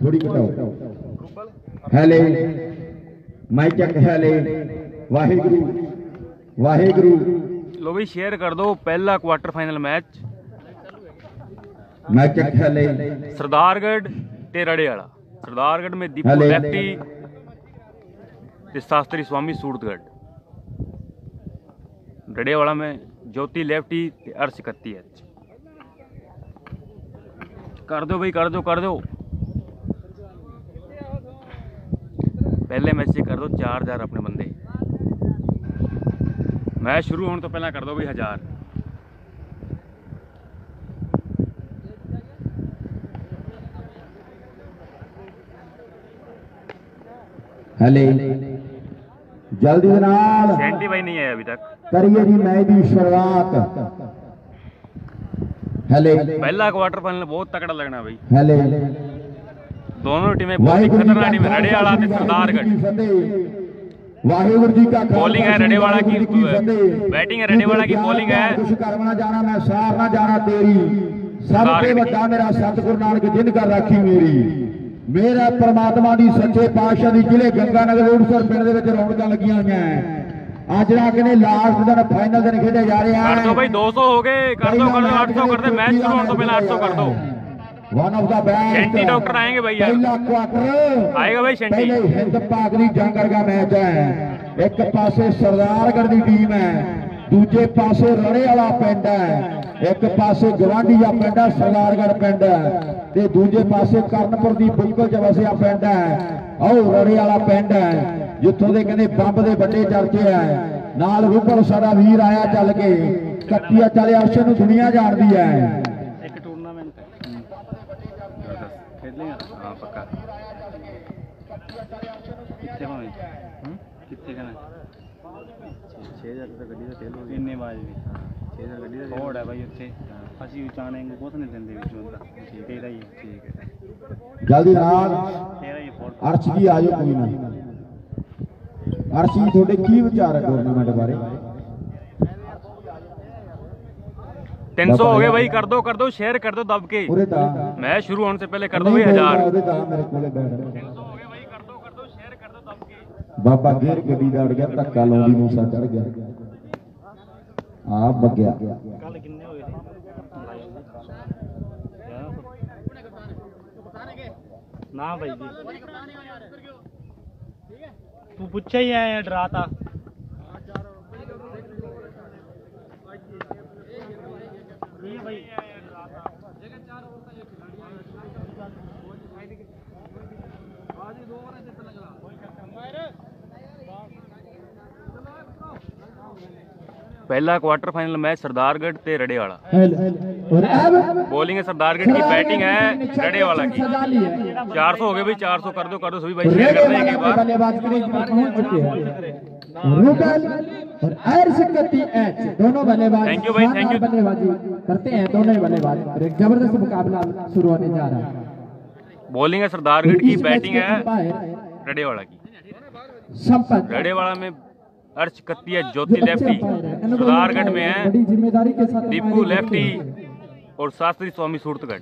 थोड़ी घटाओ। हैले माइक चेक, हैले वाहेगुरु वाहेगुरु। लो भी शेयर कर दो। पहला quarter final match mike check, हैले सरदारगढ़ ते रड़ेवाला। सरदारगढ़ में दीपू लेफ्टी ते शास्त्री स्वामी सूरतगढ़। रड़ेवाला में ज्योति लेफ्टी ते अर्श कत्ती है। कर दो भाई, कर दो कर दो। पहले मैच से कर दो 4000 अपने बंदे। मैच शुरू होने तो पहला कर दो भाई 1000। हैले जल्दी दे नाल सेंटी भाई नहीं आया अभी तक। करिए जी मैच की शुरुआत। हैले पहला क्वार्टर फाइनल बहुत तगड़ा लगना भाई। हैले दोनों टीमें बहुत ही खतरनाक टीम है। रड़ेवाला ते सरदारगढ़। वाहेगुरु जी का बॉलिंग है रड़ेवाला की, बैटिंग है रड़ेवाला की, बॉलिंग है। कुछ करना जाना मैं सार ना जाना तेरी, सब पे वड्डा मेरा सतगुरु नानक जिन कर राखी मेरी। मेरा परमात्मा दी सच्चे पातशाह दी जिले गंगानगर उड़सर पिंड दे विच रौनकां लगियां होईयां हैं। अज ना कहने लास्ट दिन फाइनल दिन खेडे जा रहे हैं। कर दो भाई 200 हो गए। कर दो 800 कर दे। मैच शुरू होने तो पहले 800 कर दो। One of the best Shanty doctor आएंगे भाई यार। पहला क्वार्टर आएगा भाई शेंटी। पहले हिंद पाक दी जंग वर्गा मैच है। एक पासे सरदारगढ़ दी टीम है, दूजे पासे रड़ेवाला पिंड है। एक पासे गवांढीया पिंड है सरदारगढ़ पिंड ते दूजे पासे करनपुर दी बुक्कल च वसिया पिंड है। और रड़ेवाला पिंड है जिथों दे कहंदे बंब दे बड़े चर्चे है। नाल रूपल साडा वीर आया चल के कत्तिया चले अर्श नूं दुनिया जानदी है। एक टूर्नामेंट खेल लेंगे। हां पक्का। कितने भाई कितने का 6000 रुपए गड्डी ਦਾ ਤੇਲ ਹੋ ਗਿਆ। ਇੰਨੇ ਬਾਜ ਵੀ 6000 ਗੱਡੀ ਦਾ ਹੋੜ ਹੈ ਭਾਈ ਉੱਥੇ। ਅਸੀਂ ਵਿਚਾਣੇ ਨੂੰ ਕੁਝ ਨਹੀਂ ਦਿੰਦੇ ਵਿੱਚੋਂ ਦਾ। ਠੀਕ ਹੈ ਜੀ, ਠੀਕ ਹੈ। जल्दी नाल ਤੇਰਾ ਹੀ ਫੋਟ अर्श जी आ जाओ। कोई ना अर्श जी थोड़े की विचार है टूर्नामेंट बारे? 300 हो गए भाई। कर दो शेयर कर दो दब के। उरे ता मैच शुरू होने से पहले कर दो भाई 1000। उरे ता मेरे कोले बैठ 300 हो गए भाई। कर दो शेयर कर दो दब के। बाबा घेर गड्डी दा उड़ गया, धक्का लाउंदी मूसा चढ़ गया, आप बग्या। कल कितने होए थे? ना भाई जी तू पूछा ही है डराता। भाई पहला क्वार्टर फाइनल मैच सरदारगढ़ ते रड़ेवाला। बॉलिंग है सरदारगढ़ की, बैटिंग है रड़ेवाला की। 400 हो गए भाई। 400 कर दो सभी भाई। शेयर कर देंगे एक बार। दोनों बल्लेबाज थैंक यू भाई, थैंक यू। बल्लेबाजी करते हैं दोनों ही बल्लेबाज। एक जबरदस्त मुकाबला शुरू होने जा रहा है। बॉलिंग है सरदारगढ़ की, बैटिंग है रड़ेवाला की। रड़ेवाला में अर्श कत्तिया ज्योति लेफ्टी। सरदारगढ़ में है दीपू लेफ्टी और शास्त्री स्वामी सूरतगढ़।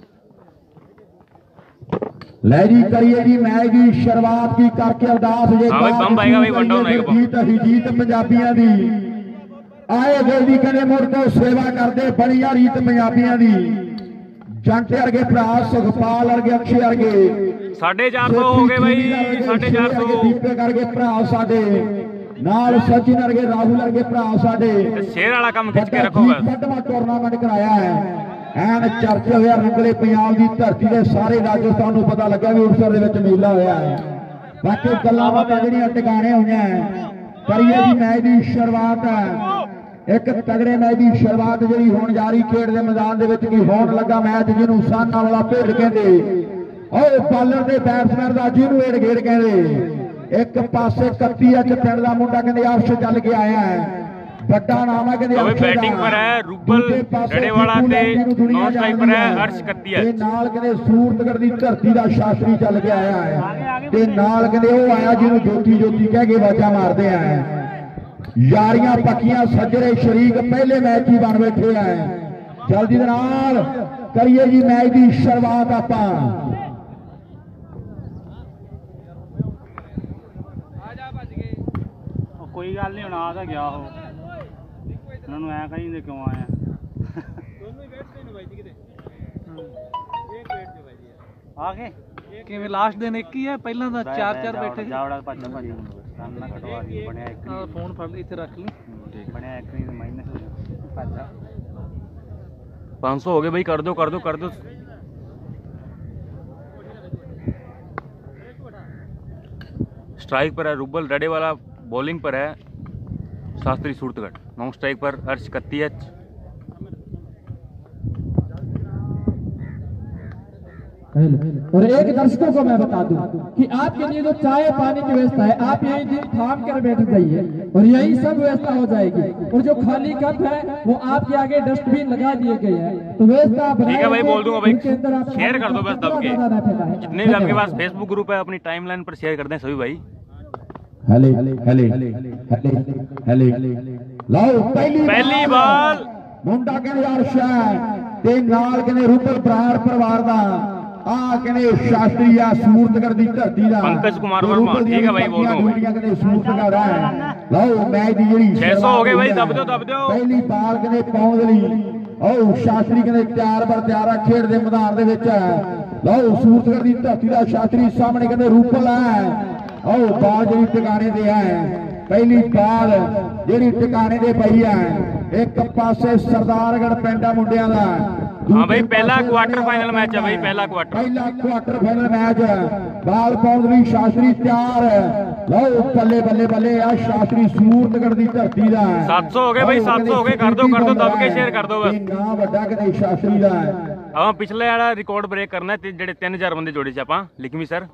लहरी करिए जी मैच की शुरुआत की करके अरदास जे हां भाई बम आएगा भाई। वन डाउन आएगा। जीत ही जीत पंजाबियां दी आए जल्दी कने मुड़ के सेवा करते बड़ी रीत पंजाबियां दी। जंट अर्गे भरा सुखपाल अर्गे अक्षय अर्गे 450 हो गए भाई। 450 दीपे करके भरा साडे नाल सचिन अर्गे राहुल अर्गे भरा साडे। शेर वाला काम खिंच के रखोगा। बड़ा टूर्नामेंट कराया है एन चर्चा होया रंगले पंजाब की धरती के सारे राजस्थान को पता लगा भी उड़सर दे विच मेला होया है। बाकी गल्लां बातां जिहड़ियां टिकाणे होईयां हैं। करिए जी मैच की शुरुआत है। एक तगड़े मैच की शुरुआत जिहड़ी होण जा रही खेड दे मैदान दे विच की होण लगा मैच जिन्हों साना वाला भेड़ कहंदे और बालर दे बैट्समैन दा जिन्हों एड़ घेड़ कहंदे। एक पासे कत्तिया च पिंड दा मुंडा कहंदे अर्श चल के आया है। बड़ा नाम है कहंदे अबे बैटिंग पर है रूबल रड़ेवाला ते नॉन स्ट्राइक पर है अर्श कत्तिया। ते नाल कहंदे सूरतगढ़ दी धरती दा शास्त्री चल के आया है। ते नाल कहंदे ओ आया जिन्हों ज्योति ज्योति कह के आवाज़ां मारदे हैं। यारियां पक्कियां सज्जरे शरीक पहले मैच ही बन बैठे हैं। जल्दी दे नाल करिए जी मैच की शुरुआत आपां ਕੋਈ ਗੱਲ ਨਹੀਂ, ਹੁਣ ਆ ਤਾਂ ਗਿਆ ਉਹ, ਇਹਨਾਂ ਨੂੰ ਐ ਕਹਿੰਦੇ ਕਿਉਂ ਆਇਆ। ਆ ਗਏ ਕਿਵੇਂ ਲਾਸਟ ਦਿਨ ਇੱਕ ਹੀ ਹੈ, ਪਹਿਲਾਂ ਤਾਂ ਚਾਰ ਬੈਠੇ ਜਾਵੜਾ ਭੱਜ ਭਾਜੀ ਕੰਨ ਨਾ ਘਟਵਾ ਦੀ ਬਣਿਆ ਇੱਕ ਫੋਨ ਫੜ ਲਈ, ਇੱਥੇ ਰੱਖ ਲਈ, ਬਣਿਆ ਇੱਕ ਨਹੀਂ ਮਾਈਨਸ ਹੋ ਜਾ ਭੱਜਾ 500 ਹੋ गए भाई, कर दो कर दो कर दो। स्ट्राइक पर है रूबल रेडे वाला, बॉलिंग पर है शास्त्री सूरतगढ़, नॉन स्ट्राइक पर अर्श कत्तीएच। और एक दर्शकों को मैं बता दूं कि आपके लिए जो चाय पानी की व्यवस्था है, आप यही दिन थाम कर बैठ जाइए और यही सब व्यवस्था हो जाएगी। और जो खाली कप है वो आपके आगे डस्टबिन लगा दिए गए हैं, तो व्यवस्था ठीक है भाई, बोल दूंगा भाई, शेयर कर दो बस दब के, जितने भी आपके पास फेसबुक ग्रुप है अपनी टाइमलाइन पर शेयर कर दें सभी भाई। हेले हेले हेले हेले लाओ पहली बॉल मुंडा कहने अर्श है ते नाल कहने रूबल बराड़ परिवार दा आ कहने शास्त्री आ सूरतगढ़ दी धरती दा पंकज कुमार वर्मा, ठीक है भाई, बोल दो भाई। कहने सूरतगढ़ है लाओ मैच दी जेड़ी 600 हो गए भाई, दब दो दब दो। पहली बाल कहने पौंद लई ओ शास्त्री कहने तैयार बर तैयार आ खेड दे मैदान दे विच लाओ सूरतगढ़ दी धरती दा शास्त्री सामने कहने रूबल है ओ बाल जेड़ी टिकाने दे है, पहली बाल जेड़ी टिकाने दे पई है। एक पासे सरदारगढ़ पिंडा मुंडिया दा, हाँ भाई पहला क्वार्टर फाइनल मैच है भाई, पहला quarter final match ball pound भी शास्त्री तैयार लो बल्ले बल्ले बल्ले आ शास्त्री सूरतगढ़ दी धरती दा 700 हो गए भाई, 700 हो गए, कर दो दब के शेयर कर दो बस। ना वड्डा कदे शास्त्री दा अब पिछले वाला रिकॉर्ड ब्रेक करना है, जेडे 3000 बंदे जोड़े सी आपां लिखवी सर।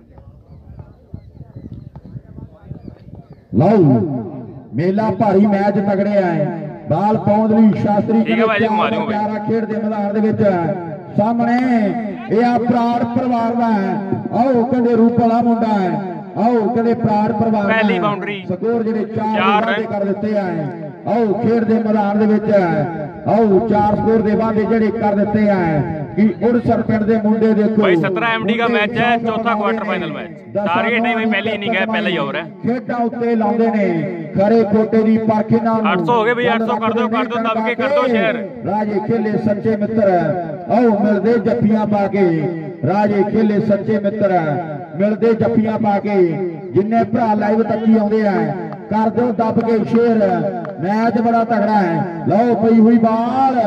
लो मेला भारी मैच तगड़े है, बाल पौंद लई शास्त्री प्यारा खेड दे मैदान दे विच सामने ये आ प्राड़ परिवार दा है, आओ कहंदे रूपला मुंडा है, आओ कहंदे प्राड़ परिवार पहली बाउंड्री स्कोर जेडे 4 रन कर दिते हैं, आओ खेड दे मैदान दे विच आओ 4 स्कोर दे वादे जेडे कर दिते हैं कि उड़सर पिंड दे मुंडे देखो भाई 17 एमडी का मैच है, चौथा क्वार्टर फाइनल मैच, टारगेट नहीं भाई, पहली इनिंग है, पहला ही ओवर है। खेडा उत्ते लांदे ने खरे कोटे दी परखे नाल 800 हो गए भाई, 800 कर दो दब के कर दो शेयर। राजे खेले सच्चे मित्र आओ मिलदे जफ्फियां पा के, राजे खेले सच्चे मित्र मिलदे जफ्फियां पा के, जिन्ने भरा लाइव तक्की आउंदे हैं कर दो दब के शेयर, मैच बड़ा तगड़ा है। लो पई हुई बाल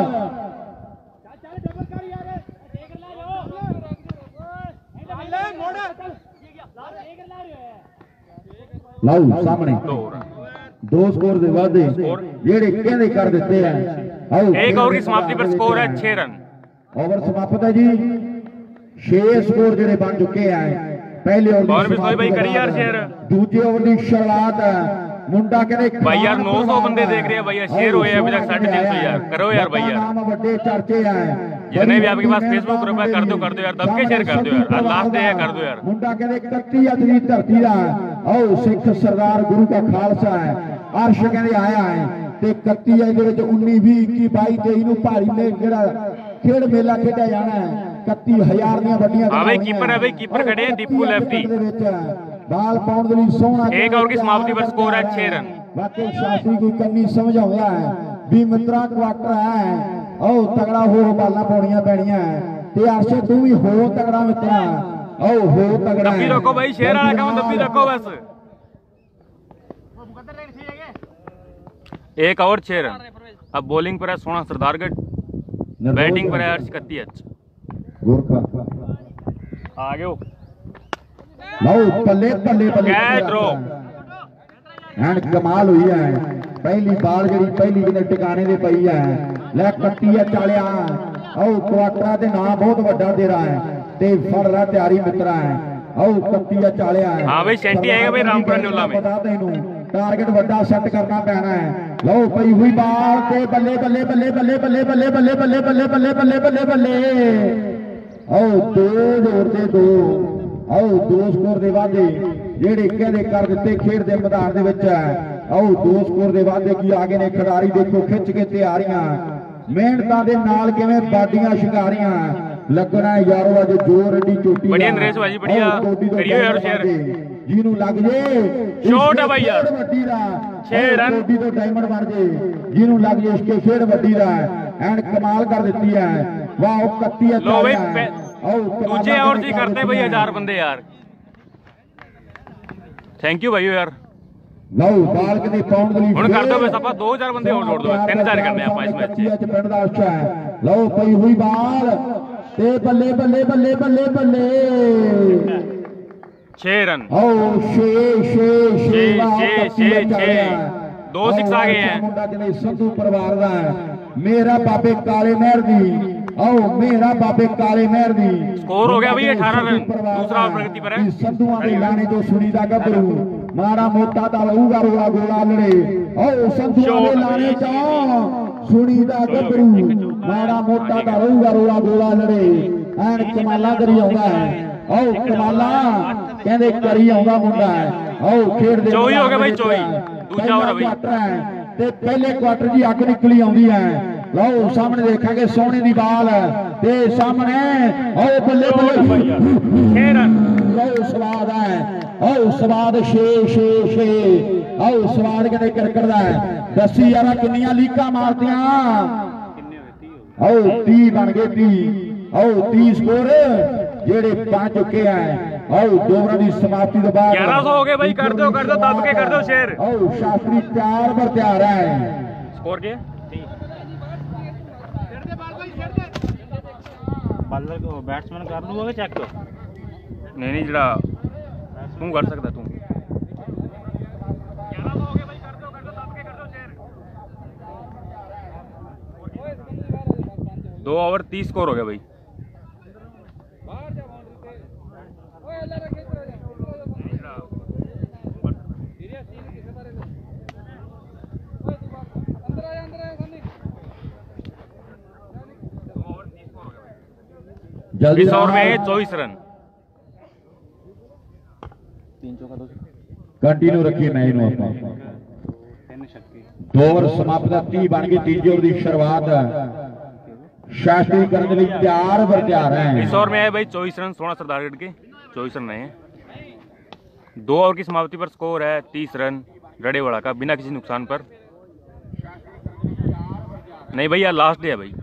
लाओ सामने 2 स्कोर दे वादे जेडे कहंदे कर दिते हैं। आओ एक ओवर की समाप्ति पर स्कोर है 6 रन, ओवर समाप्त है जी, 6 स्कोर जेडे बन चुके हैं। पहले ओवर दी भाई करी यार शेयर, दूसरे ओवर की शुरुआत मुंडा कहंदे भाई यार 900 बंदे देख रहे हैं भैया, शेयर होए अभी तक 350 यार, करो यार भैया, नाम बड़े चर्चे हैं। जितने भी आपके पास फेसबुक ग्रुप है कर दो यार, दब के शेयर कर दो यार, लास्ट डे है कर दो यार। मुंडा कहंदे 31 दी धरती दा आओ सिख सरदार गुरु का खालसा है, अर्श कहंदे आया है ते 31 दे विच 19 20 21 22 23 ਨੂੰ ਭਾਰੀ ਨੇ ਜਿਹੜਾ खेड मेला खेडा जाना है, 31000 ਦੀਆਂ ਵੱਡੀਆਂ। हां भाई कीपर है भाई, कीपर खड़े हैं दीपू लेफ्टी, बाल पाउंड दे ਲਈ सोहना। एक ओवर की समाप्ति पर स्कोर है 6 रन। वाकई शास्त्री कोई कमी समझाਉਂਦਾ है भी मित्रा क्वार्टर है, आओ तगड़ा हो बालां पाउणीਆਂ पैणीਆਂ ते अर्श तू भी हो तगड़ा मित्रा, आओ हो तगड़ा। दब्बी रखो भाई, शेयर वाला काम दब्बी रखो बस। एक ओवर 6 रन। अब बॉलिंग पर है सोना सरदारगढ़, बैटिंग पर है अर्श कत्तीएच। गोरखा आगे हो लाओ पल्ले पल्ले पल्ले ड्रॉ एंड कमाल हुई है। पहली बाल जी पहली किने टिकाने दे पई है, ले कत्तीएच चालिया आओ क्वार्टर दे नाम बहुत बड़ा दे रहा है ते फड़ रहा तैयारी मित्रा है, आओ कत्तीएच चालिया। हां भाई सेंटी आएगा भाई रामपुरा न्योला में, पता तेनू टारगेट बड़ा सेट करना पैना है। लो पई हुई बाल ते बल्ले बल्ले बल्ले बल्ले बल्ले बल्ले बल्ले बल्ले बल्ले बल्ले बल्ले बल्ले बल्ले आओ 2 ओवर ते 2 आओ 2 स्कोर दे वादे जेडे कहदे कर दिते खेड दे मैदान दे विच। आओ 2 स्कोर दे वादे की आगे ने खिडारी देखो खिंच के तैयारियां मेहनतां दे नाल किवें बाडियां शिकारियां लगना है यारों अज जोर एडी चोटी बढ़िया नरेश भाजी बढ़िया करियो यार शेयर ਜਿਹਨੂੰ ਲੱਗ ਜੇ शॉट है भाई यार ਵੱਡੀ ਦਾ 6 रन ਕੋਡੀ ਤੋਂ ਡਾਇਮੰਡ ਬਣ ਜੇ ਜਿਹਨੂੰ ਲੱਗ ਜੇ ਇਸਕੇ ਖੇਡ ਵੱਡੀ ਦਾ ਐਨ ਕਮਾਲ ਕਰ ਦਿੱਤੀ ਹੈ ਵਾਹ 31 ਹੈ लो भाई दूजे और जी करते भाई 1000 बंदे यार थैंक यू भाई यार ਲਓ ਬਾਲ ਕਿਤੇ ਪਾਉਣ ਦੇ ਲਈ ਹੁਣ ਕਰ ਦੋ ਬਸ ਆਪਾਂ 2000 ਬੰਦੇ ਹੋਰ ਜੋੜ ਦੋ 3000 ਕਰਨੇ ਆਪਾਂ ਇਸ ਮੈਚ 'ਚ ਪਿੰਡ ਦਾ ਅੱਛਾ ਹੈ ਲਓ ਪਈ ਹੋਈ ਬਾਲ ਤੇ ਬੱਲੇ ਬੱਲੇ ਬੱਲੇ ਬੱਲੇ ਬੱਲੇ 6 रन ओ छे छे छे 2 6 आ गए हैं ਮੁੰਡਾ ਜਿਹਨੇ ਸੰਧੂ ਪਰਿਵਾਰ ਦਾ ਮੇਰਾ ਬਾਬੇ ਕਾਲੇ ਮਹਿਰ ਦੀ मेरा बाबे काले मेहर दी स्कोर हो गया भाई 18 रन दूसरा प्रगति पर है संधुआं दे लाने तो सुनीदा गबरू माड़ा मोटा दा लऊगा रोला गोला लड़े ओ संधुआं दे लाने तो सुनीदा गबरू माड़ा मोटा दा लऊगा रोला गोला लड़े एन कमाला करी आउंदा है ओ कमाला कहंदे करी आउंदा मुंडा है ओ खेड दे चोई हो गया भाई चोई दूसरा ओवर भाई ते पहले क्वार्टर दी अग निकली आउंदी है लो सामने देखेंगे सोने की बाल ते सामने ओ बल्ले बल्ले 6 रन लो स्वाद है ओ स्वाद 6 6 6 ओ स्वाद कहते क्रिकेट दा है दसी यार किन्नियां लीकां मारतियां ओ 30 बन गए 30 ओ 30 स्कोर जेड़े पा चुके हैं ओ दोवरां दी समाप्ति के बाद 1100 हो गए भाई कर दो दब के कर दो शेर ओ शास्त्री तैयार पर तैयार है स्कोर के बॉलर को बैट्समैन कर लूंगा चेक नहीं जरा तू कर सकता तू 1100 हो गए भाई कर दो दब के कर दो शेर 2 ओवर 30 स्कोर हो गया भाई जल्दी इस ओवर में 24 रन 3 चौका 2 कंटिन्यू रखिए मैं इन्हों अपना 3 छक्के 2 ओवर समाप्त 30 बन गई तीजे ओवर की शुरुआत शास्त्री करने के लिए तैयार पर तैयार है इस ओवर में है भाई 24 रन सोना सरदारगढ़ के 24 रन हैं 2 ओवर की समाप्ति पर स्कोर है 30 रन रडेवाड़ा का बिना किसी नुकसान पर नहीं भैया लास्ट डे है भाई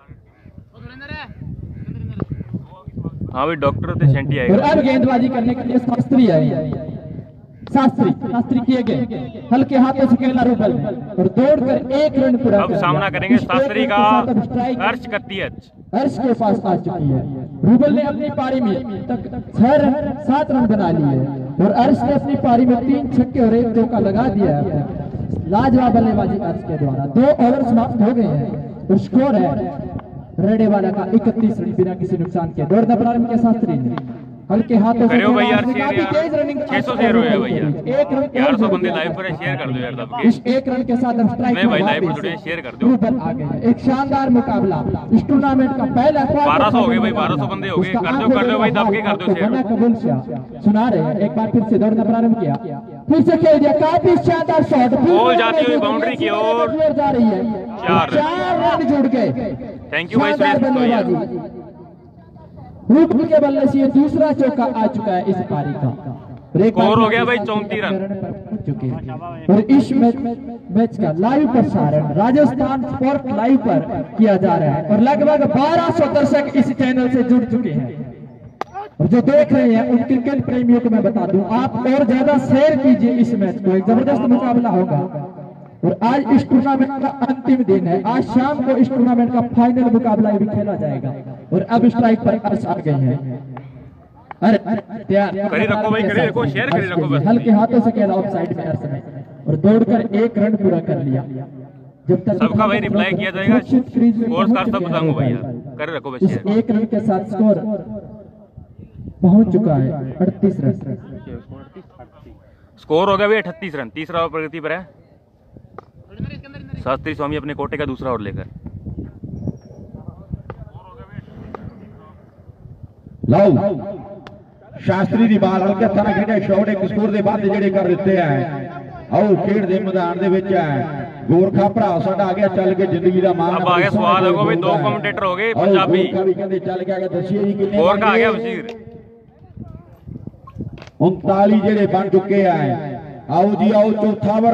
हाँ भाई डॉक्टर तो सेंटी आएगा और अब गेंदबाजी करने के लिए शास्त्री आए शास्त्री किए गए हल्के हाथों से खेला रूबल और दौड़कर 1 रन पूरा अब सामना करेंगे शास्त्री का अर्श कत्तियत अर्श के पास आ चुकी है रूबल ने अपनी पारी में तक 7 रन बना लिए और अर्श ने अपनी पारी में 3 छक्के और 1 चौका लगा दिया है लाजवाब बल्लेबाजी अर्श के द्वारा 2 ओवर समाप्त हो गए हैं और स्कोर है रेडेवाला का 31 रन बिना किसी नुकसान के दौड़ना प्रारंभ किया शास्त्री ने हल्के हाथों से भाई यार काफी तेज रनिंग 600 शेयर हुए भैया 1 रन 400 बंदे लाइव पर शेयर कर दो यार दब के इस 1 रन के साथ स्ट्राइक मैं भाई लाइव पर जुड़े शेयर कर दो ऊपर आ गए हैं। एक शानदार मुकाबला इस टूर्नामेंट का पहला 1200 हो गए भाई 1200 बंदे हो गए कर दो भाई दब के कर दो शेयर कबूल सुना रहे हैं एक बार फिर से दौड़ना प्रारंभ किया फिर से खेल दिया काफी शानदार शॉट बॉल जाती हुई बाउंड्री की ओर जा रही है 4 रन जुड़ गए थैंक यू भाई सुरेश रूप के बल्ले से ये दूसरा चौका आ चुका है इस पारी का स्कोर हो गया भाई 34 रन चुके हैं और इस मैच का लाइव प्रसारण राजस्थान स्पोर्ट लाइव पर किया जा रहा है और लगभग 1200 दर्शक इस चैनल से जुड़ चुके हैं और जो देख रहे हैं उन क्रिकेट प्रेमियों को मैं बता दूं आप और ज्यादा शेयर कीजिए इस मैच को एक जबरदस्त मुकाबला होगा और आज इस टूर्नामेंट का अंतिम दिन है आज शाम को इस टूर्नामेंट का फाइनल मुकाबला भी खेला जाएगा और अब स्ट्राइक पर अर्श आ गए हैं अरे तैयार करी रखो भाई करी रखो शेयर करी रखो बस हल्के हाथों से खेला ऑफ साइड में अर्श ने और दौड़कर 1 रन पूरा कर लिया जब तक सबका भाई रिप्लाई किया जाएगा स्कोर कार्ड सब बताऊंगा भैया कर रखो बस शेयर 1 रन के साथ स्कोर पहुंच चुका है 38 रन स्कोर हो गया भाई 38 रन तीसरा ओवर प्रगति पर है शास्त्री स्वामी अपने कोटे का दूसरा ओवर लेकर ਲਓ ਸ਼ਾਸਤਰੀ ਦੀ ਬਾਲ ਹਲਕੇ ਹੱਥਾਂ ਨਾਲ ਖੇਡਿਆ ਸ਼ਾਟ ਇੱਕ ਸਕੋਰ ਦੇ ਬਾਅਦ ਜਿਹੜੇ ਕਰ ਦਿੱਤੇ ਆ ਆਓ ਖੇਡ ਦੇ ਮੈਦਾਨ ਦੇ ਵਿੱਚ ਹੈ गोरखा भरा साडा आ गया चल के जिंदगी का मान। अब आ गया स्वाद देखो भी, दो कमेंटेटर हो गए पंजाबी। चल के आ गया दसिए जी कितने गोरखा आ गया वजीर। 39 जेडे बन चुके हैं। आओ जी आओ चौथा ओवर।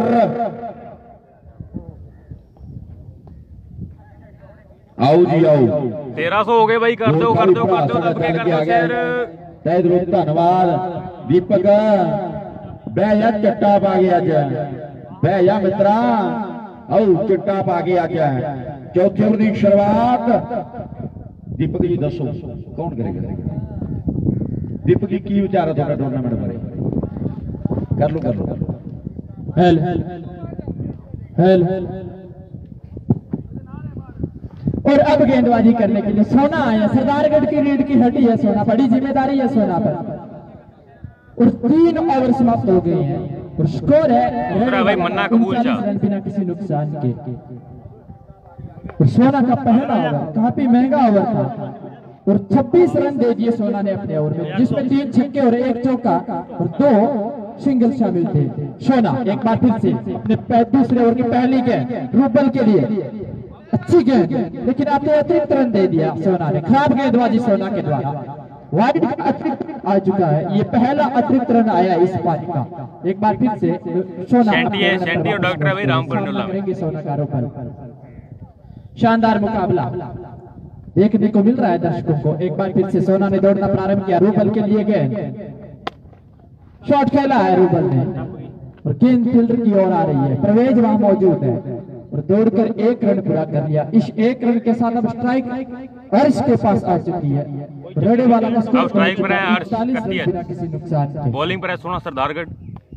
आओ जी आओ 1300 हो गए भाई, कर दो कर दो कर दो दब के कर दो शेर। तहे दिलों धन्यवाद दीपक। बह जा चिट्टा पा गया अज, बह जा मित्रा। आओ चिट्टा पा गया अज। चौथे ओवर की शुरुआत दीपक जी दसो कौन करेगा? दीपक जी की विचार है थोड़ा टूर्नामेंट बारे? कर लो कर लो। हेल हेल और अब गेंदबाजी करने के लिए सोना आया। सरदारगढ़ की रीढ़ की हड्डी है सोना, बड़ी जिम्मेदारी है सोना पर। और 3 ओवर समाप्त हो गए हैं और स्कोर है भाई मन्ना कबूल रन बिना किसी नुकसान के। और सोना का पहला ओवर काफी महंगा ओवर था और 26 रन दे दिए सोना ने अपने ओवर में, जिसमें 3 छक्के और 1 चौका और 2 सिंगल शामिल थे। सोना एक बार फिर से अपने दूसरे ओवर की पहली गेंद रूबल के लिए अच्छी गेंद, लेकिन आपने अतिरिक्त रन दे दिया सोना ने। खराब गेंदबाजी सोना के द्वारा। वाइड का अतिरिक्त आ चुका है, ये पहला अतिरिक्त रन आया इस पारी का। एक बार फिर से सोना सेंटी और डॉक्टर भाई रामपुर करेंगे सोना का आरोप। शानदार मुकाबला देखने को मिल रहा है दर्शकों को। एक बार फिर से सोना ने दौड़ना प्रारंभ किया। रूबल के लिए गेंद शॉट खेला है रूबल ने और गेंद फील्डर की ओर आ रही है। प्रवेश वहां मौजूद है और दौड़कर 1 रन पूरा कर लिया। इस 1 रन के साथ अब स्ट्राइक अर्श के पास आ चुकी है। रेडे वाला का स्कोर स्ट्राइक पर है अर्श, 40 बिना किसी नुकसान के। बॉलिंग पर है सोना सरदारगढ़।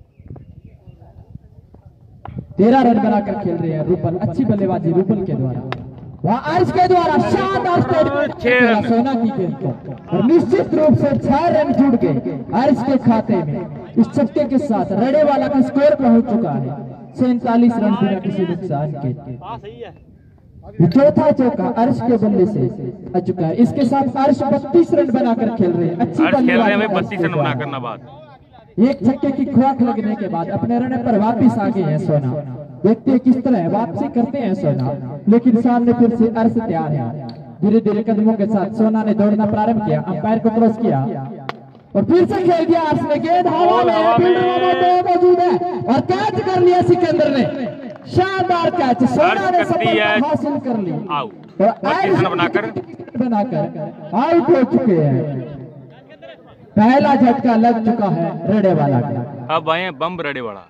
13 रन बनाकर खेल रहे हैं रूबल। अच्छी बल्लेबाजी रूबल के द्वारा, वहां अर्श के द्वारा शानदार स्टेट सोना की गेंद को और निश्चित रूप से 6 रन जुड़ गए अर्श के खाते में। इस छक्के के साथ रेडे वाला का स्कोर पहुंच चुका है 47 रन बिना किसी नुकसान के। चौथा चौका अर्श के बल्ले से आ चुका है। इसके साथ अर्श 32 रन बनाकर खेल रहे हैं। अच्छी अर्श खेल रहे हैं बल्लेबाजी 32 रन बनाकर ना बाद। एक छक्के की खुराक लगने के बाद अपने रन पर वापस आ गए हैं सोना। देखते हैं किस तरह वापसी करते हैं सोना, लेकिन सामने फिर से अर्श तैयार है। धीरे धीरे कदमों के साथ सोना ने दौड़ना प्रारंभ किया। अंपायर को क्रॉस किया और फिर से खेल दिया अर्श ने। गेंद हवा में है, फील्डर मौजूद है और कैच कर लिया सिकंदर ने। शानदार कैच, सोना ने सफलता हासिल कर ली और बनाकर आउट हो चुके हैं। पहला झटका लग चुका है रेडे वाला का। अब आए बम रेडे वाला।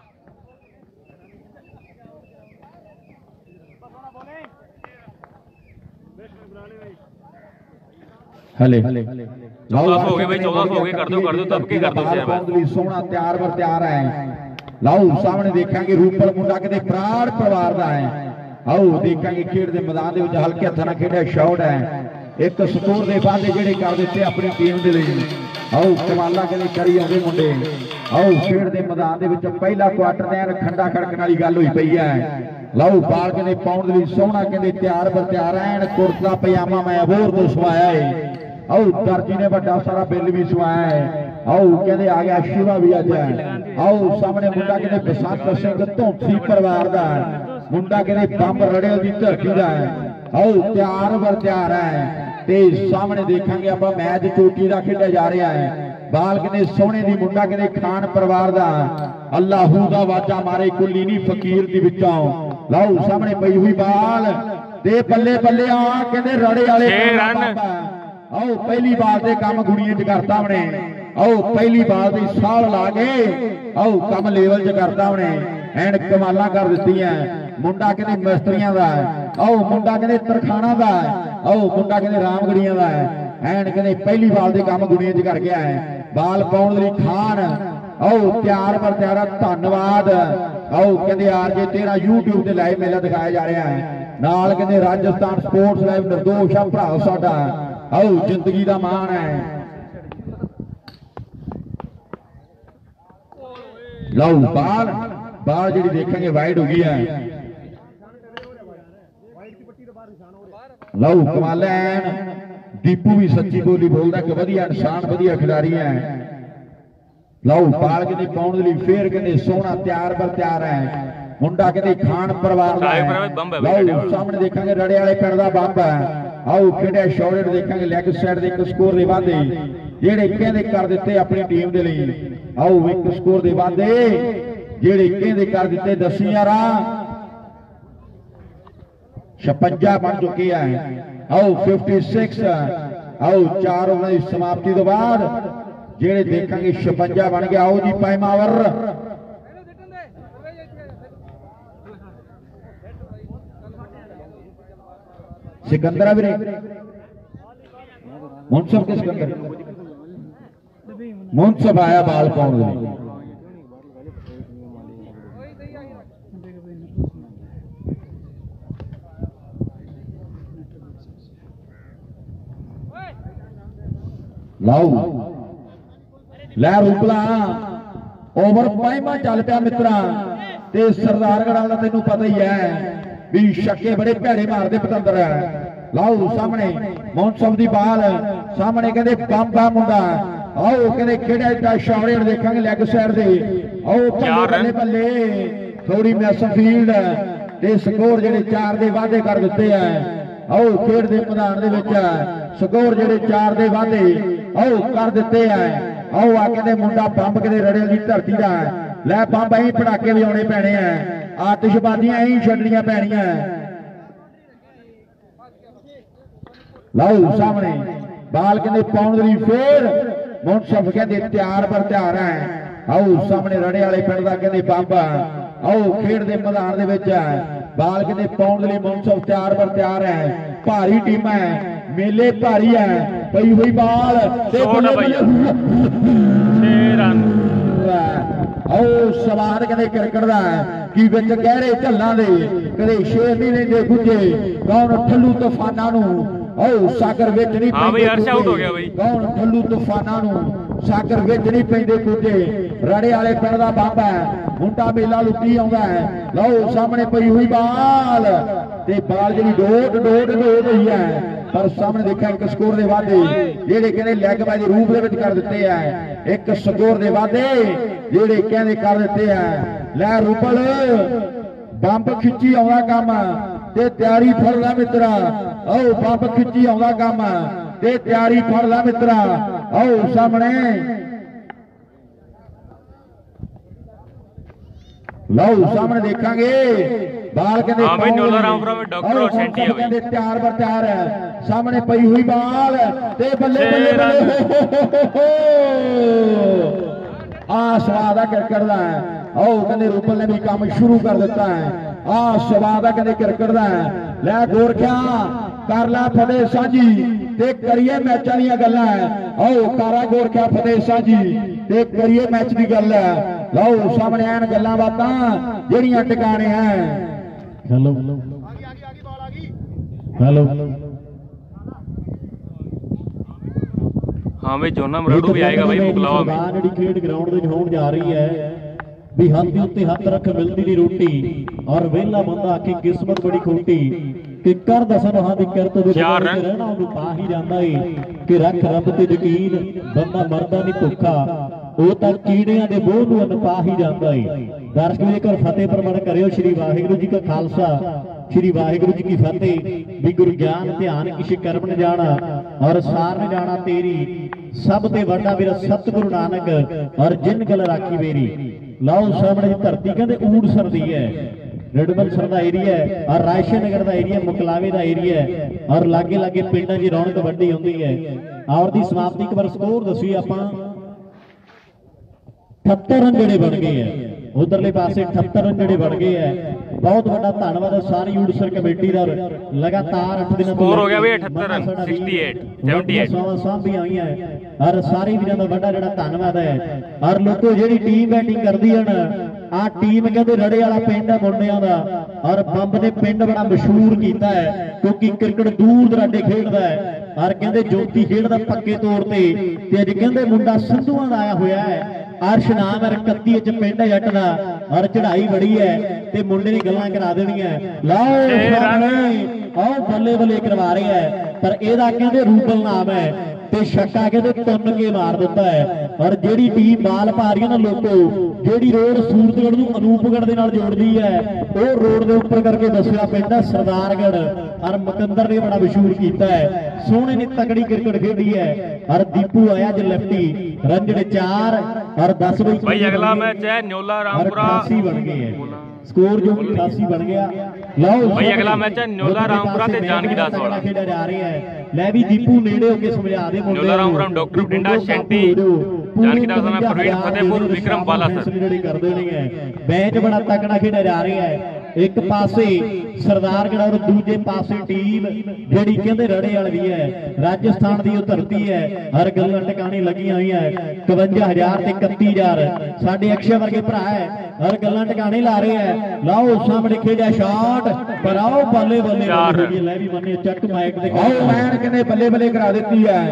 हले 1400 हो गए भाई, 1400 हो गए। कर दो तब की कर दो शेर। सोना तैयार पर तैयार है। लाओ सामने देखेंगे रूपल मुंडा किते प्राण परिवार दा है। आओ देखेंगे खेड दे मैदान दे विच हल्के हत्थां नाल खेडिया शॉट है। एक स्कोर दे वादे जेडे कर दिते अपनी टीम दे लई। आओ कमाला के करी आउंदे मुंडे। आओ खेड दे मैदान दे विच पहला क्वार्टर दे खंडा खड़कण वाली गल होई पई है। लाओ बाल कहते पाउण दे लई सोहना कहते तैयार पर तैयार है। कुर्ता पजामा मैं अबोर तो सवाया है। आओ दर्जी ने बड़ा सारा बिल भी सवाया है। आओ कहते आ गया शिवा भी अज है। आओ सामने मुंडा कहते बसंत सिंह धौंसी परिवार का मुंडा कहते बंब रड़े की धरती का है। आओ तैयार पर तैयार है। सामने देखेंगे आप मैच चोटी का खेड़ा जा रहा है। बाल कहते सोहने की मुंडा कहते खान परिवार का अल्लाहू का वाजा मारे कुली नहीं फकीर की विचों। लाओ सामने पई हुई बाल ते बल्ले बल्ले आ कहते रड़े वाले। आओ पहली बाल से काम गुड़िया च करता हमने। आओ पहली बाल की साल ला के आओ कम लेवल च करता हमने। एंड कमाला कर दी है। मुंडा कहते मिस्त्रियों का है। आओ मुंडा कहते तरखाना का है। आओ मुंडा कहते रामगढ़िया का है। एंड कहते पहली बाल के काम गुड़िया च कर गया है। बाल पाउण लई खान आओ तैयार पर तैयार। धन्यवाद। आओ कहते आज जे तेरा यूट्यूब से लाइव मेला दिखाया जा रहा है। नाल कहते राजस्थान स्पोर्ट्स लाइव निर्दोष आ भरा साडा। आओ जिंदगी का मान है। लो बाल बाल जी देखेंगे वाइड हो गई है। लो कमाल दीपू भी सच्ची बोली बोलता कि वधिया इंसान वधिया खिलाड़ी है। लो बाल कहते पाउण दे लई फेर कहते सोहना तैयार पर तैयार है। ਮੁੰਡਾ ਕਹਿੰਦੇ ਖਾਨ ਪਰਿਵਾਰ ਦਾ ਹੈ। ਲਓ ਸਾਹਮਣੇ ਦੇਖਾਂਗੇ ਰੜੇ ਵਾਲੇ ਪਿੰਡ ਦਾ ਬੰਬ ਹੈ। ਆਓ ਖੇਡਿਆ ਸ਼ਾਟ ਦੇਖਾਂਗੇ ਲੈਗ ਸਾਈਡ ਦੇ ਇੱਕ ਸਕੋਰ ਦੇ ਵਾਧੇ ਜਿਹੜੇ ਕਹਿੰਦੇ ਕਰ ਦਿੱਤੇ ਆਪਣੀ ਟੀਮ ਦੇ ਲਈ। ਆਓ ਇੱਕ ਸਕੋਰ ਦੇ ਵਾਧੇ ਜਿਹੜੇ ਕਹਿੰਦੇ ਕਰ ਦਿੱਤੇ। ਦੱਸੀ ਯਾਰਾ 56 ਬਣ ਚੁੱਕੇ ਆ। ਆਓ 56 ਆਓ 4 ਓਵਰਾਂ ਦੀ ਸਮਾਪਤੀ ਤੋਂ ਬਾਅਦ ਜਿਹੜੇ ਦੇਖਾਂਗੇ 56 ਬਣ ਗਿਆ। ਆਓ ਜੀ ਪੈਮਾਵਰ सिकंदर भी मुंसफ के सिकंदर मुंसफ आया बाल पाउंड लाओ लै रूपला ओवर पाइमा चल पिया मित्रा ते सरदारगढ़ वाला तेनू पता ही है भी छक्के बड़े भैड़े मारते पतंदर है। लाओ सामने मुंसफ दी बाल सामने कहते बंबा मुंडा। आओ कहते खेड़ा शॉट देखांगे लैग साइड से। आओ बल्ले बल्ले थोड़ी मैस फील्ड ते स्कोर जेडे 4 दे वादे कर दिते हैं। आओ खेड दे मैदान दे विच स्कोर जेडे 4 दे वादे आओ कर दिते हैं। आओ आ कहते मुंडा बंब कहते रड़े दी धरती दा लै बंब अं पटाके वजाने पैने हैं। आतिशबाजियां ही छड्डनियां पैणियां। लाओ सामने बाल कहते पाउण लई फिर मुंसफ कहते तैयार पर तैयार है। आओ सामने रड़े वाले पिंड दा कहते बंब। आओ खेड दे मैदान दे विच बाल कहते पाउण लई मुंसफ तैयार पर तैयार है। भारी टीम है मेले भारी है पई हुई बाल ते आओ सवाल कहते क्रिकेट का कि विच गहरे झल्लां दे कदे शेर नहीं लेंदे गुजे कौन ठल्लू तूफाना नू। आओ सागर विच नहीं पैंदे कौन ठल्लू तूफाना नू सागर विच नहीं पैंदे गुजे। रड़े वाले पिंड दा बंब है मुंडा मेला लुटी आउंदा है। लाओ सामने पई हुई बाल ते बाल जिहड़ी डोट डोट डोट हुई है पर सामने देखा एक स्कोर दे वादे जेडे कहते लैग बाय दे रूप दे विच कर दिते हैं। एक स्कोर दे वादे जेडे कहते कर दिते हैं। लै रूपल बंब खिच्ची आउंदा काम ते तैयारी फड़ ला मित्रा। आओ बंब खिच्ची आउंदा काम ते तैयारी फड़ ला मित्रा। आओ सामने लाओ सामने देखांगे बाल कहते तैयार पर तैयार है। सामने पई हुई बाल ते बल्ले बल्ले बल्ले आ स्वाद है क्रिकेट का है। आओ कहते रूपल ने भी काम शुरू कर दिता है। आ स्वाद है कहते क्रिकेट का है। लै गोरखिया कर ला फतेह साझी ते करिए मैचों दी गल्लां है। आओ कारा गोरखिया फतेह साझी ते करिए मैच की गल है। लाओ सामने एन गल्लां बातां जेहड़ियां टिकाने हैं। हेलो हेलो हाँ भाई जोना मराडू भी आएगा भाई मुकलावा में ਜਿਹੜੀ ਖੇਡ ਗਰਾਊਂਡ ਦੇ ਹੋਣ ਜਾ ਰਹੀ ਹੈ ਵੀ ਹੱਥ ਦੇ ਉੱਤੇ ਹੱਥ ਰੱਖ ਮਿਲਦੀ ਨਹੀਂ ਰੋਟੀ ਔਰ ਵਿਹਲਾ ਬੰਦਾ ਆਖੇ ਕਿਸਮਤ ਬੜੀ ਖੋਟੀ ਕਿ ਕਰ ਦਸਨਹਾਂ ਦੀ ਕਿਰਤ ਦੇ ਰਹਿਣਾ ਉਹਨੂੰ ਪਾ ਹੀ ਜਾਂਦਾ ਏ ਕਿ ਰੱਖ ਰੱਬ ਤੇ ਯਕੀਨ ਬੰਦਾ ਮਰਦਾ ਨਹੀਂ ਭੁੱਖਾ ਉਹ ਤਾਂ ਕੀੜਿਆਂ ਦੇ ਮੋਹ ਨੂੰ ਅਨਪਾ ਹੀ ਜਾਂਦਾ ਏ। ਦਰਸ਼ਕ ਜੇਕਰ ਫਤਿਹ ਪ੍ਰਵਾਨ ਕਰਿਓ ਸ਼੍ਰੀ ਵਾਹਿਗੁਰੂ ਜੀ ਕਾ ਖਾਲਸਾ श्री वाहिगुरु जी की फतेह। भी गुरु ज्ञान ध्यान किसी कर्म न जाना और सार न जाना तेरी सब ते वड्डा मेरा सतगुरु नानक और जिन गल राखी मेरी। लाओ सामने धरती कहते ऊड़सर दी है रिडबलसर का एरिया है और रायशे नगर का एरिया मुकलावे का एरिया है और लागे लागे पिंडा च रौनक वड्डी होंदी है। और दी समाप्ति एक बार स्कोर दसी आपां 78 रन जेडे बन गए हैं उधरले पासे 78 रन जेडे बन गए हैं। बहुत बड़ा धन्यवाद सारी यूडसर कमेटी का लगातार 8 दिन स्कोर हो गया भाई 78 68 78 साहब भी आई है और सारे वीरों का बड़ा जड़ा धन्यवाद है। और लोगों जी टीम बैटिंग करती है आ टीम कहते रड़े वाला पिंड है मुंडिया का और बंब ने पिंड बड़ा मशहूर किया है क्योंकि क्रिकेट दूर दराडे खेलता है और कहते ज्योति खेलता पक्के तौर पर अज कहते मुंडा संधुआ का आया हुआ है। अर्श नाम है 31 च पिंड है जट का और चढ़ाई बड़ी है ते मुंडे दी गल्लां करा देनियां। लाओ आओ बल्ले बल्ले करवा रहे हैं पर एदा कहते रूपल नाम है ਤੇ ਛੱਕਾ ਕਹਿੰਦੇ ਤੁੰਨ ਕੇ ਮਾਰ ਦਿੰਦਾ ਹੈ। ਔਰ ਜਿਹੜੀ ਟੀਮ ਬਾਲ ਪਾ ਰਹੀ ਹੈ ਨਾ ਲੋਕੋ, ਜਿਹੜੀ ਰੋਡ ਸੂਰਤਗੜ੍ਹ ਨੂੰ ਅਨੂਪਗੜ੍ਹ ਦੇ ਨਾਲ ਜੋੜਦੀ ਹੈ, ਉਹ ਰੋਡ ਦੇ ਉੱਪਰ ਕਰਕੇ ਦੱਸਿਆ ਪੈਂਦਾ ਸਰਦਾਰਗੜ੍ਹ। ਔਰ ਮੁਕੰਦਰ ਨੇ ਬੜਾ ਮਸ਼ਹੂਰ ਕੀਤਾ ਹੈ, ਸੋਹਣੇ ਨੇ ਤਕੜੀ ਕ੍ਰਿਕਟ ਖੇਡੀ ਹੈ। ਔਰ ਦੀਪੂ ਆਇਆ ਅੱਜ ਲੈਫਟੀ, ਰਨ ਜਿਹੜੇ 4 ਔਰ 10 ਵਿੱਚ भाई अगला मैच है न्योला रामपुरा 88 बन गए हैं, स्कोर जो 88 बन गया। लो भाई अगला मैच है न्योला रामपुरा ते जानकी दास वाला। खेड़ा जा रही है, ले भी दीपू नेड़े होके समझा दे मुंडे न्योला रामपुरा डॉक्टर बठिंडा शैंटी जानकी दास वाला प्रवीण फतेहपुर विक्रम बाला सर कर देनी है। मैच बड़ा तगड़ा खेड़ा जा रही है, एक पासे सरदारगढ़ और दूजे पासे टीम ਜਿਹੜੀ ਕਹਿੰਦੇ ਰੜੇ ਵਾਲੀ ਹੈ, ਰਾਜਸਥਾਨ ਦੀ ਉਹ ਧਰਤੀ ਹੈ। ਹਰ ਗੱਲਾਂ ਟਿਕਾਣੇ ਲੱਗੀਆਂ ਹੋਈਆਂ, 51000 ਤੇ 31000 ਸਾਡੇ ਅਕਸ਼ੇ ਵਰਗੇ ਭਰਾ ਹੈ, ਹਰ ਗੱਲਾਂ ਟਿਕਾਣੇ ਲਾ ਰਹੇ ਹੈ। ਲਾਓ ਸਾਹਮਣੇ ਖੇਡਿਆ ਸ਼ਾਟ, ਪਰ ਆਓ ਬੱਲੇ ਬੱਲੇ ਲੈ ਵੀ ਮੰਨੇ ਚੱਕ ਮਾਈਕ ਦੇ ਆਓ ਮੈਨ ਕਹਿੰਦੇ ਬੱਲੇ ਬੱਲੇ ਕਰਾ ਦਿੱਤੀ ਹੈ।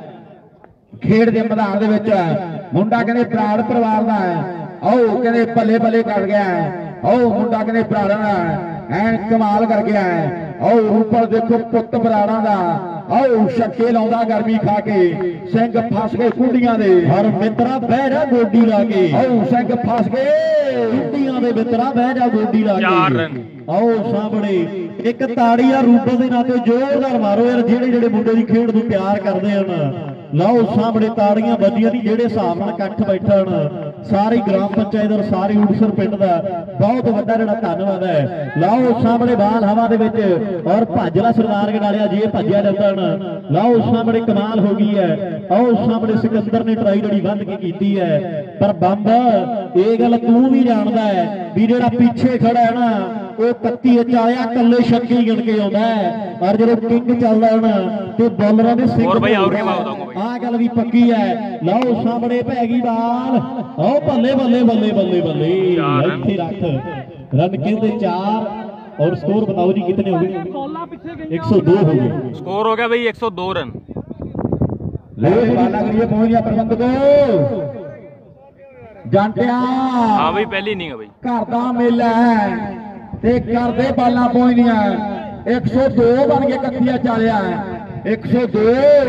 ਖੇਡ ਦੇ ਮੈਦਾਨ ਦੇ ਵਿੱਚ ਮੁੰਡਾ ਕਹਿੰਦੇ ਪ੍ਰਾੜ ਪਰਿਵਾਰ ਦਾ ਹੈ, ਆਓ ਕਹਿੰਦੇ ਬੱਲੇ ਬੱਲੇ ਕਰ ਗਿਆ ਹੈ। ਆਓ ਮੁੰਡਾ ਕਹਿੰਦੇ ਪ੍ਰਾੜਾਂ ਦਾ ਐਨ ਕਮਾਲ ਕਰ ਗਿਆ ਹੈ। ਆਓ ਉੱਪਰ ਦੇਖੋ ਪੁੱਤ ਪ੍ਰਾੜਾਂ ਦਾ, ਆਓ ਛੱਕੇ ਲਾਉਂਦਾ ਗਰਮੀ ਖਾ ਕੇ, ਸਿੰਘ ਫਸ ਗਏ ਕੁੰਡੀਆਂ ਦੇ। ਹਰ ਮਿੱਤਰਾ ਬਹਿ ਜਾ ਗੋਡੀ ਲਾ ਕੇ, ਆਓ ਸਿੰਘ ਫਸ ਗਏ ਕੁੰਡੀਆਂ ਦੇ ਮਿੱਤਰਾ ਬਹਿ ਜਾ ਗੋਡੀ ਲਾ ਕੇ। 4 ਰਨ ਆਓ ਸਾਹਮਣੇ ਇੱਕ ਤਾੜੀ ਆ ਰੂਬਲ ਦੇ ਨਾਂ ਤੇ ਜ਼ੋਰਦਾਰ ਮਾਰੋ ਯਾਰ, ਜਿਹੜੇ ਮੁੰਡੇ ਦੀ ਖੇਡ ਨੂੰ ਪਿਆਰ ਕਰਦੇ ਹਨ। ਲਓ ਸਾਹਮਣੇ ਤਾੜੀਆਂ ਵੱਜੀਆਂ ਨਹੀਂ, ਜਿਹੜੇ ਹਿਸਾਬ ਨਾਲ ਇਕੱਠ ਬੈਠਣ ਸਾਰੀ ਗ੍ਰਾਮ ਪੰਚਾਇਤ ਔਰ ਸਾਰੇ ਊੜਸਰ ਪਿੰਡ ਦਾ ਬਹੁਤ ਵੱਡਾ ਜਿਹੜਾ ਧੰਨਵਾਦ ਹੈ। ਲਓ ਸਾਹਮਣੇ ਬਾਲ ਹਵਾ ਦੇ ਵਿੱਚ ਔਰ ਭੱਜਲਾ ਸਰਦਾਰਗੜ੍ਹ ਵਾਲਿਆ, ਜੇ ਭੱਜਿਆ ਜਾਂਦਾ ਨਾ। ਲਓ ਸਾਹਮਣੇ ਕਮਾਲ ਹੋ ਗਈ ਹੈ। ਆਓ ਸਾਹਮਣੇ ਸਿਕੰਦਰ ਨੇ ਟਰਾਈ ਜਿਹੜੀ ਵੱਧ ਕੇ ਕੀਤੀ ਹੈ, ਪਰ ਬੰਬ ਇਹ ਗੱਲ ਤੂੰ ਵੀ ਜਾਣਦਾ ਹੈ ਵੀ ਜਿਹੜਾ ਪਿੱਛੇ ਖੜਾ ਹੈ ਨਾ ਉਹ 31 ਚਾਲਿਆ ਕੱਲੇ ਛੱਕੇ ਗਿਣ ਕੇ ਆਉਂਦਾ ਹੈ। ਔਰ ਜਦੋਂ ਕਿੰਗ ਚੱਲਦਾ ਨਾ ਤੇ ਬੋਲਰਾਂ ਦੇ ਸਿੰਘ ਆਹ ਗੱਲ ਵੀ ਪੱਕੀ ਹੈ। ਲਓ ਸਾਹਮਣੇ ਪੈ ਗਈ ਬਾਲ, ਆਓ ਬੱਲੇ ਬੱਲੇ ਬੱਲੇ ਬੱਲੇ ਬੱਲੇ ਇੱਥੇ ਰੱਖ ਰਨ ਕਹਿੰਦੇ 4 और स्कोर बताओ जी कितने हो गए? 102 हो गए। स्कोर हो गया भाई 102 रन। ले बाला करिए पहुंच गया प्रबंधको जांटिया। हाँ भाई पहली इनिंग है भाई, घर का मेला है ते करदे बाला पहुंचनिया। 102 बन के 31 चालिया 102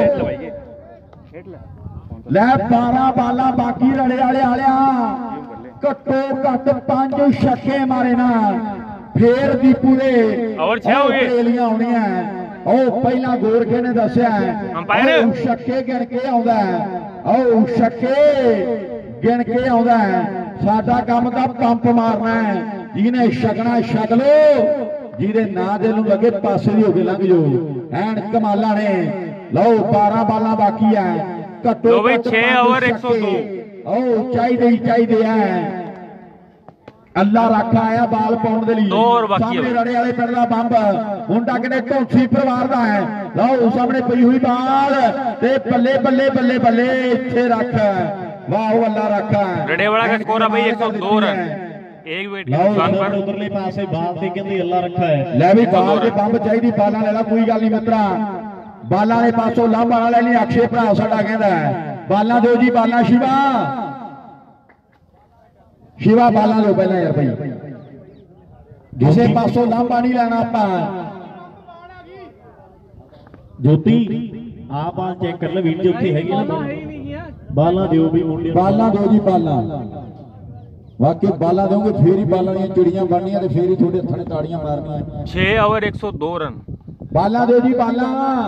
ले 12 बाला बाकी रड़े वाले आलिया घट्टो घट 5 छक्के मारे ना फिर दीपू दे ओवर 6 हो गए आउणियां। ਉਹ ਪਹਿਲਾਂ ਗੋਰਖੇ ਨੇ ਦੱਸਿਆ ਉਹ ਛੱਕੇ ਗਿਣ ਕੇ ਆਉਂਦਾ, ਉਹ ਛੱਕੇ ਗਿਣ ਕੇ ਆਉਂਦਾ। ਸਾਡਾ ਕੰਮ ਤਾਂ ਪੰਪ ਮਾਰਨਾ ਹੈ, ਜਿਹਨੇ ਛਕਣਾ ਛਕ ਲੋ, ਜਿਹਦੇ ਨਾਂ ਦੇ ਨੂੰ ਲੱਗੇ ਪਾਸੇ ਦੀ ਹੋ ਕੇ ਲੰਘ ਜਾਓ। ਐਨ ਕਮਾਲਾਂ ਨੇ। ਲਓ 12 ਬਾਲਾਂ ਬਾਕੀ ਹੈ, ਘੱਟੋ ਘੱਟ 6 ਓਵਰ 102। ਉਹ ਚਾਹੀਦੇ ਹੀ ਚਾਹੀਦੇ ਆ। ਅੱਲਾ ਰੱਖਾ ਆਇਆ ਬਾਲ ਪਾਉਣ ਦੇ ਲਈ। ਸਾਹਮਣੇ ਰੜੇ ਵਾਲੇ ਪਿੰਡ ਦਾ ਬੰਬ ਮੁੰਡਾ ਕਿਨੇ ਢੋਂਸੀ ਪਰਿਵਾਰ ਦਾ ਹੈ। ਲਓ ਸਾਹਮਣੇ ਪਈ ਹੋਈ ਬਾਲ ਤੇ ਬੱਲੇ ਬੱਲੇ ਬੱਲੇ ਬੱਲੇ ਇੱਥੇ ਰੱਖ। ਵਾਹ ਅੱਲਾ ਰੱਖਾ। ਰੜੇ ਵਾਲਾ ਦਾ ਸਕੋਰ ਆ ਬਈ 102 ਰਨ। ਇੱਕ ਵਿਕਟ ਕੇ ਨੁਕਸਾਨ ਪਰ ਉਧਰਲੇ ਪਾਸੇ ਬਾਲ ਤੇ ਕਹਿੰਦੇ ਅੱਲਾ ਰੱਖਾ ਹੈ। ਲੈ ਵੀ ਬਾਲ ਦੇ ਬੰਬ ਚਾਹੀਦੀ, ਬਾਲਾਂ ਲੈ ਲਾ ਕੋਈ ਗੱਲ ਨਹੀਂ ਮਿੱਤਰਾ। ਬਾਲਾਂ ਦੇ ਪਾਸੋਂ ਲਾਂਭਾ ਲੈ ਲਈ। ਅਕਸ਼ੇ ਭਰਾ ਸਾਡਾ ਕਹਿੰਦਾ ਬਾਲਾਂ ਦਿਓ ਜੀ, ਬਾਲਾਂ ਸ਼ਿਵਾ शिवा बाला लो पहला यार भाई, किसी पासों लांबा नहीं लेना आपा। ज्योति आप चेक कर ले वीडियो उत्थे हैगी ना, बाला दियो भी मुंडे, बाला दो जी बाला। वाकई बाला दोगे फिर ही बाला दी चिड़ियां बननियां ते फिर ही थोड़े हत्थां ने ताड़ियां मारनियां। 6 ओवर 102 रन। बाला दो जी बाला।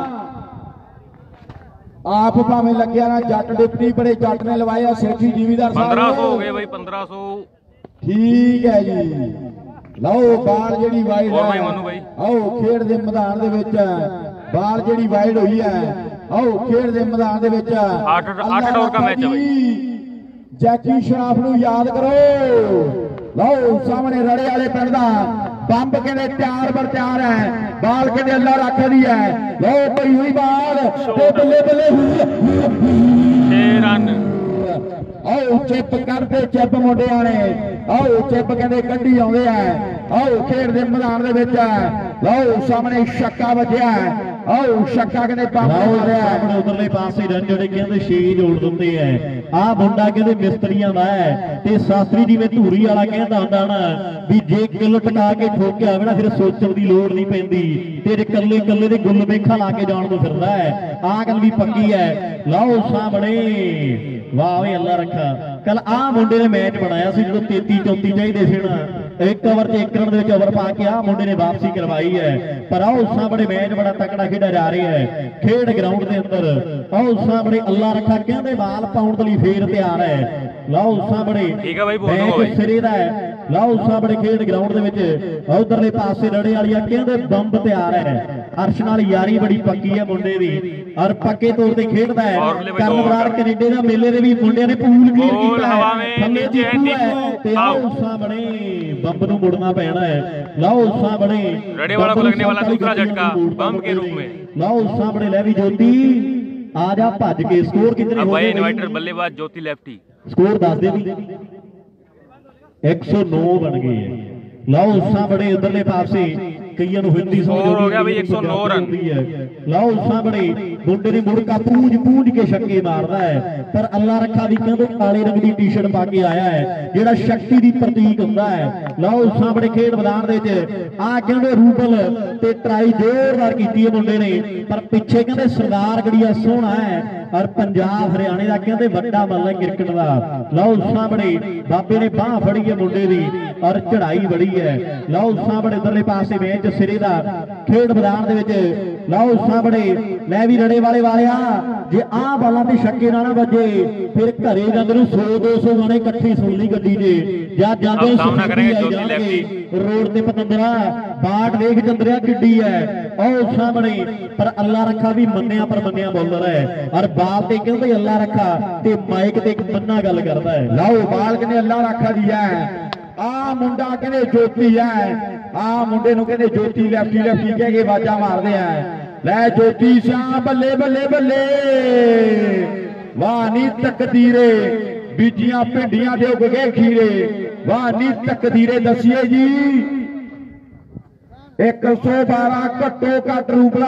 आप भावें लग्या ना जट डिप्टी बड़े जट ने लवाया सेठी जिमीदार 1500 हो गए भाई 1500। ठीक है जी। ਲਓ ਬਾਲ ਜਿਹੜੀ ਵਾਈਡ ਹੋਰ ਭਾਈ ਮਨੂ ਭਾਈ ਆਓ ਖੇਡ ਦੇ ਮੈਦਾਨ ਦੇ ਵਿੱਚ ਬਾਲ ਜਿਹੜੀ ਵਾਈਡ ਹੋਈ ਹੈ। ਆਓ ਖੇਡ ਦੇ ਮੈਦਾਨ ਦੇ ਵਿੱਚ 8 ओवर का मैच है भाई। ਜੈਕੀ ਸ਼ਰਾਫ ਨੂੰ ਯਾਦ ਕਰੋ। ਲਓ ਸਾਹਮਣੇ ਰੜੇ ਵਾਲੇ ਪਿੰਡ ਦਾ ਬੰਬ ਕਹਿੰਦੇ ਤਿਆਰ ਬਰ ਤਿਆਰ ਹੈ। ਬਾਲ ਕਹਿੰਦੇ ਅੱਲਾ ਰੱਖਦੀ ਹੈ। ਲਓ ਪਈ ਹੋਈ ਬਾਲ ਤੇ ਬੱਲੇ ਬੱਲੇ 6 ਰਨ। ਆਓ ਚਿੱਪ ਕਰਦੇ ਚਿੱਪ ਮੁੰਡਿਆਂ ਨੇ। ਆਓ ਚਿੱਪ ਕਹਿੰਦੇ ਕੱਢੀ ਆਉਂਦੇ ਆ। ਆਓ ਖੇਡ ਦੇ ਮੈਦਾਨ ਦੇ ਵਿੱਚ ਲਓ ਸਾਹਮਣੇ ਛੱਕਾ ਵੱਜਿਆ। ਆਓ ਛੱਕਾ ਕਹਿੰਦੇ ਪੰਪ ਮਾਰਿਆ। ਆਪਣੇ ਉਧਰਲੇ ਪਾਸੇ ਰਨ ਜਿਹੜੇ ਕਹਿੰਦੇ 6 ਜੋੜ ਦਿੰਦੇ ਐ। ਆਹ ਮੁੰਡਾ ਕਹਿੰਦੇ ਮਿਸਤਰੀਆਂ ਦਾ ਹੈ ਤੇ ਸ਼ਾਸਤਰੀ ਜਿਵੇਂ ਧੂਰੀ ਵਾਲਾ ਕਹਿੰਦਾ ਹੁੰਦਾ ਨਾ ਵੀ ਜੇ ਕਿੱਲ ਟਕਾ ਕੇ ਠੋਕਿਆ ਹੋਵੇ ਨਾ ਫਿਰ ਸੋਚਣ ਦੀ ਲੋੜ ਨਹੀਂ ਪੈਂਦੀ। ਤੇਰੇ ਕੱਲੇ ਕੱਲੇ ਦੇ ਗੁੱਲ ਮੇਖਾ ਲਾ ਕੇ ਜਾਣ ਨੂੰ ਫਿਰਦਾ ਹੈ, ਆਹ ਗੱਲ ਵੀ ਪੱਕੀ ਹੈ। ਲਓ ਸਾਹਮਣੇ, ਵਾਹ ਵੇ ਅੱਲਾ ਰੱਖਾ। ਕੱਲ ਆਹ ਮੁੰਡੇ ਨੇ ਮੈਚ ਬਣਾਇਆ ਸੀ ਜਦੋਂ 33-34 ਚਾਹੀਦੇ ਸੀ ਨਾ, 1 ਓਵਰ ਤੇ 1 ਰਨ ਦੇ ਵਿੱਚ ਓਵਰ ਪਾ ਕੇ ਆਹ ਮੁੰਡੇ ਨੇ ਵਾਪਸੀ ਕਰਵਾਈ ਹੈ। ਪਰ ਆਹ ਸਾਹਮਣੇ ਮੈਚ ਬੜਾ ਤਕੜਾ ਖੇਡਿਆ ਜਾ ਰਿਹਾ ਹੈ ਖੇਡ ਗਰਾਊਂਡ ਦੇ ਅੰਦਰ। ਆਹ ਸਾਹਮਣੇ ਅੱਲਾ ਰੱਖਾ ਕਹਿੰਦੇ ਬਾਲ ਪਾਉਣ ਦੇ ਲਈ ਫੇਰ ਤਿਆਰ ਹੈ। ਲਓ ਸਾਹਮਣੇ ਮੈਚ ਸਿਰੇ ਦਾ ਹੈ। ਲਓ ਸਾਹਮਣੇ ਖੇਡ ਗਰਾਊਂਡ ਦੇ ਵਿੱਚ ਉਧਰਲੇ ਪਾਸੇ ਰੜੇ ਵਾਲੀਆਂ ਕਹਿੰਦੇ ਬੰਬ ਤਿਆਰ ਹੈ। ਅਰਸ਼ ਨਾਲ ਯਾਰੀ ਬੜੀ ਪੱਕੀ ਹੈ ਮੁੰਡੇ ਦੀ, ਔਰ ਪੱਕੇ ਤੌਰ ਤੇ ਖੇਡਦਾ ਹੈ। ਕਰਨ ਬਰਾੜ ਕੈਨੇਡਾ ਦਾ ਮੇਲੇ ਦੇ ਵੀ ਮੁੰਡਿਆਂ ਨੇ ਪੂਲ ਕਲੀਅਰ ਕੀਤਾ ਹੈ, ਥੱਲੇ ਦੀਪੂ ਹੈ ਤੇ ਆਓ ਸਾਹਮਣੇ ਬੰਬ ਨੂੰ ਮੁੜਨਾ ਪੈਣਾ ਹੈ। ਲਓ ਸਾਹਮਣੇ रड़े वाला को लगने वाला दूसरा झटका बम के रूप में। ਲਓ ਸਾਹਮਣੇ ਲੈ ਵੀ ਜੋਤੀ ਆ ਜਾ ਭੱਜ ਕੇ। ਸਕੋਰ ਕਿੰਨੇ ਹੋ भाई ਗਏ? इनवाइटर बल्लेबाज ज्योति लेफ्टी। ਸਕੋਰ ਦੱਸ ਦੇ ਵੀ। 109 ਬਣ ਗਏ ਹੈ। ਲਓ ਸਾਹਮਣੇ ਉਧਰਲੇ ਪਾਸੇ ਕਈਆਂ ਨੂੰ ਹਿੰਦੀ ਸਮਝ ਹੋ ਗਿਆ ਬਈ 109 ਰਨ। ਲਓ ਸਾਹਮਣੇ ਮੁੰਡੇ ਨੇ ਮੁੜਕਾ ਪੂੰਝ ਕੇ ਛੱਕੇ ਮਾਰਦਾ ਹੈ, ਪਰ ਅੱਲਾ ਰੱਖਾ ਵੀ ਕਹਿੰਦੇ ਕਾਲੇ ਰੰਗ ਦੀ ਟੀ-ਸ਼ਰਟ ਪਾ ਕੇ ਆਇਆ ਹੈ ਜਿਹੜਾ ਸ਼ਕਤੀ ਦੀ ਪ੍ਰਤੀਕ ਹੁੰਦਾ ਹੈ। ਲਓ ਸਾਹਮਣੇ ਖੇਡ ਮੈਦਾਨ ਦੇ ਵਿੱਚ ਆ ਕਹਿੰਦੇ ਰੂਬਲ ਤੇ ਟਰਾਈ ਜ਼ੋਰਦਾਰ ਕੀਤੀ ਹੈ ਮੁੰਡੇ ਨੇ, ਪਰ ਪਿੱਛੇ ਕਹਿੰਦੇ ਸਰਦਾਰ ਗੜੀਆ ਸੋਹਣਾ ਹੈ ਔਰ ਪੰਜਾਬ ਹਰਿਆਣੇ ਦਾ ਕਹਿੰਦੇ ਵੱਡਾ ਮੱਲ ਹੈ ਕ੍ਰਿਕਟ ਦਾ। ਲਓ ਸਾਹਮਣੇ ਬਾਬੇ ਨੇ ਬਾਹ ਫੜੀ ਹੈ ਮੁੰਡੇ ਦੀ ਔਰ ਚੜਾਈ ਬੜੀ ਹੈ। ਲਓ ਸਾਹਮਣੇ ਇਧਰਲੇ ਪਾਸੇ ਮੈਚ ਸਿਰੇ ਦਾ ਖੇਡ ਮੈਦਾਨ ਦੇ ਵਿੱਚ। ਲਓ ਸਾਹਮਣੇ ਲੈ ਵੀ ਰੜੇ ਵਾਲਿਆ, ਜੇ ਆਹ ਬਾਲਾਂ ਤੇ ਛੱਕੇ ਨਾ ਵੱਜੇ ਫਿਰ ਘਰੇ ਜਾਂਦੇ ਨੂੰ 100-200 ਗਾਣੇ ਇਕੱਠੇ ਸੁਣ ਲਈ ਗੱਡੀ ਦੇ ਜਾਂ ਜਾਂਦੇ ਸਾਹਮਣਾ ਕਰਾਂਗੇ ਜੋਤੀ ਲੈਫਟੀ ਰੋਡ ਤੇ ਪਤੰਦਰਾ ਬਾਟ ਵੇਖ ਚੰਦਰਿਆ ਕਿੱਡੀ ਹੈ। ਉਹ ਸਾਹਮਣੇ ਪਰ ਅੱਲਾ ਰੱਖਾ ਵੀ ਮੰਨਿਆ ਪਰ ਮੰਨਿਆ ਬੋਲਰ ਹੈ ਔਰ ਬਾਲ ਤੇ ਕਹਿੰਦੇ ਅੱਲਾ ਰੱਖਾ ਤੇ ਮਾਈਕ ਤੇ ਇੱਕ ਬੰਨਾ ਗੱਲ ਕਰਦਾ ਹੈ। ਲਓ ਬਾਲ ਕਹਿੰਦੇ ਅੱਲਾ ਰੱਖਾ ਦੀ ਹੈ, ਆ ਮੁੰਡਾ ਕਹਿੰਦੇ ਜੋਤੀ ਹੈ, ਆ ਮੁੰਡੇ ਨੂੰ ਕਹਿੰਦੇ ਜੋਤੀ ਲੈਫਟੀ ਕਹਿ ਕੇ ਆਵਾਜ਼ਾਂ ਮਾਰਦੇ ਆ। ਲੈ ਜੋਤੀ ਸ਼ਾਹ ਬੱਲੇ ਬੱਲੇ ਬੱਲੇ, ਵਾਹ ਨੀ ਤਕਦੀਰੇ ਬੀਜੀਆਂ ਭਿੰਡੀਆਂ ਦੇ ਉੱਗ ਗਏ ਖੀਰੇ, ਵਾਹ ਨੀ ਤਕਦੀਰੇ ਦੱਸੀਏ ਜੀ। 112 ਘੱਟੋ ਘੱਟ ਰੂਪਲਾ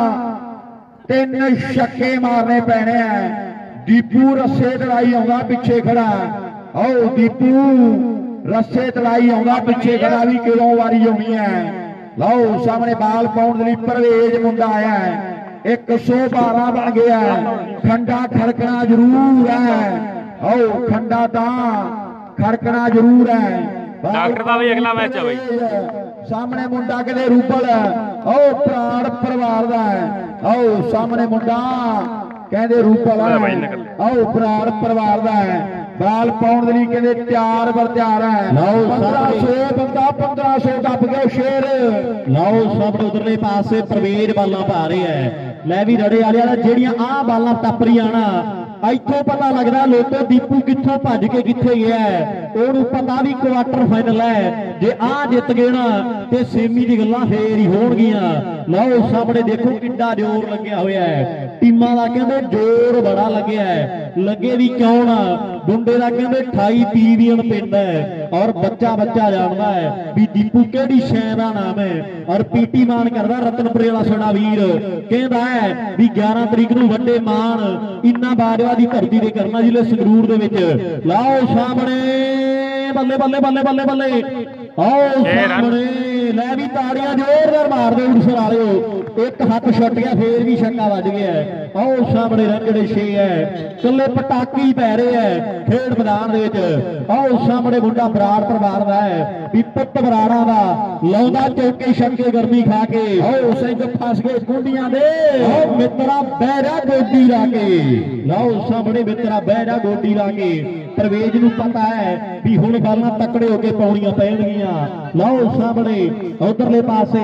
3 ਛੱਕੇ ਮਾਰਨੇ ਪੈਣੇ ਆ। ਦੀਪੂ ਰੱਸੇ ਤੜਾਈ ਆਉਂਦਾ ਪਿੱਛੇ ਖੜਾ, ਆਓ ਦੀਪੂ ਰੱਸੇ ਤੜਾਈ ਆਉਂਦਾ ਪਿੱਛੇ ਖੜਾ ਵੀ ਕਿਉਂ ਵਾਰੀ ਆਉਣੀ ਹੈ। ਲਓ ਸਾਹਮਣੇ ਬਾਲ ਪਾਉਣ ਦੇ ਲਈ ਪਰਵੇਜ ਮੁੰਡਾ ਆਇਆ ਹੈ। 112 ਬਣ ਗਿਆ, ਖੰਡਾ ਖੜਕਣਾ ਜ਼ਰੂਰ ਹੈ। ਆਓ ਖੰਡਾ ਤਾਂ ਖੜਕਣਾ ਜ਼ਰੂਰ ਹੈ। डॉक्टर का भी अगला मैच है भाई। ਸਾਹਮਣੇ ਮੁੰਡਾ ਕਹਿੰਦੇ ਰੂਬਲ, ਆਓ ਪ੍ਰਾਣ ਪਰਿਵਾਰ ਦਾ ਹੈ। ਆਓ ਸਾਹਮਣੇ ਮੁੰਡਾ ਕਹਿੰਦੇ ਰੂਬਲ, ਆਓ ਪ੍ਰਾਣ ਪਰਿਵਾਰ ਦਾ ਹੈ। ਬਾਲ ਪਾਉਣ ਦੇ ਲਈ ਕਹਿੰਦੇ ਤਿਆਰ ਬਰ ਤਿਆਰ ਹੈ। ਲਓ 1500 ਬੰਦਾ 1500 ਦੱਬ ਗਿਆ ਸ਼ੇਰ। ਲਓ ਸਭ ਉਧਰਲੇ ਪਾਸੇ ਪ੍ਰਵੇਜ ਬਾਲਾਂ ਪਾ ਰਿਹਾ ਹੈ। ਲੈ ਵੀ ਰੜੇ ਵਾਲਿਆਂ ਦਾ ਜਿਹੜੀਆਂ ਆਹ ਬਾਲਾਂ ਟੱਪ ਰਹੀਆਂ ਨਾ, ਇੱਥੋਂ ਪਤਾ ਲੱਗਦਾ ਲੋਕੋ ਦੀਪੂ ਕਿੱਥੋਂ ਭੱਜ ਕੇ ਕਿੱਥੇ ਗਿਆ। ਉਹਨੂੰ ਪਤਾ ਵੀ ਕੁਆਟਰ ਫਾਈਨਲ ਹੈ, ਜੇ ਆਹ ਜਿੱਤ ਗਏ ਨਾ ਤੇ ਸੇਮੀ ਦੀ ਗੱਲਾਂ ਫੇਰ ਹੀ ਹੋਣਗੀਆਂ। ਲਓ ਸਾਹਮਣੇ ਦੇਖੋ ਕਿੰਨਾ ਜ਼ੋਰ ਲੱਗਿਆ ਹੋਇਆ ਹੈ, ਟੀਮਾਂ ਦਾ ਕਹਿੰਦੇ ਜ਼ੋਰ ਬੜਾ ਲੱਗਿਆ ਹੈ। ਲੱਗੇ ਵੀ ਕਿਉਂ ਨਾ, ਮੁੰਡੇ ਦਾ ਕਹਿੰਦੇ 28 ਪੀਵੀਐਨ ਪਿੰਡ ਹੈ ਔਰ ਬੱਚਾ ਜਾਣਦਾ ਹੈ ਵੀ ਦੀਪੂ ਕਿਹੜੀ ਸ਼ੈ ਦਾ ਨਾਮ ਹੈ। ਔਰ ਪੀਟੀ ਮਾਨ ਕਰਦਾ ਰਤਨਪੁਰੇ ਵਾਲਾ ਸਾਡਾ ਵੀਰ, ਕਹਿੰਦਾ ਹੈ ਵੀ 11 ਤਰੀਕ ਨੂੰ ਵੱਡੇ ਮਾਨ ਇੰਨਾ ਬਾਜਵਾ ਦੀ ਧਰਤੀ ਤੇ ਕਰਨਾ ਜ਼ਿਲ੍ਹੇ ਸੰਗਰੂਰ ਦੇ ਵਿੱਚ। ਲਾਓ ਸਾਹਮਣੇ ਬੱਲੇ ਬੱਲੇ ਬੱਲੇ ਬੱਲੇ ਬੱਲੇ, ਆਓ ਸਾਹਮਣੇ ਲੈ ਵੀ ਤਾੜੀਆਂ ਜ਼ੋਰਦਾਰ ਮਾਰਦੇ ਉਰਸਰ ਵਾਲਿਓ। ਇੱਕ ਹੱਥ ਛੁੱਟ ਗਿਆ ਫੇਰ ਵੀ ਛੱਕਾ ਵੱਜ ਗਿਆ। ਆਓ ਸਾਹਮਣੇ ਰਨ ਜਿਹੜੇ 6 ਹੈ, ਕੱਲੇ ਪਟਾਕੀ ਪੈ ਰਹੇ ਹੈ ਖੇਡ ਮੈਦਾਨ ਦੇ ਵਿੱਚ। ਆਓ ਸਾਹਮਣੇ ਮੁੰਡਾ ਬਰਾੜ ਪਰਿਵਾਰ ਦਾ ਹੈ ਵੀ ਪੁੱਤ ਬਰਾੜਾਂ ਦਾ ਲਾਉਂਦਾ ਚੌਕੇ ਛੱਕੇ ਗਰਮੀ ਖਾ ਕੇ। ਆਓ ਸਿੰਘ ਫਸ ਗਏ ਗੁੰਡੀਆਂ ਦੇ, ਆਓ ਮਿੱਤਰਾ ਬਹਿਰਾ ਗੋਡੀ ਲਾ ਕੇ। ਲਓ ਸਾਹਮਣੇ ਮਿੱਤਰਾ ਬਹਿਰਾ ਗੋਡੀ ਲਾ ਕੇ। ਪ੍ਰਵੇਜ ਨੂੰ ਪਤਾ ਹੈ ਵੀ ਹੁਣ ਬਾਲਾਂ ਤਕੜੇ ਹੋ ਕੇ ਪਾਉਣੀਆਂ ਪੈਣਗੀਆਂ। ਲਓ ਸਾਹਮਣੇ ਉਧਰਲੇ ਪਾਸੇ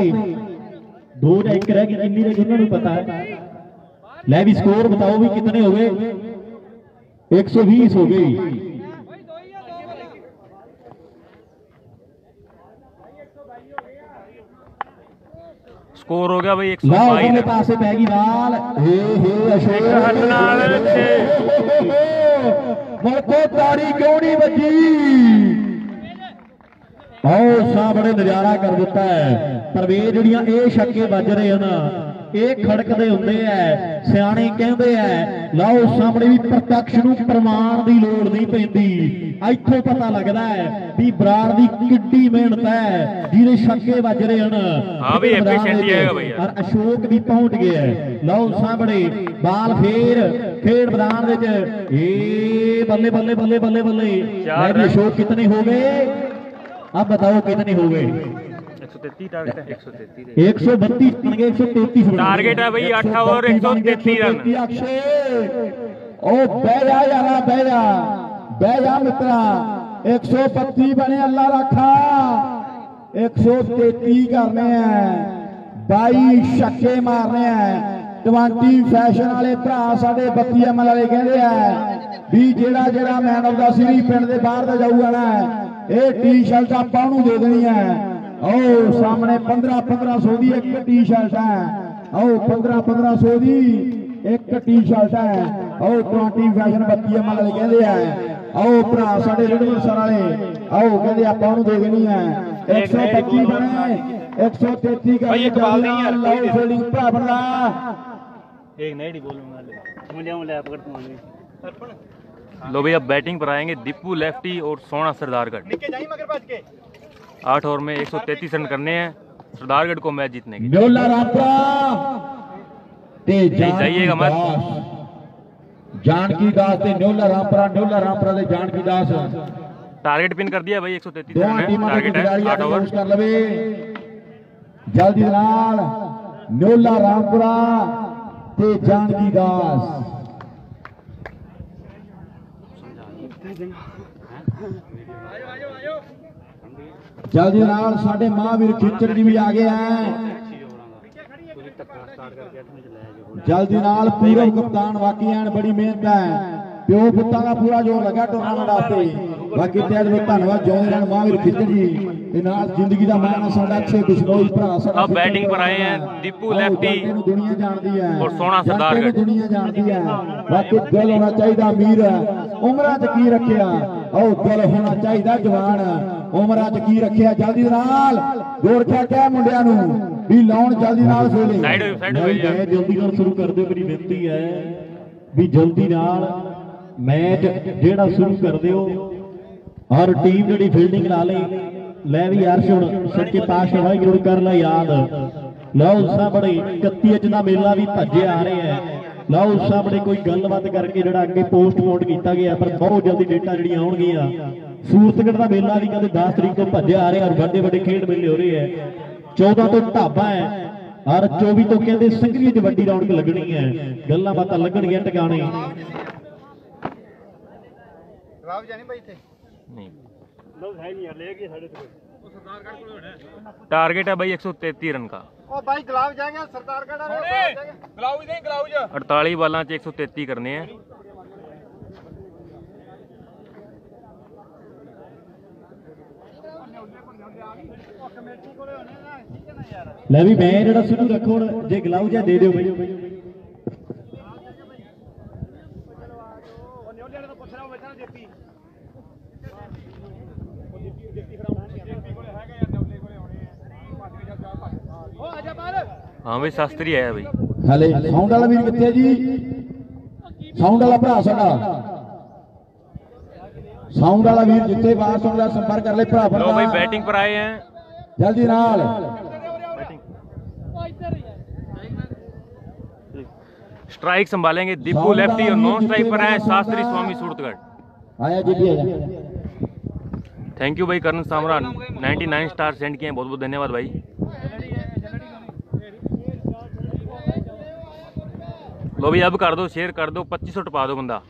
2 ਜਾਂ 1 ਰਹਿ ਗਈ, ਕਿੰਨੀ ਰਹਿ ਗਈ ਉਹਨਾਂ ਨੂੰ ਪਤਾ ਹੈ। ਲੈ ਵੀ ਸਕੋਰ ਬਤਾਓ ਵੀ ਕਿਤਨੇ ਹੋ ਗਏ? 120 ਹੋ ਗਈ। स्कोर हो गया भाई 122 पासे पै गई बाल। ताड़ी क्यों नहीं बची? आओ सामने नजारा कर दिता है। परवेज जड़ियां ये छक्के बज रहे हैं ना, ਇਹ ਖੜਕਦੇ ਹੁੰਦੇ ਐ, ਸਿਆਣੇ ਕਹਿੰਦੇ ਐ। ਲਓ ਸਾਹਮਣੇ ਵੀ ਪ੍ਰਤੱਖ ਨੂੰ ਪ੍ਰਮਾਣ ਦੀ ਲੋੜ ਨਹੀਂ ਪੈਂਦੀ। ਇੱਥੋਂ ਪਤਾ ਲੱਗਦਾ ਹੈ ਵੀ ਬਰਾੜ ਦੀ ਕਿੱਡੀ ਮਿਹਨਤ ਹੈ, ਜਿਹਦੇ ਛੱਕੇ ਵੱਜ ਰਹੇ ਹਨ। ਹਾਂ ਵੀ ਐਫੀਸ਼ੀਐਂਟੀ ਹੈਗਾ ਬਈ ਔਰ ਅਸ਼ੋਕ ਵੀ ਪਹੁੰਚ ਗਿਆ। ਲਓ ਸਾਹਮਣੇ ਬਾਲ ਫੇਰ ਖੇਡ ਮੈਦਾਨ ਵਿੱਚ। ਏ ਬੱਲੇ ਬੱਲੇ ਬੱਲੇ ਬੱਲੇ ਬੱਲੇ। अशोक कितने हो गए? अब बताओ कितने हो गए? 133 टारगेट है। 132 बन गए, 133 टारगेट है भाई 8 ओवर 133 रन। ओ बह जा यारा, बह जा मित्रा। 132 बने, अल्लाह रखा। 133 करने हैं, 22 छक्के मारने हैं। 20 फैशन वाले भरा साडे 32 ML वाले कहते हैं भी जेड़ा जेड़ा मैन ऑफ द सीरीज पिंड दे बाहर दा जाऊगा ना, ये टी शर्ट आपां नूं दे देनी है। ओ सामने 1500 दी एक टी शर्ट है। ओ 1500 दी एक टी शर्ट है। ओ 20 फैशन 32 ML वाले कहते हैं। आओ भरा साडे रिडमसर वाले, आओ कहते आपां नूं दे देनी है। 125 बने, 133 का इकबाल नहीं यार, लो फील्डिंग भरा बंदा एक नहीं बोलूंगा, मुझे ले पकड़। लो भाई अब बैटिंग पर आएंगे दीपू लेफ्टी और सोना सरदारगढ़। 8 ओवर में 133 रन करने हैं सरदारगढ़ को मैच जीतने के। जाइएगा मत। जानकी दास ते न्योला रामपुरा दे जानकी दास। टारगेट पिन कर दिया भाई 133 रन है टारगेट है 8 ओवर। कर लवे जल्दी नाल न्योला रामपुरा ते जानकी दास। जल्दी नाल साडे महावीर खिच्चर जी भी आ गए हैं। जल्दी नाल पूरव कप्तान वाकई हैं, बड़ी मेहनत है। प्यो पुत्तां दा पूरा जोर लगा टूर्नामेंट वास्ते। बाकी तैयार धन्यवाद जोड़े रहन महावीर खिच्चर जी ते नाल जिंदगी दा मान साडा अच्छे बिश्नोई भरा साडा। अब बैटिंग पर आए हैं दीपू लेफ्टी दुनिया जानती है और सोना सरदारगढ़। दुनिया जानती है बाकी दिल होना चाहिए अमीर, उमरां च की रखिया। ओ दिल होना चाहिए जवान, उमरां च की रखिया। जल्दी नाल जोड़ के क्या मुंडियां नूं भी लाउण जल्दी नाल फील्डिंग जल्दी नाल शुरू कर दिओ। मेरी बेनती है भी जल्दी नाल मैच जेड़ा शुरू कर दिओ और टीम जेड़ी फील्डिंग ला ले भी अर्श हुण सच्चे पातशाह वाहिगुरू कर ला याद। लओ सामने 31 दा मेला भी भज्जे आ रहे हैं। लओ सामने कोई गलबात करके जेड़ा अगे पोस्टपोन किया गया पर बहुत जल्दी डेटा जी आउणगियां। सूरतगढ़ का मेला भी कहते 10 तरीक को भज्जे आ रहे हैं और बड़े बड़े खेड मेले हो रहे हैं। 14 तो ढाबा है और 24 तो कहते संगरी च वड्डी रौनक लगनी है। गल्लां बातां लगणगियां टकाणे। टारगेट है भाई 133 रन का। 48 बालां च 133 करने हैं। ले भी मैं जेड़ा शुरू रखो जे ग्लाउ जा दे दिओ भाई। हाँ भाई शास्त्री आया भाई। हले साउंड वाला वीर किथे जी? साउंड वाला भरा साडा, साउंड वाला वीर जिथे बात सुन रहा संपर्क कर ले भरा। लो भाई बैटिंग पर आए हैं जल्दी नाल। स्ट्राइक संभालेंगे दीपू लेफ्टी और नॉन स्ट्राइक पर है शास्त्री स्वामी सूरतगढ़। आया जी भी आया। थैंक यू भाई करण सामरा 99 स्टार सेंड किए हैं, बहुत बहुत धन्यवाद भाई। लो भाई अब कर दो शेयर कर दो 2500 टपा दो बंदा।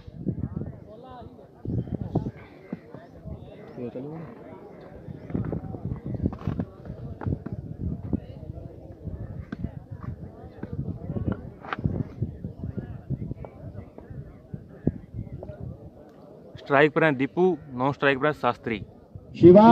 स्ट्राइक पर है दीपू, नॉन स्ट्राइक पर है शास्त्री। शिवा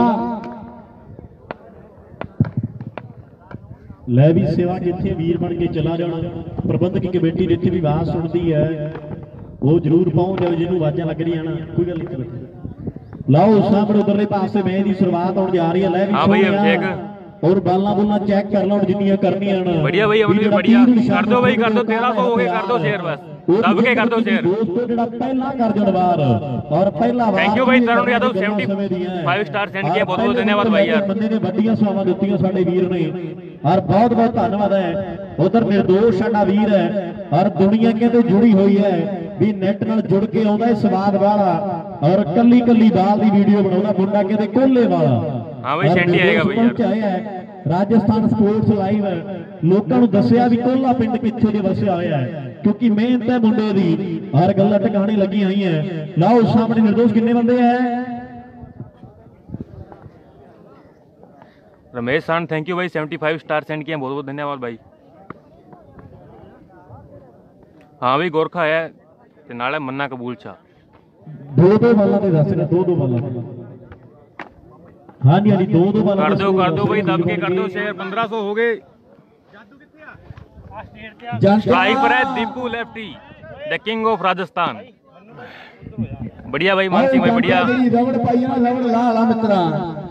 ले भी सेवा जिथे वीर बन के चला जाना। प्रबंधक कमेटी जिथे भी आवाज सुनती है वो जरूर पहुंच जाओ जिन्होंने आवाजा लग रही है ना, कोई गल नहीं। लाओ सामने उधरले पासे मैच की शुरुआत होने जा रही है। ले भी हाँ भाई अभिषेक और बाला बुला चेक कर लो जिन्नियां करनियां न। बढ़िया भाई अमन भी बढ़िया कर दो भाई कर दो 1300 हो गए कर दो शेयर बस दब के कर दो शेयर दोस्तों जेड़ा पहला कर जण वार और पहला वार थैंक यू भाई तरुण यादव 75 स्टार सेंड किया बहुत बहुत धन्यवाद भाई यार बंदे ने ਵੱਡੀਆਂ ਸੇਵਾਵਾਂ ਦਿੱਤੀਆਂ ਸਾਡੇ ਵੀਰ ਨੇ और बहुत बहुत धन्यवाद है। उधर निर्दोष साडा वीर है और दुनिया कहते जुड़ी हुई है भी नेट नाल जुड़ के आउंदा है स्वाद वाला और कल्ली कल्ली बाल दी वीडियो बनाउंदा मुंडा कहते कोल्ले वाला। हां भाई सेंडी आएगा भाई यार राजस्थान स्पोर्ट्स लाइव लोकां नूं दस्सिया भी कोल्ला पिंड कित्थे दे वसिया होया है क्योंकि मेहनत है मुंडे दी हर गल्लां टिकाणे लगी हुई है। लाओ सामने निर्दोष किन्ने बंदे हैं रमेश सान थैंक यू भाई 75 स्टार सेंड किए बहुत बहुत धन्यवाद भाई। हाँ भाई गोरखा है ते नाले मन्ना कबूल छा दो बाला ते दस दो बाला हाँ जी हाँ जी दो बाला कर दो भाई दब के कर दो शेयर 1500 हो गए। स्ट्राइक पर है Deepu lefty the king of Rajasthan बढ़िया भाई मान सिंह भाई बढ़िया रबड़ पाई ना रबड़ ला ला मित्रा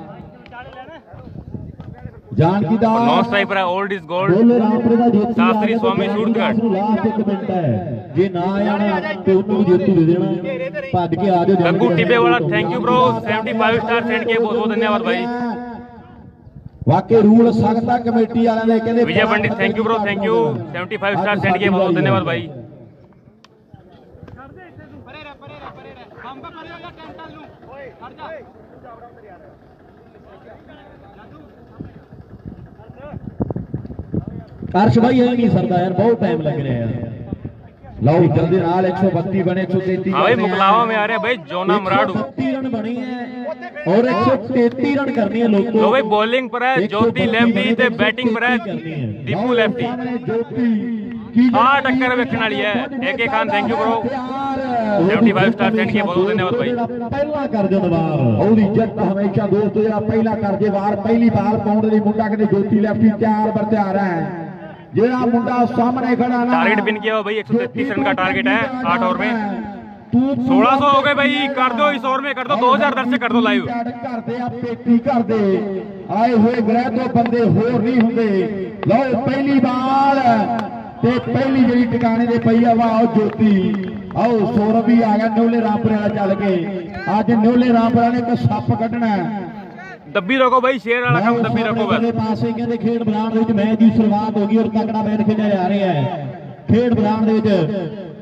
जानकी दा नॉन स्ट्राइकर है old is gold Shastri Swami Suratgarh last एक मिनट है जे ना आना ते उन्नू जेतू दे देना भज के आ जाओ गंगू टिब्बे वाला thank you bro 75 star send किए बहुत बहुत धन्यवाद भाई। वाकई रूल सख्त कमेटी वाले ने कहंदे Vijay Pandit thank you bro thank you 75 star send किए बहुत बहुत धन्यवाद भाई। अर्श भाई है नहीं सरदा यार बहुत टाइम लग रहा है। लो जल्दी नाल 132 बने 133 हां भाई मुकलावा में आ रहे हैं भाई जोना मराडू 132 रन बने हैं और 133 रन करनी है लोगों लो भाई बॉलिंग पर है ज्योति लेफ्टी ते बैटिंग पर है दीपू लेफ्टी हां टक्कर वेखण वाली है AK Khan thank you bro 75 star send किए बहुत धन्यवाद भाई। पहला कर दे वार ਉਹਦੀ ਜਿੱਤ ਹਮੇਸ਼ਾ ਦੋਸਤ ਜਿਹੜਾ ਪਹਿਲਾ ਕਰ ਦੇ ਵਾਰ ਪਹਿਲੀ ਬਾਲ ਪਾਉਣ ਲਈ ਮੁੰਡਾ ਕਹਿੰਦੇ ਜੋਤੀ ਲੈਫਟੀ ਤਿਆਰ ਬਰ ਤਿਆਰ ਹੈ ਜਿਹੜਾ ਮੁੰਡਾ ਸਾਹਮਣੇ ਖੜਾ ਨਾ टारगेट पिन किया हुआ भाई 133 रन का टारगेट है 8 ओवर में 1600 हो गए भाई कर दो इस ओवर में कर दो 2000 दर्शक कर दो लाइव ਕਰਦੇ ਆ ਪੇਟੀ ਕਰਦੇ ਆਏ ਹੋਏ ਗ੍ਰਹਿ ਤੋਂ ਬੰਦੇ ਹੋਰ ਨਹੀਂ ਹੁੰਦੇ। ਲਓ ਪਹਿਲੀ ਬਾਲ ਤੇ ਪਹਿਲੀ ਜਿਹੜੀ ਟਿਕਾਣੇ ਦੇ ਪਈ ਆ ਵਾਹ ਜੋਤੀ आओ सौरभ भी आ गया न्योले रामपुर वाला चल के आज न्योले रामपुर ने एक सप कढ़ना दब्बी रखो भाई शेर वाला काम दब्बी रखो बस पासे कहते खेड मैदान ਦੇ ਵਿੱਚ ਮੈਚ ਦੀ ਸ਼ੁਰੂਆਤ ਹੋ ਗਈ ਔਰ ਤਕੜਾ ਮੈਚ ਖੇਡਿਆ ਜਾ ਰਿਹਾ ਹੈ ਖੇਡ ਮੈਦਾਨ ਦੇ ਵਿੱਚ।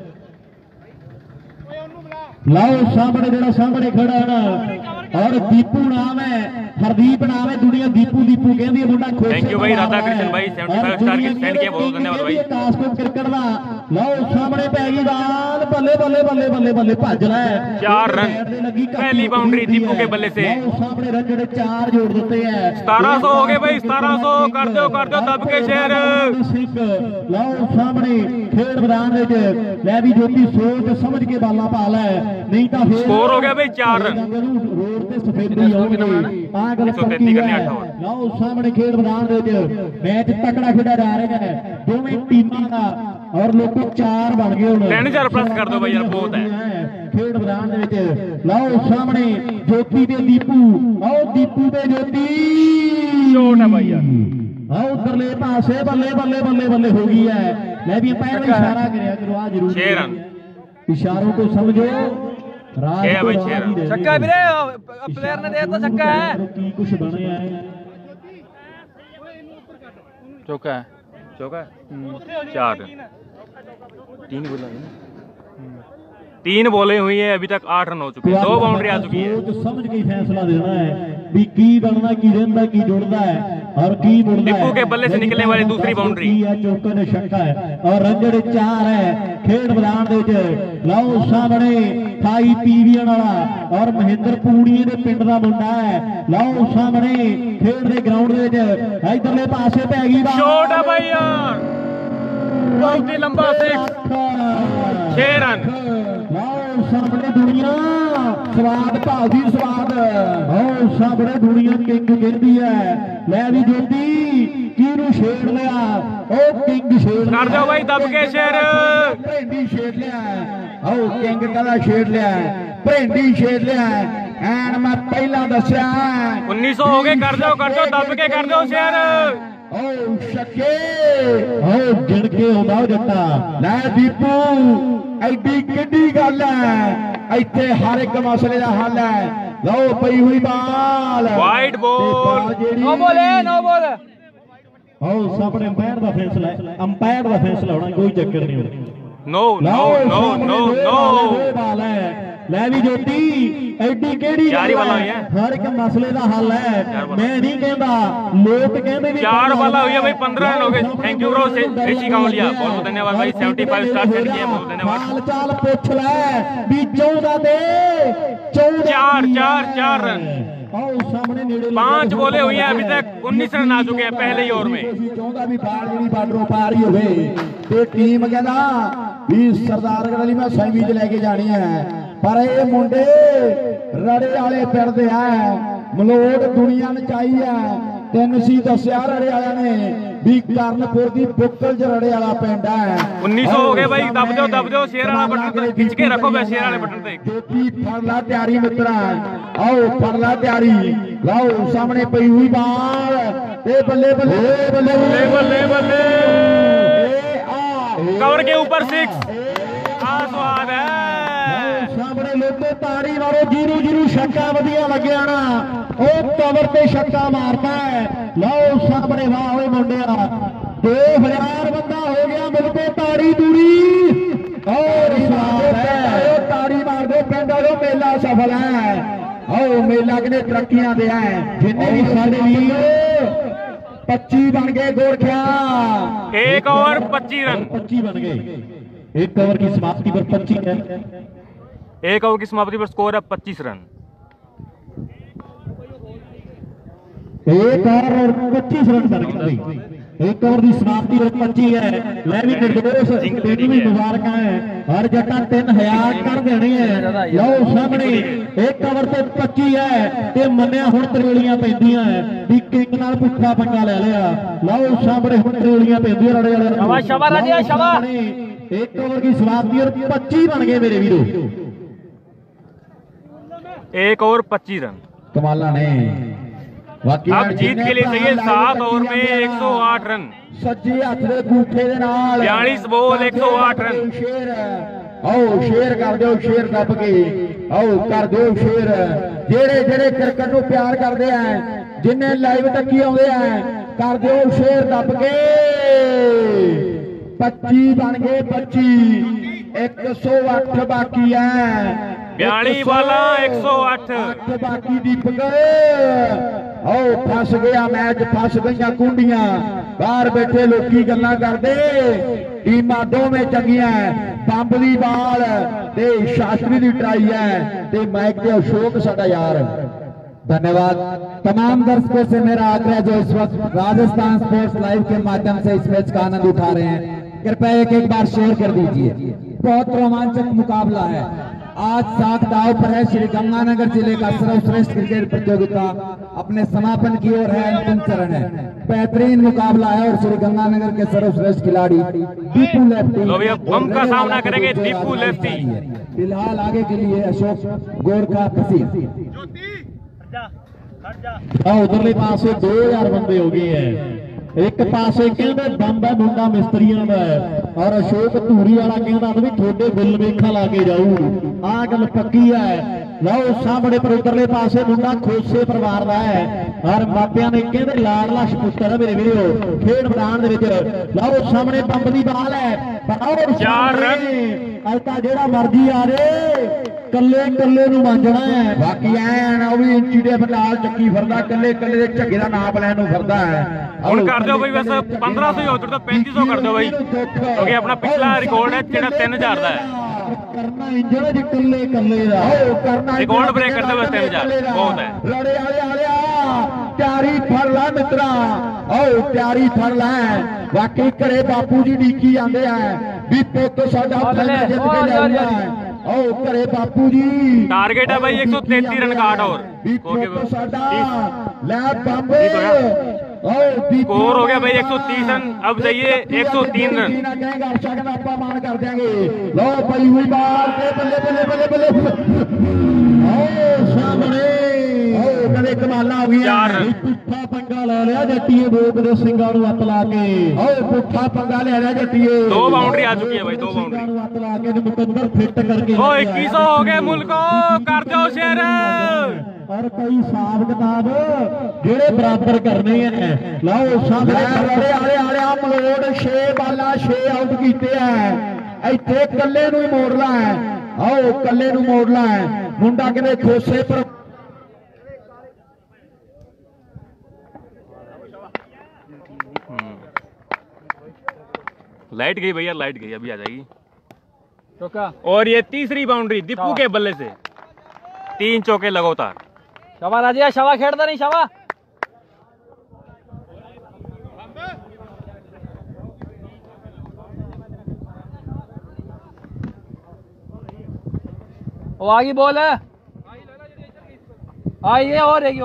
ਲਾਓ ਸਾਹਮਣੇ ਜਿਹੜਾ ਸਾਹਮਣੇ ਖੜਾ ਨਾ और दीपू नाम है हरदीप नाम है दुनिया दीपू दीपू कहती है मुंडा खुश। थैंक यू भाई राधा कृष्ण भाई 75 स्टार के सेंड किए बहुत धन्यवाद भाई। कास्को क्रिकेट दा लाओ सामने पै गई बाल बल्ले बल्ले बल्ले बल्ले बल्ले भज रहा है 4 रन पहली बाउंड्री दीपू के बल्ले से सामने रन जेडे 4 जोड़ देते हैं 1700 हो गए भाई 1700 कर दो दब के शेर लाओ सामने खेड मैदान विच ले भी ज्योति सोच समझ के बाला पा ले नहीं तो फिर स्कोर हो गया भाई 4 रन सामने खेड मैदान मैच तकड़ा खेड़ा जा रहा है दोवें टीमां दा और लोगों 4 बन गए हुण 3000 प्लस कर दो भाई यार बहुत है खेड मैदान लाओ सामने ज्योति ते दीपू आओ दीपू ते ज्योति शॉट है भाई यार आओ उधरले पासे बल्ले बल्ले बल्ले बल्ले हो गई है मैं भी पहले इशारा करया करो आ जरूर 6 रन इशारों को समझो छक्का वीरे प्लेयर ने देता छक्का है की कुछ बने है चौका है 4 3 बोला 3 बॉलें हुई है अभी तक 8 रन हो चुके हैं 2 बाउंड्री आ चुकी है समझ के फैसला देना है भी की बनना की रहता की जुड़ता है और की मुड़दा है। दीपू के बल्ले से निकलने वाली दूसरी बाउंड्री चौके ने छक्का है और रन जेडे 4 है खेड मैदान दे विच लाओ सामने थाई पीवीएन वाला और महेंद्र पूणीए दे पिंड दा मुंडा है लाओ सामने खेड दे ग्राउंड दे विच इधरले पासे पै गई बाल शॉट है भाई यार बहुत ही लंबा 6 रन लाओ सामने दुनिया स्वाद भावी स्वाद आओ सामने दुनिया किंग कहती है मैं भी ज्योति किनू छेड़ लिया ओ किंग छेड़ कर दो भाई दब के शेर भेंडी छेड़ लिया आओ किंग कदा छेड़ लिया ਭੇਂਡੀ ਛੇੜ ਲਿਆ ਐਨ ਮੈਂ ਪਹਿਲਾਂ ਦੱਸਿਆ 1900 ਹੋ ਗਏ, ਕਰ ਦਿਓ ਦੱਬ ਕੇ ਕਰ ਦਿਓ ਸ਼ੇਰ। ਓ ਸ਼ਕੇ ਓ ਗਿਣ ਕੇ ਆਉਂਦਾ ਜੱਟਾ। ਲੈ ਦੀਪੂ ਐਡੀ ਕਿੱਡੀ ਗੱਲ ਹੈ, ਇੱਥੇ ਹਰ ਇੱਕ ਮਸਲੇ ਦਾ ਹੱਲ ਹੈ। ਲਓ ਪਈ ਹੋਈ ਬਾਲ ਵਾਈਡ ਬੋਲ, ਨੋ ਬੋਲ। ਆਓ ਸਾਹਮਣੇ ਅੰਪਾਇਰ ਦਾ ਫੈਸਲਾ ਹੈ, ਅੰਪਾਇਰ ਦਾ ਫੈਸਲਾ ਹੋਣਾ, ਕੋਈ ਚੱਕਰ ਨਹੀਂ ਹੋਣਾ। नो ਬਾਲ ਹੈ। ਲੈ ਵੀ ਜੋਤੀ ਐਡੀ ਕਿਹੜੀ ਚਾਰ ਹੀ ਵਾਲਾ ਹੋਈ ਹੈ, ਹਰ ਇੱਕ ਮਸਲੇ ਦਾ ਹੱਲ ਹੈ। ਮੈਂ ਨਹੀਂ ਕਹਿੰਦਾ, ਲੋਕ ਕਹਿੰਦੇ ਵੀ 4 वाला हुई है भाई, 15 रन हो गए। Thank you bro Rishi Kawalia, बहुत बहुत धन्यवाद भाई। 75 स्टार सेंड किए, बहुत धन्यवाद। चाल पुछ ले भी 14 दे 4 रन, सामने नेड़े 5 बोले हुई है, अभी तक 19 रन आ चुके हैं पहले ही ओवर में। ਚਾਹੁੰਦਾ ਵੀ ਬਾਲ ਜਿਹੜੀ ਬਾਰਡਰੋਂ ਪਾਰ ਹੀ ਹੋਵੇ ਤੇ ਟੀਮ ਕਹਿੰਦਾ ਵੀ ਸਰਦਾਰਗੜ੍ਹ ਵਾਲੀ ਮੈਂ ਸੈਮੀ 'ਚ ਲੈ ਕੇ ਜਾਣੀ ਹੈ, ਪਰ ਇਹ ਮੁੰਡੇ ਰੜੇ ਵਾਲੇ ਫਿਰਦੇ ਆ। ਮਲੋਟ ਦੁਨੀਆ ਨਚਾਈ ਹੈ, 3 ਸੀ ਦੱਸਿਆ ਰੜੇ ਵਾਲਿਆਂ ਨੇ ਵੀ ਕਰਨਪੁਰ ਦੀ ਬੁੱਕਲ 'ਚ ਰੜੇ ਵਾਲਾ ਪਿੰਡ ਹੈ। 1900 ਹੋ ਗਏ भाई, दब दो शेर वाला बटन खिंच के रखो, बस शेर वाले बटन पे। ਜੋਤੀ ਫੜ ਲਾ ਤਿਆਰੀ ਮਿੱਤਰਾ, ਆਓ ਫੜ ਲਾ ਤਿਆਰੀ। ਲਓ ਸਾਹਮਣੇ ਪਈ ਹੋਈ ਬਾਲ ਤੇ ਬੱਲੇ ਬੱਲੇ कवर के ऊपर 6, स्वाद है। सामने लोगों ताड़ी मारो, 0-0 छक्का वधिया लग्या ना, ਉਹ ਕਵਰ ਤੇ ਛੱਕਾ ਮਾਰਦਾ ਹੈ। ਲਓ ਸਾਹਮਣੇ ਵਾਹ ਹੋਏ ਮੁੰਡਿਆ, 2000 ਬੰਦਾ ਹੋ ਗਿਆ, ਮਿਲ ਕੇ ਤਾੜੀ ਦੂਰੀ ਔਰ ਤਾੜੀ ਮਾਰਦੇ ਪਿੰਡ ਵਾਲੋ, ਮੇਲਾ ਸਫਲ ਹੈ। ਆਓ ਮੇਲਾ ਕਿਨੇ ਤਰੱਕੀਆਂ ਦੇ ਹੈ, ਜਿੰਨੇ ਵੀ ਸਾਡੇ ਵੀਰ 25 ਬਣ ਗਏ ਗੋਰਖਿਆ। 1 ओवर 25 रन, 25 बन गए। एक ओवर की समाप्ति पर 25 है। 1 ओवर की समाप्ति पर स्कोर है 25 रन। एक ओवर और 25 रन बन गए। एक ओवर की समाप्ति पर 25 है। मैं भी निर्दोष तेन भी मुबारक है, हर जट्टा 3000 कर देने है। लो सामने 1 ओवर से 25 है ते मन्निया हुण तरेलियां पैंदियां है भी किंग नाल पुट्ठा पंगा ले लिया। लो सामने हुण तरेलियां पैंदियां रड़े वाले। शाबाश। 1 ओवर की समाप्ति और 25 बन गए मेरे वीरों। 1 ओवर 25 रन, कमाला ने अब जीत के लिए चाहिए 7 ओवर में 108 रन। सज्जे हथ दे गूठे दे नाल 42 बॉल 108 रन। शेर आओ शेर कर दो, शेर दब के आओ कर दो शेर। जेड़े जेड़े क्रिकेट नूं प्यार करदे हैं, जिन्ने लाइव तक्की आउंदे हैं, कर दो शेर दब के। 25 बन गए, 25, 108 बाकी है। 42 वाला 108 बाकी दीपक आओ फस गया मैच, फस गई कुंडियां, बाहर बैठे लोकी गल्लां करदे। टीमां दोवें चंगियां, बंब दी बाल ते शास्त्री दी ट्राई है ते माइक ते अशोक साडा यार। धन्यवाद तमाम दर्शकों से। मेरा आग्रह जो इस वक्त राजस्थान स्पोर्ट्स लाइव के माध्यम से इस मैच का आनंद उठा रहे हैं, कृपया एक बार शेयर कर दीजिए। बहुत रोमांचक मुकाबला है। आज 7 दाव पर है। श्री गंगानगर जिले का सर्वश्रेष्ठ क्रिकेट प्रतियोगिता अपने समापन की ओर है, अंतिम चरण है। बेहतरीन मुकाबला है और श्री गंगानगर के सर्वश्रेष्ठ खिलाड़ी दीपू लेफ्टी बम का सामना करेंगे। दीपू लेफ्टी फिलहाल आगे के लिए अशोक गोरखा फसील। उधरले पासे 2000 बंदे हो गए हैं। एक पासे कहते बंब है मुंडा मिस्त्रियों का और अशोक धूरी वाला कहता भी थोड़े बिल वेखा ला के जाऊ। आ गल पक्की है। लो सामने पर उधरले पासे मुंडा खोसे परिवार का है और मापिया ने कहते लाडला सपुत्र है मेरे वीरो खेड मैदान दे विच। लो सामने बंब की बाल है, 4 रन। अजता जेड़ा मर्जी आ रे कल्ले कल्ले नूं मांजना है। बाकी ऐन ਉਹ ਵੀ ਇੰਚੀ ਦੇ ਨਾਲ ਚੱਕੀ ਫਿਰਦਾ, ਕੱਲੇ ਕੱਲੇ ਦੇ ਝੱਗੇ ਦਾ ਨਾਪ ਲੈਣ ਨੂੰ ਫਿਰਦਾ ਹੈ। ਹੁਣ ਕਰ ਦਿਓ ਬਈ, ਵੈਸੇ 1500 ਹੀ ਹੋ ਤਾਂ 3500 ਕਰ ਦਿਓ ਬਈ, ਕਿਉਂਕਿ ਆਪਣਾ ਪਿਛਲਾ ਰਿਕਾਰਡ ਹੈ ਜਿਹੜਾ 3000 ਦਾ ਹੈ। करना इंजन जी कल्ले कल्ले दा करना रिकॉर्ड ब्रेक करते हुए 3000 बहुत है। लड़े आले तैयारी फड़ ला मित्रा, आओ तैयारी फड़ ला। वाकई घरे बापू जी डीकी आंदे हैं भी पुत साडा जित के लिया है। आओ घरे बापू जी टारगेट है भाई 133 रन का 8 ओवर स्कोर हो गया भाई 130 रन। अब चाहिए 103 रन। मान कर देंगे। लो भाई हुई बात बल्ले बल्ले बल्ले बल्ले सामने कदे कमाला हो गया। पुट्ठा पंगा ले लिया जट्टीए बोक दे सिंगां नूं हत्थ ला के। पुट्ठा पंगा ले लिया जट्टीए। 2 बाउंड्री आ चुकी है भाई 2 बाउंड्री हत्थ ला के मुकद्दर फिट करके। 2100 हो गए मुल्को कर दो शेयर। और कई हिसाब किताब जेड़े बराबर करने हैं। लाओ सामने आले आले मलोड़ 6 बाला 6 आउट कीते हैं। इत्थे कल्ले नूं मोड़ना है। आओ कल्ले नूं मोड़ना है। मुंडा कहंदे खोसे पर लाइट गई भैया लाइट गई अभी आ जाएगी। चौका और ये तीसरी बाउंड्री दीपू के बल्ले से 3 चौके लगातार। शवा राजिया शवा खेड़ता नहीं शवा। वो आगे बॉल है आई है और रहेगी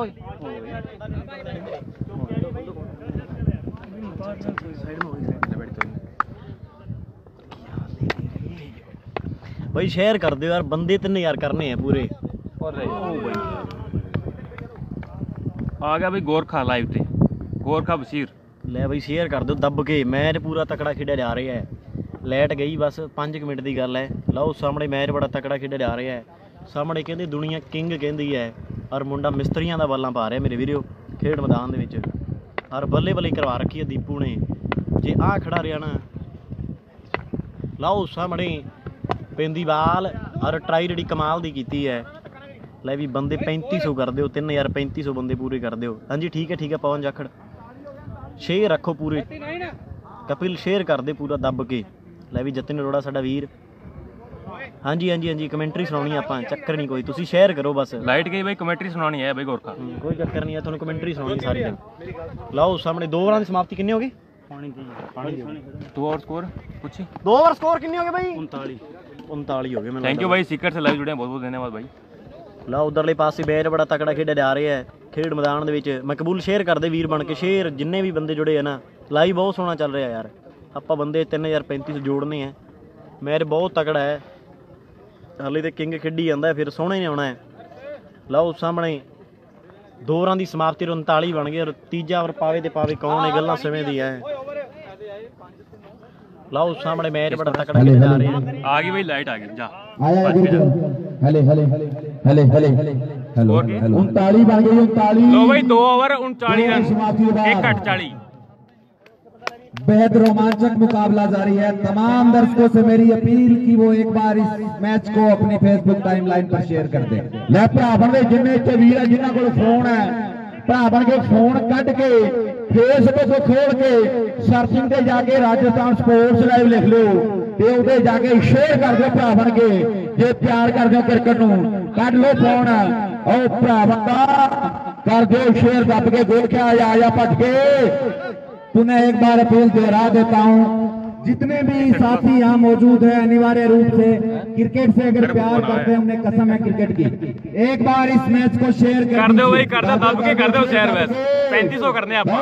भाई शेयर कर दो यार बंदे 3 यार करने हैं पूरे। और आ गया भाई गोरखा लाइव ते गोरखा बशीर ले भाई शेयर कर दो दब के। मैच पूरा तकड़ा खेड़ा जा रहा है। लाइट गई बस 5 मिनट की गल है। लो सामने मैच बड़ा तकड़ा खेड़ा जा रहा है। सामने कहते दुनिया किंग कहती है और मुंडा मिस्त्रियों का बल्ला पा रहा मेरे वीरो खेड मैदान दे विच। और बल्ले बल्ले करवा रखी है दीपू ने। जे आ खड़ा रहा ना लाओ सामने पेंदी बाल और ट्राई जी कमाल की की है। ले भी बंदे 3500 कर दो 3500 बंदे पूरे कर दो। हाँ जी ठीक है पवन जाखड़ शेयर रखो पूरे। कपिल शेयर कर दे पूरा दब के। ले भी जतिन अरोड़ा साडा वीर। हाँ जी कमेंट्री सुनानी आप चक्कर नहीं कोई तुसी शेयर करो बस। लाइट गई भाई कमेंट्री सुनानी है भाई गोरखा कोई चक्कर नहीं है थोड़ी कमेंट्री सुनानी सारी दिन। लाओ सामने 2 ओवरां की समाप्ति कितनी होगी 2 ओवर स्कोर कुछ 2 ओवर स्कोर कितने हो गए भाई 39 हो गए। थैंक यू भाई सीकर से लाइव जुड़े बहुत बहुत धन्यवाद भाई। ला उधरले पासे मैच बड़ा तकड़ा खेड़ा जा रहा है खेड मैदान दे। मकबूल शेयर कर दे वीर बन के शेयर जिन्ने भी बंदे जुड़े है ना। लाइव बहुत सोहना चल रहा है यार। आप बंदे 3500 जोड़ने हैं। मैच बहुत तकड़ा है। हाले तो किंग खेडी जाता है फिर सोहने ने आना है। लाओ सामने 2 ओवरां की समाप्ति 39 बन गए और तीजा ओवर पावे तो पावे कौन है गल्लां समय दी है। लाओ सामने मैच बड़ा तकड़ा खेड़ा जा रहा है। आ गई भाई लाइट आ गई जा आया हेले हेले हेले हेले हेलो 39 बन गई 39। लो भाई 2 ओवर 39 रन 1 बेहद रोमांचक मुकाबला जारी है। तमाम दर्शकों से मेरी अपील कि वो एक बार इस मैच को अपनी फेसबुक टाइमलाइन पर शेयर कर दें। ले भरा बन जिन्ने इतने वीर है जिन्होंने को फोन है भरा बन के फोन कट के फेसबुक खोल के सर्चिंग से जाके राजस्थान स्पोर्ट्स लाइव लिख लो ते उधर जाके शेयर कर दो भरा बन के। जे प्यार कर दो क्रिकेट नूं कट लो फोन और भरा बंदा कर दो शेयर दब के गोरखा आया भज के। पुनः एक बार अपील दोहरा देता हूं जितने भी साथी यहाँ मौजूद हैं अनिवार्य रूप से क्रिकेट से अगर प्यार करते हैं उन्हें कसम है क्रिकेट की एक बार इस मैच को शेयर कर दो भाई कर दो दब के कर दो शेयर बस 3500 करने आप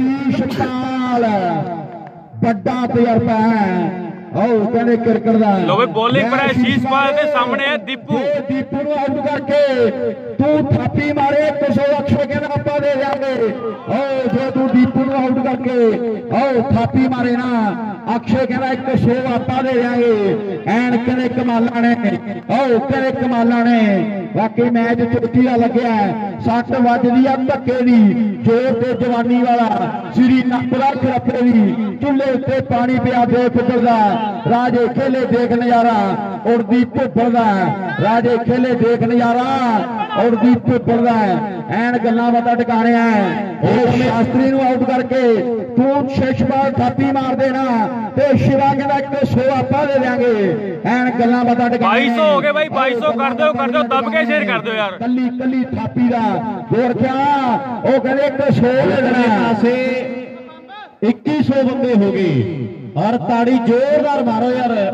बड़ा तजर्बा है कहने क्रिकेट का। लो भाई बॉलिंग पर है शीश पाल के सामने है दीपू ਨੂੰ ਆਊਟ ਕਰਕੇ ਤੂੰ ਥਾਪੀ ਮਾਰੇ 100 ਅਕਸ਼ੇ ਕਹਿੰਦਾ ਆਪਾਂ ਦੇ ਜਾਗੇ। ਜੇ ਤੂੰ ਦੀਪੂ ਨੂੰ ਆਊਟ ਕਰਕੇ ਥਾਪੀ ਮਾਰੇ ਨਾ ਅਕਸ਼ੇ ਕਹਿੰਦਾ 100 ਆਪਾਂ ਦੇ ਜਾਗੇ। ਐਨ ਕਹਿੰਦੇ ਕਮਾਲਾਂ ਨੇ ਕਹਿੰਦੇ ਕਮਾਲਾਂ ਨੇ ਵਾਕਈ ਮੈਚ ਚੋਟੀ ਦਾ ਲੱਗਿਆ। ਸੱਟ ਵੱਜਦੀ ਆ ਧੱਕੇ ਦੀ ਜ਼ੋਰ ਤੇ ਜਵਾਨੀ ਵਾਲਾ ਸ੍ਰੀ ਨੱਪਦਾ ਖਰਪੇ ਦੀ ਚੁੱਲ੍ਹੇ ਉੱਤੇ ਪਾਣੀ ਪਿਆ ਦੇ ਪੁੱਤਰਦਾ ਰਾਜੇ ਖੇਲੇ ਦੇਖ ਨਜ਼ਾਰਾ ਉੜਦੀ ਭੁੱਬਲ ਦਾ ਰਾਜੇ ਖੇਲੇ ਦੇਖ ਨਜ਼ਾਰਾ ਉੜਦੀ ਭੁੱਬਲ ਦਾ ਐਨ ਗੱਲਾਂ ਬਾਤਾਂ ਟਿਕਾਣਿਆ ਉਹ ਸ਼ਾਸਤਰੀ ਨੂੰ ਆਊਟ ਕਰਕੇ ਤੂੰ ਸ਼ੇਸ਼ਪਾਲ ਥਾਪੀ ਮਾਰ ਦੇਣਾ ਤੇ ਸ਼ਿਵਾ ਕਹਿੰਦਾ 100 ਆਪਾਂ ਦੇ ਦੇਾਂਗੇ। ਐਨ ਗੱਲਾਂ ਬਾਤਾਂ ਟਿਕਾਣਿਆ 2200 ਹੋ ਗਏ ਬਾਈ 2200 ਕਰ ਦਿਓ ਦਬ ਕੇ ਸ਼ੇਅਰ ਕਰ ਦਿਓ ਯਾਰ। ਕੱਲੀ ਕੱਲੀ ਥਾਪੀ ਦਾ ਜੋਰ ਕਿਆ ਉਹ ਕਹਿੰਦੇ 100 ਦੇ ਦੇਣਾ ਪਾਸੇ 2100 ਬੰਦੇ ਹੋ ਗਏ। और ताड़ी जोरदार मारो यार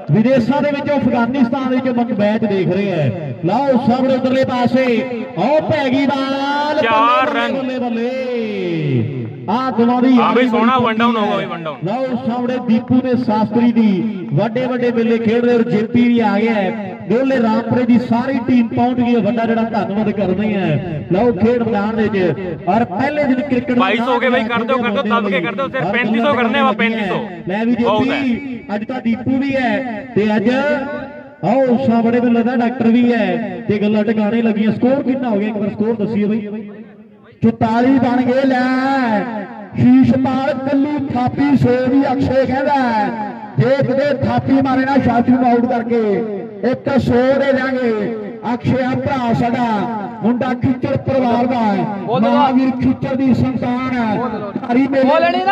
ਵਿਦੇਸ਼ਾਂ ਦੇ ਵਿੱਚ ਅਫਗਾਨਿਸਤਾਨ ਦੇ ਵਿੱਚ ਮੈਚ ਦੇਖ ਰਹੇ ਹੈ। ਲਓ ਸਾਹਮਣੇ ਉਧਰਲੇ ਪਾਸੇ ਉਹ ਪੈ ਗਈ ਬਾਲ 4 ਰਨ ਬੱਲੇ ਬੱਲੇ ਆ ਗਵਾਦੀ ਹਾਂ ਬਈ ਸੋਹਣਾ ਵਨ ਡਾਊਨ ਹੋਗਾ ਬਈ ਵਨ ਡਾਊਨ। ਲਓ ਸਾਹਮਣੇ ਦੀਪੂ ਨੇ ਸ਼ਾਸਤਰੀ ਦੀ ਵੱਡੇ ਵੱਡੇ ਮੇਲੇ ਖੇਡਦੇ ਔਰ ਜੇਪੀ ਵੀ ਆ ਗਿਆ ਹੈ। ਦੋਲੇ ਰਾਮਪੁਰੇ ਦੀ ਸਾਰੀ ਟੀਮ ਪਹੁੰਚ ਗਈ ਹੈ। ਵੱਡਾ ਜਿਹੜਾ ਧੰਨਵਾਦ ਕਰਦੇ ਆ। ਲਓ ਖੇਡ ਮੈਦਾਨ ਦੇ ਵਿੱਚ ਔਰ ਪਹਿਲੇ ਦਿਨ ਕ੍ਰਿਕਟ 2200 ਹੋ ਗਏ ਬਈ ਕਰ ਦਿਓ ਦੱਬ ਕੇ ਕਰ ਦਿਓ ਸਿਰ 3500 ਕਰਨੇ ਵਾ 3500 ਲੈ ਵੀ ਜੇਪੀ ਅੱਜ ਤਾਂ ਦੀਪੂ ਵੀ ਹੈ ਤੇ ਅੱਜ ਆਓ ਸਾਹਮਣੇ ਮੈਨੂੰ ਲੱਗਦਾ ਡਾਕਟਰ ਵੀ ਹੈ ਤੇ ਗੱਲਾਂ ਟਿਕਾਣੇ ਲੱਗੀਆਂ। ਸਕੋਰ ਕਿੰਨਾ ਹੋ ਗਿਆ ਇੱਕ ਵਾਰ ਸਕੋਰ ਦੱਸੀਏ ਬਈ। 44 ਬਣ ਗਏ। ਲੈ ਸ਼ੀਸ਼ਪਾਲ ਕੱਲੀ ਥਾਪੀ 100 ਦੀ ਅਕਸ਼ੇ ਕਹਿੰਦਾ ਜੇ ਕਿਤੇ ਥਾਪੀ ਮਾਰੇ ਨਾ ਸ਼ਾਸਤਰੀ ਨੂੰ ਆਊਟ ਕਰਕੇ 100 ਦੇ ਦਿਆਂਗੇ। ਅਕਸ਼ੇ ਆ ਭਰਾ ਸਾਡਾ ਮੁੰਡਾ ਖਿੱਚੜ ਪਰਿਵਾਰ ਦਾ ਹੈ। ਮਹਾਵੀਰ ਖਿੱਚੜ ਦੀ ਸੰਤਾਨ ਹੈ। ਧਾਰੀ ਮੇਲੇ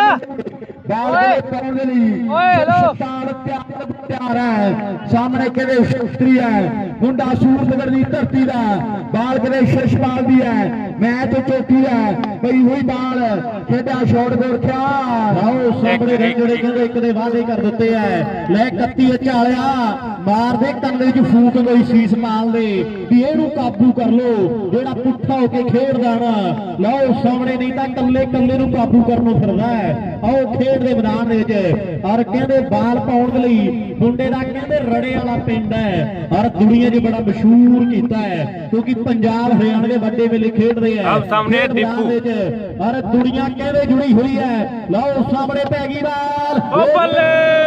ਪਿਆਰ ਹੈ ਸਾਹਮਣੇ ਕਿਹਦੇ ਸ਼ਸਤਰੀ ਹੈ ਮੁੰਡਾ ਸੂਰਤਗੜ ਦੀ ਧਰਤੀ ਦਾ ਬਾਲ ਕਿਹਦੇ ਸ਼ਸ਼ਪਾਲ ਦੀ ਹੈ ਮੈਚ ਚੌਕੀ ਹੈ ਬਈ ਹੋਈ ਬਾਲ ਖੇਡਿਆ ਸ਼ਾਟ ਕੋਲ ਰੱਖਿਆ। ਆਓ ਸਾਹਮਣੇ ਜਿਹੜੇ ਕਹਿੰਦੇ ਇੱਕ ਦੇ ਵਾਅਦੇ ਕਰ ਦਿੱਤੇ ਐ। ਲੈ 31 ਝਾਲਿਆ ਮਾਰ ਦੇ ਕੰਨ ਦੇ ਵਿੱਚ ਫੂਕ ਗਈ ਸੀਸ ਮਾਲ ਦੇ ਵੀ ਇਹਨੂੰ ਕਾਬੂ ਕਰ ਲੋ ਜਿਹੜਾ ਪੁੱਠਾ ਹੋ ਕੇ ਖੇਡਦਾ ਨਾ। ਲਓ ਸਾਹਮਣੇ ਨਹੀਂ ਤਾਂ ਕੱਲੇ ਕੱਲੇ ਨੂੰ ਕਾਬੂ ਕਰਨ ਨੂੰ ਫਿਰਦਾ ਹੈ। ਆਓ ਖੇਡ ਦੇ ਮੈਦਾਨ ਦੇ ਵਿੱਚ ਔਰ ਕਹਿੰਦੇ ਬਾਲ ਪਾਉਣ ਦੇ ਲਈ ਮੁੰਡੇ ਦਾ ਕਹਿੰਦੇ ਰੜੇ ਵਾਲਾ ਪਿੰਡ ਹੈ ਔਰ ਦੁਨੀਆ 'ਚ ਬੜਾ ਮਸ਼ਹੂਰ ਕੀਤਾ ਹੈ ਕਿਉਂਕਿ ਪੰਜਾਬ ਹਰਿਆਣਾ ਦੇ ਵੱਡੇ ਮੇਲੇ ਖੇਡਦੇ ਆ। ਸਾਹਮਣੇ ਦੀਪੂ ਔਰ ਦੁਨੀਆ ਕਹਿੰਦੇ ਜੁੜੀ ਹੋਈ ਹੈ। ਲਓ ਸਾਹਮਣੇ ਪੈ ਗਈ ਬਾਲ ਓ ਬੱਲੇ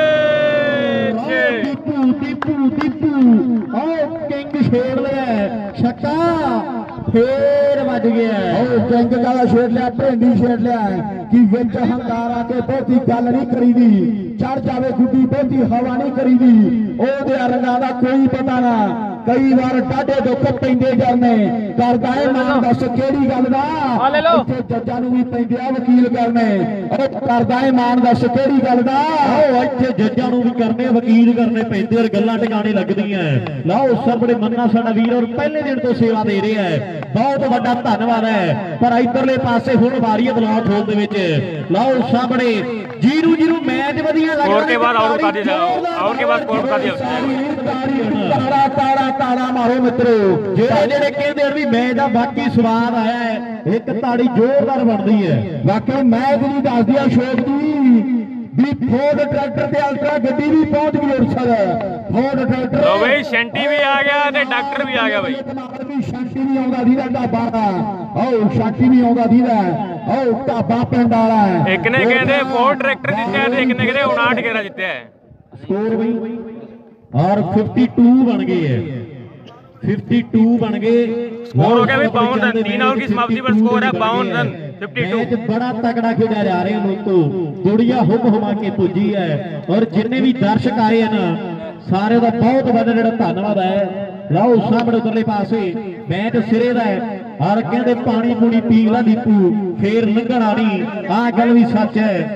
ਦੀਪੂ ਦੀਪੂ ਦੀਪੂ ਆਓ ਕਿੰਗ ਛੇੜ ਲਿਆ ਛੱਕਾ ਫੇਰ ਵੱਜ ਗਿਆ। ਉਹ ਕਿੰਗ ਦਾ ਛੇੜ ਲਿਆ ਭੇਂਡੀ ਛੇੜ ਲਿਆ ਕਿ ਵਿੱਚ ਹੰਕਾਰ ਆ ਕੇ ਬਹੁਤੀ ਗੱਲ ਨਹੀਂ ਕਰੀਦੀ ਚੜ ਜਾਵੇ ਗੁੱਡੀ ਬਹੁਤੀ ਹਵਾ ਨਹੀਂ ਕਰੀਦੀ ਉਹਦੇ ਰੰਗਾਂ ਦਾ ਕੋਈ ਪਤਾ ਨਾ ਕਈ ਵਾਰ ਡਾਢੇ ਦੁੱਖ ਪੈਂਦੇ ਕਰਨੇ ਕਰਦਾ ਏ ਮਾਨ ਦੱਸ ਕਿਹੜੀ ਗੱਲ ਦਾ ਇੱਥੇ ਜੱਜਾਂ ਨੂੰ ਵੀ ਪੈਂਦੇ ਆ ਵਕੀਲ ਕਰਨੇ ਉਹ ਕਰਦਾ ਏ ਮਾਨ ਦੱਸ ਕਿਹੜੀ ਗੱਲ ਦਾ ਉਹ ਇੱਥੇ ਜੱਜਾਂ ਨੂੰ ਵੀ ਕਰਨੇ ਵਕੀਲ ਕਰਨੇ ਪੈਂਦੇ ਔਰ ਗੱਲਾਂ ਟਿਕਾਣੇ ਲੱਗਦੀਆਂ। ਲਓ ਸਾਹਮਣੇ ਮੰਨਾ ਸਾਡਾ ਵੀਰ ਔਰ ਪਹਿਲੇ ਦਿਨ ਤੋਂ ਸੇਵਾ ਦੇ ਰਿਹਾ ਹੈ ਬਹੁਤ ਵੱਡਾ ਧੰਨਵਾਦ ਹੈ। ਪਰ ਇਧਰਲੇ ਪਾਸੇ ਹੁਣ ਵਾਰੀ ਹੈ ਬਲੌਕ ਹੋਲ ਦੇ ਵਿੱਚ। ਲਓ ਸਾਹਮਣੇ 0-0 ਮੈਚ ਵਧੀਆ ਲੱਗ ਰਿਹਾ और के बाद आउट कर दिया और के बाद स्कोर कर दिया ਤਾੜਾ ਮਾਰੋ ਮਿੱਤਰੋ ਜਿਹੜੇ ਕਹਿੰਦੇ ਵੀ ਮੈਚ ਦਾ ਬਾਕੀ ਸਵਾਦ ਆਇਆ ਹੈ ਇੱਕ ਤਾੜੀ ਜ਼ੋਰਦਾਰ ਬਣਦੀ ਹੈ। ਵਾਕਈ ਮੈਚ ਦੀ ਦੱਸਦੀ ਆ ਸ਼ੋਕ ਦੀ ਵੀ ਫੋਰਡ ਟਰੈਕਟਰ ਤੇ ਅਲਟਰਾ ਗੱਡੀ ਵੀ ਪਹੁੰਚ ਗਈ ਉਰਸਰ ਫੋਰਡ ਟਰੈਕਟਰ लो भाई शंटी भी आ गया ते डॉक्टर भी आ गया भाई ਵੀ ਸ਼ਾਂਤੀ ਵੀ ਆਉਂਦਾ ਦੀਦਾ ਢਾਬਾ ਦਾ ਓ ਸ਼ਾਂਤੀ ਵੀ ਆਉਂਦਾ ਦੀਦਾ ਓ ਢਾਬਾ ਪਿੰਡ ਵਾਲਾ एक ने कहते फोर्ड ट्रैक्टर जीत्या ते एक ने कहते 59 गेरा जीत्या है। ਸਕੋਰ ਬਈ ਔਰ 52 ਬਣ ਗਏ ਹੈ 52 ਬਣ ਗਏ। स्कोर हो गया भाई 52 रन 3 ओवर की समाप्ति पर स्कोर है 52 रन 52। मैच बड़ा तगड़ा खेला जा रहे हैं दोस्तों दुनिया हुम हुमा के पुजी है और जिन्ने भी दर्शक आए हैं ना सारे का बहुत बड़ा ਜਿਹੜਾ ਧੰਨਵਾਦ ਹੈ। ਲਓ ਸਾਹਮਣੇ ਉਧਰਲੇ ਪਾਸੇ ਮੈਚ ਸਿਰੇ ਦਾ ਹੈ ਔਰ ਕਹਿੰਦੇ ਪਾਣੀ ਪੂਣੀ ਪੀ ਲਾ ਦੀਪੂ ਫੇਰ ਲੰਘਣ ਵਾਲੀ ਆਹ ਗੱਲ ਵੀ ਸੱਚ ਹੈ।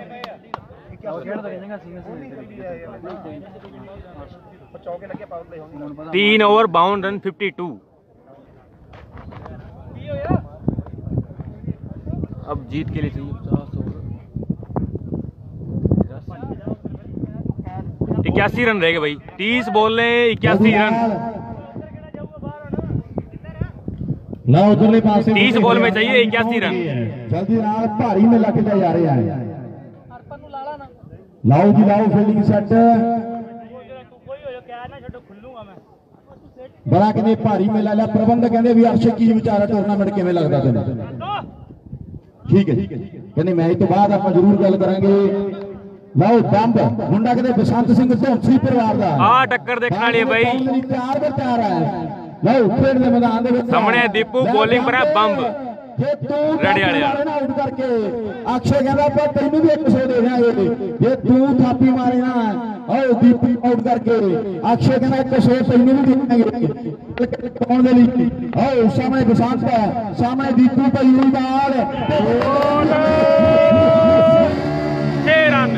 3 ओवर 52 रन 52। अब जीत के लिए चाहिए 81 रन रहेगा भाई 30 बॉल 81 रन। ਲਓ ਉਧਰਲੇ ਪਾਸੇ 30 बॉल में चाहिए 81 रन। ਜਲਦੀ ਨਾਲ ਭਾਰੀ ਮੇਲਾ ਖੇਡਿਆ ਜਾ ਰਿਹਾ ਹੈ। ਲਾਓ ਜੀ ਲਾਓ ਫੀਲਡਿੰਗ ਸੈੱਟ ਬੜਾ ਕਹਿੰਦੇ ਭਾਰੀ ਮੇਲਾ ਲਿਆ ਪ੍ਰਬੰਧਕ ਕਹਿੰਦੇ ਵੀ ਅਰਸ਼ਕ ਕੀ ਵਿਚਾਰਾ ਟੂਰਨਾਮੈਂਟ ਕਿਵੇਂ ਲੱਗਦਾ ਤੈਨੂੰ ਠੀਕ ਹੈ ਕਹਿੰਦੇ ਮੈਚ ਤੋਂ ਬਾਅਦ ਆਪਾਂ ਜ਼ਰੂਰ ਗੱਲ ਕਰਾਂਗੇ। ਲਓ ਬੰਬ ਮੁੰਡਾ ਕਹਿੰਦੇ ਬਸੰਤ ਸਿੰਘ ਢੋਂਸੀ ਪਰਿਵਾਰ ਦਾ ਆ ਟੱਕਰ ਦੇਖਣ ਵਾਲੀ ਹੈ ਬਾਈ ਤਿਆਰ ਬਚਾਰ ਹੈ। ਲਓ ਖੇਡ ਦੇ ਮੈਦਾਨ ਦੇ ਵਿੱਚ ਸਾਹਮਣੇ ਦੀਪੂ ਬੋਲਿੰਗ ਪਰ ਹੈ ਬੰਬ ਜੇ ਤੂੰ ਰੜੇ ਵਾਲੇ ਆਊਟ ਕਰਕੇ ਅਕਸ਼ੇ ਕਹਿੰਦਾ ਆਪਾਂ ਤੈਨੂੰ ਵੀ 100 ਦੇ ਦਿਆਂਗੇ ਜੇ ਤੂੰ ਥਾਪੀ ਮਾਰੇ ਨਾ ਓ ਦੀਪੂ ਆਊਟ ਕਰਕੇ ਅਕਸ਼ੇ ਕਹਿੰਦਾ 100 ਤੈਨੂੰ ਵੀ ਦੇਵਾਂਗੇ ਕੌਣ ਦੇ ਲਈ ਓ ਸਾਹਮਣੇ ਬਸੰਤ ਸਾਹਮਣੇ ਦੀਪੂ ਭਾਈ ਹੋਈ ਬਾਲ 6 रन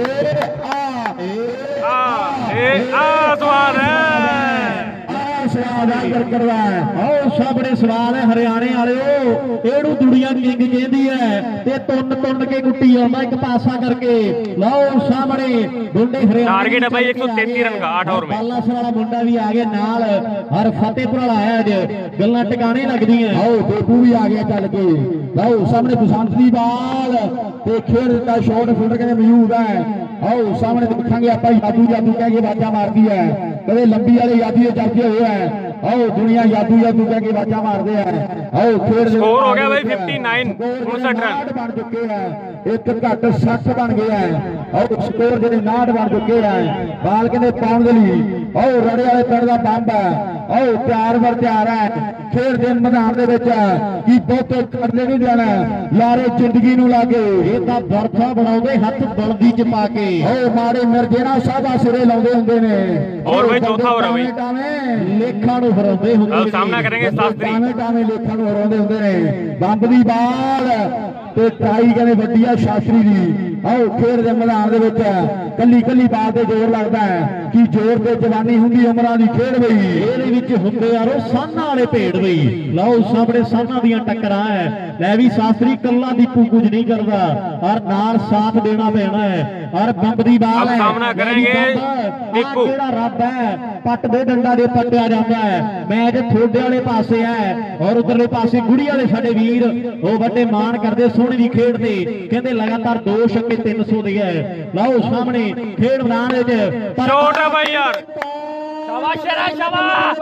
ਆ ਸਵਾਦ ਹੈ ਅਦਾ ਕਰਦਾ ਹੈ। ਆਓ ਸਾਹਮਣੇ ਸਵਾਲ ਹੈ ਹਰਿਆਣੇ ਵਾਲਿਓ, ਇਹਨੂੰ ਦੁਨੀਆ ਕਿੰਗ ਕਹਿੰਦੀ ਹੈ ਤੇ ਤੁੰਨ ਕੇ ਗੁੱਟੀ ਆਉਂਦਾ ਇੱਕ ਪਾਸਾ ਕਰਕੇ। ਲਓ ਸਾਹਮਣੇ ਮੁੰਡੇ ਹਰਿਆਣੇ टारगेट है भाई 133 रन का 8 ओवर में। ਬਾਲਾਸਰ ਵਾਲਾ ਮੁੰਡਾ ਵੀ ਆ ਗਿਆ ਨਾਲ, ਹਰ ਫਤਿਹਪੁਰ ਵਾਲਾ ਆਇਆ ਅੱਜ, ਗੱਲਾਂ ਟਿਕਾਣੇ ਲੱਗਦੀਆਂ। ਆਓ ਬੇਬੂ ਵੀ ਆ ਗਿਆ ਚੱਲ ਕੇ। ਲਓ ਸਾਹਮਣੇ ਬਸੰਤ ਦੀ ਬਾਲ ਤੇ ਖੇਡ ਦਿੱਤਾ ਸ਼ਾਟ, ਫੀਲਡਰ ਕਹਿੰਦੇ ਮੌਜੂਦ ਹੈ। ਆਓ ਸਾਹਮਣੇ ਦੇਖਾਂਗੇ ਆਪਾਂ ਯਾਦੂ ਕਹਿ ਕੇ ਬਾਜਾ ਮਾਰਦੀ ਹੈ, ਕਦੇ ਲੰਬੀ ਵਾਲੇ ਯਾਦੀ ਦੇ ਚਰਚੇ ਹੋਏ ਹੈ। ਆਓ ਦੁਨੀਆ ਯਾਦੂ ਕਹਿ ਕੇ ਬਾਜਾ ਮਾਰਦੇ ਆ। ਆਓ ਖੇਡ स्कोर हो गया भाई 59 59 रन ਬਣ ਚੁੱਕੇ ਆ, ਇੱਕ ਘੱਟ 60 ਬਣ ਗਿਆ ਹੈ। ਆਓ ਸਕੋਰ ਜਿਹੜੇ 59 ਬਣ ਚੁੱਕੇ ਆ। ਬਾਲ ਕਹਿੰਦੇ ਪਾਉਣ ਦੇ ਲਈ ਆਓ ਰੜੇ ਵਾਲੇ ਪਿੰਡ ਦਾ ਬੰਬ ਹੈ। ਆਓ ਤਿਆਰ ਵਰ ਤਿਆਰ ਹੈ, ਖੇਡ ਦੇ ਮੈਦਾਨ ਦੇ ਵਿੱਚ ਕੀ ਬਹੁਤੇ ਕਰਨੇ ਨਹੀਂ ਜਾਣਾ ਯਾਰੇ ਜ਼ਿੰਦਗੀ ਨੂੰ ਲਾਗੇ। ਇਹ ਤਾਂ ਬਰਥਾ ਬਣਾਉਂਦੇ ਹੱਥ ਬਲਦੀ ਚ ਪਾ ਕੇ। ਆਓ ਮਾੜੇ ਮਿਰਜੇ ਨਾਲ ਸਾਦਾ ਸਿਰੇ ਲਾਉਂਦੇ ਹੁੰਦੇ ਨੇ। और भाई चौथा ओवर है भाई। ਲੇਖਾਂ ਨੂੰ ਹਰਾਉਂਦੇ ਹੁੰਦੇ अब सामना करेंगे शास्त्री। ਟਾਵੇਂ ਲੇਖਾਂ ਨੂੰ ਹਰਾਉਂਦੇ ਹੁੰਦੇ ਨੇ। ਬੰਬ ਦੀ ਬਾਲ ਤੇ ਟਰਾਈ ਕਹਿੰਦੇ ਵੱਡੀ ਆ ਸ਼ਾਸਤਰੀ ਦੀ। ਆਓ ਖੇਡ ਦੇ ਮੈਦਾਨ ਦੇ ਵਿੱਚ ਕੱਲੀ ਬਾਲ ਤੇ ਜ਼ੋਰ ਲੱਗਦਾ ਹੈ ਕਿ ਜ਼ੋਰ ਤੇ ਜਵਾਨੀ ਹੁੰਦੀ ਉਮਰਾਂ ਦੀ ਖੇਡ ਬਈ। ਇਹਦੇ ਵਿੱਚ ਹੁੰਦੇ ਯਾਰੋ ਸਾਨਾਂ ਵਾਲੇ ਭੇਡ ਬਈ। ਲਓ ਸਾਹਮਣੇ ਸਾਨਾਂ ਦੀਆਂ ਟੱਕਰਾਂ ਹੈ। ਲੈ ਵੀ ਸ਼ਾਸਤਰੀ ਕੱਲਾ ਦੀਪੂ ਕੁਝ ਨਹੀਂ ਕਰਦਾ ਔਰ ਨਾਲ ਸਾਥ ਦੇਣਾ ਪੈਣਾ ਹੈ। ਔਰ ਬੰਬ ਦੀ ਬਾਲ अब ਹੈ। सामना करेंगे दीपू। ਜਿਹੜਾ ਰੱਬ ਹੈ ਪੱਟ ਦੇ ਡੰਡਾ ਦੇ ਪੱਟਿਆ ਜਾਂਦਾ ਹੈ। ਮੈਚ ਥੋੜੇ ਵਾਲੇ ਪਾਸੇ ਹੈ ਔਰ ਉਧਰਲੇ ਪਾਸੇ ਗੁੜੀ ਵਾਲੇ ਸਾਡੇ ਵੀਰ ਉਹ ਵੱਡੇ ਮਾਣ ਕਰਦੇ ਸੋਹਣੀ ਦੀ ਖੇਡ ਤੇ, ਕਹਿੰਦੇ ਲਗਾਤਾਰ 2 ਛੱਕੇ 300 ਦੇ ਹੈ। ਲਓ ਸਾਹਮਣੇ ਖੇਡ ਮੈਦਾਨ ਵਿੱਚ शॉट है भाई यार, शाबाश शाबाश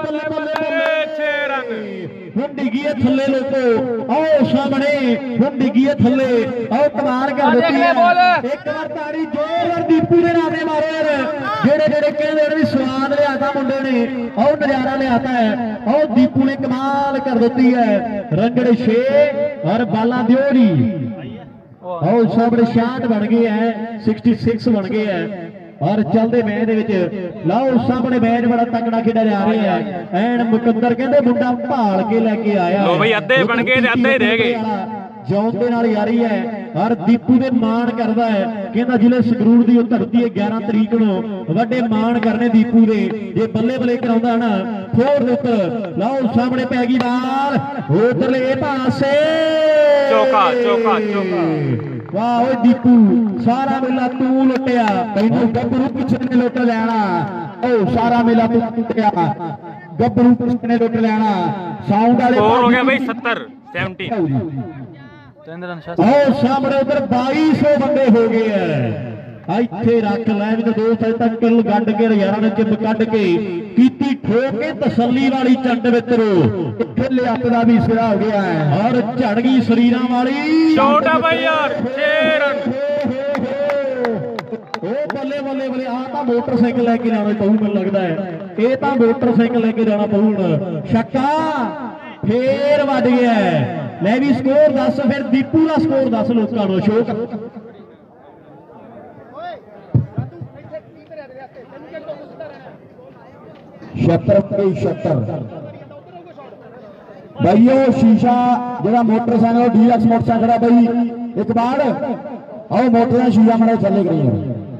6 रन। ਹੁਣ ਡਿੱਗੀ ਹੈ ਥੱਲੇ ਲੋਕੋ। ਆਓ ਸਾਹਮਣੇ ਹੁਣ ਡਿੱਗੀ ਹੈ ਥੱਲੇ। ਆਓ ਕਮਾਲ ਕਰ ਦਿੱਤੀ ਹੈ। ਇੱਕ ਵਾਰ ਤਾੜੀ ਜ਼ੋਰ ਦੀਪੂ ਦੇ ਨਾਮ ਤੇ ਮਾਰੋ ਯਾਰ। ਜਿਹੜੇ ਕਹਿੰਦੇ ਨੇ ਵੀ ਸਵਾਦ ਲਿਆਤਾ ਮੁੰਡੇ ਨੇ, ਆਓ ਨਜ਼ਾਰਾ ਲਿਆਤਾ ਹੈ। ਆਓ ਦੀਪੂ ਨੇ ਕਮਾਲ ਕਰ ਦਿੱਤੀ ਹੈ। ਰੰਗੜੇ 6 ਔਰ ਬਾਲਾਂ ਦਿਓ ਜੀ। ਆਓ ਸਾਹਮਣੇ 66 ਬਣ ਗਏ ਹੈ, 66 ਬਣ ਗਏ ਹੈ। ਔਰ ਚੱਲਦੇ ਮੈਚ ਦੇ ਵਿੱਚ ਲਓ ਸਾਹਮਣੇ ਮੈਚ ਬੜਾ ਤਕੜਾ ਖੇਡਿਆ ਜਾ ਰਿਹਾ ਹੈ। ਐਨ ਮੁਕੰਦਰ ਕਹਿੰਦੇ ਮੁੰਡਾ ਭਾਲ ਕੇ ਲੈ ਕੇ ਆਇਆ। लो भाई अद्धे बन गए ते अद्धे ही रह गए। ਜੌਨ ਦੇ ਨਾਲ ਯਾਰੀ ਹੈ ਔਰ ਦੀਪੂ ਦੇ ਮਾਣ ਕਰਦਾ ਹੈ। ਕਹਿੰਦਾ ਜ਼ਿਲ੍ਹੇ ਸੰਗਰੂਰ ਦੀ ਉਹ ਧਰਤੀ ਹੈ 11 ਤਰੀਕ ਨੂੰ ਵੱਡੇ ਮਾਣ ਕਰਨੇ ਦੀਪੂ ਦੇ। ਜੇ ਬੱਲੇ ਬੱਲੇ ਕਰਾਉਂਦਾ ਨਾ ਫੋਰ ਦੇ ਉੱਤੇ। ਲਓ ਸਾਹਮਣੇ ਪੈ ਗਈ ਬਾਲ ਉਧਰਲੇ ਪਾਸੇ ਚੌਕਾ। ਵਾਹ ਓਏ ਦੀਪੂ ਸਾਰਾ ਮੇਲਾ ਤੂੰ ਲੁੱਟਿਆ, ਤੈਨੂੰ ਗੱਭਰੂ ਪਿੱਛੇ ਨੇ ਲੁੱਟ ਲੈਣਾ। ਓ ਸਾਰਾ ਮੇਲਾ ਤੂੰ ਲੁੱਟਿਆ, ਗੱਭਰੂ ਪਿੱਛੇ ਨੇ ਲੁੱਟ ਲੈਣਾ। ਸਾਊਂਡ ਵਾਲੇ स्कोर हो गया भाई 70 70। ਆਓ ਸਾਹਮਣੇ ਉਧਰ 2200 ਬੰਦੇ ਹੋ ਗਏ ਐ। ਇੱਥੇ ਰੱਖ ਲੈ ਵੀ ਤੇ ਦੋਸਤ ਅਜੇ ਤੱਕ ਕਿੱਲ ਗੱਡ ਕੇ ਯਾਰਾਂ ਨੇ ਚਿੱਪ ਕੱਢ ਕੇ ਕੀਤੀ ਠੋਕ ਕੇ ਤਸੱਲੀ ਵਾਲੀ ਚੰਡ ਵਿਚਰੋ। ਇੱਥੇ ਲਿਆਤ ਦਾ ਵੀ ਸਿਰਾ ਹੋ ਗਿਆ ਹੈ ਔਰ ਝੜ ਗਈ ਸਰੀਰਾਂ ਵਾਲੀ। शॉट है भाई यार 6 रन। ਉਹ ਬੱਲੇ ਬੱਲੇ ਬੱਲੇ। ਆ ਤਾਂ ਮੋਟਰਸਾਈਕਲ ਲੈ ਕੇ ਜਾਣਾ ਪਊ ਮੈਨੂੰ ਲੱਗਦਾ ਹੈ। ਇਹ ਤਾਂ ਮੋਟਰਸਾਈਕਲ ਲੈ ਕੇ ਜਾਣਾ ਪਊ ਹੁਣ। ਛੱਕਾ ਫੇਰ ਵੱਜ ਗਿਆ। ਲੈ ਵੀ ਸਕੋਰ ਦੱਸ ਫਿਰ ਦੀਪੂ ਦਾ ਸਕੋਰ ਦੱਸ ਲੋਕਾਂ ਨੂੰ ਅਸ਼ੋਕ। 76 भाई वो शीशा जरा मोटरसाइकिल डीलक्स मोटरसाइकिल है भाई इकबाल आओ मोटर का शीशा मरा चले गई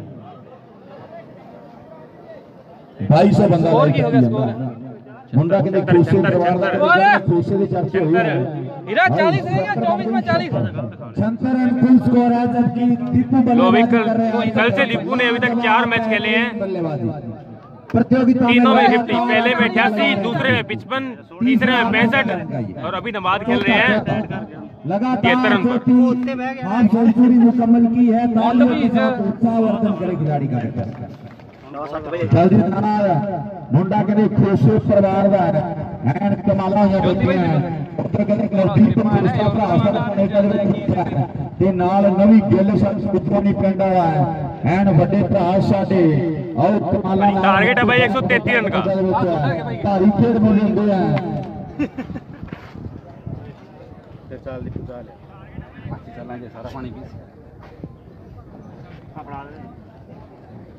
भाई सौ बंदा मुंडा के खुशी परिवार का खुशी के चर्चे हुए हीरा 40 है या 24 में 40 छंतर एंड फुल स्कोर है जबकि दीपू बल्लेबाजी कर रहे हैं। कल से दीपू ने अभी तक 4 मैच खेले हैं, बल्लेबाजी प्रतियोगिता तीनों में 50, पहले में 88, दूसरे में 55, तीसरे में 65 और अभी नमाज खेल रहे हैं लगातार 73 रन पर। हाफ सेंचुरी मुकम्मल की है। उत्साहवर्धन करे खिलाड़ी का जल्दी मुंडा कहते खुशी परिवार का एंड कमाला होया बैठियां ਉੱਤੇ ਕਹਿੰਦੇ ਕੁਲਦੀਪ ਪੁਰਸਾ ਭਰਾ ਸਾਹਿਬ ਕੈਨੇਡਾ ਦੇ ਵਿੱਚ ਤੇ ਨਾਲ ਨਵੀਂ ਗਿੱਲ ਸੰਸਕ੍ਰਿਤੀ ਪਿੰਡ ਵਾਲਾ ਹੈ ਐਨ ਵੱਡੇ ਭਰਾ ਸਾਡੇ ਆਓ ਕਮਾਲਾ टारगेट है भाई 133 रन का। ਭਾਰੀ ਖੇਡ ਬੋਲੇ ਹੁੰਦੇ ਆ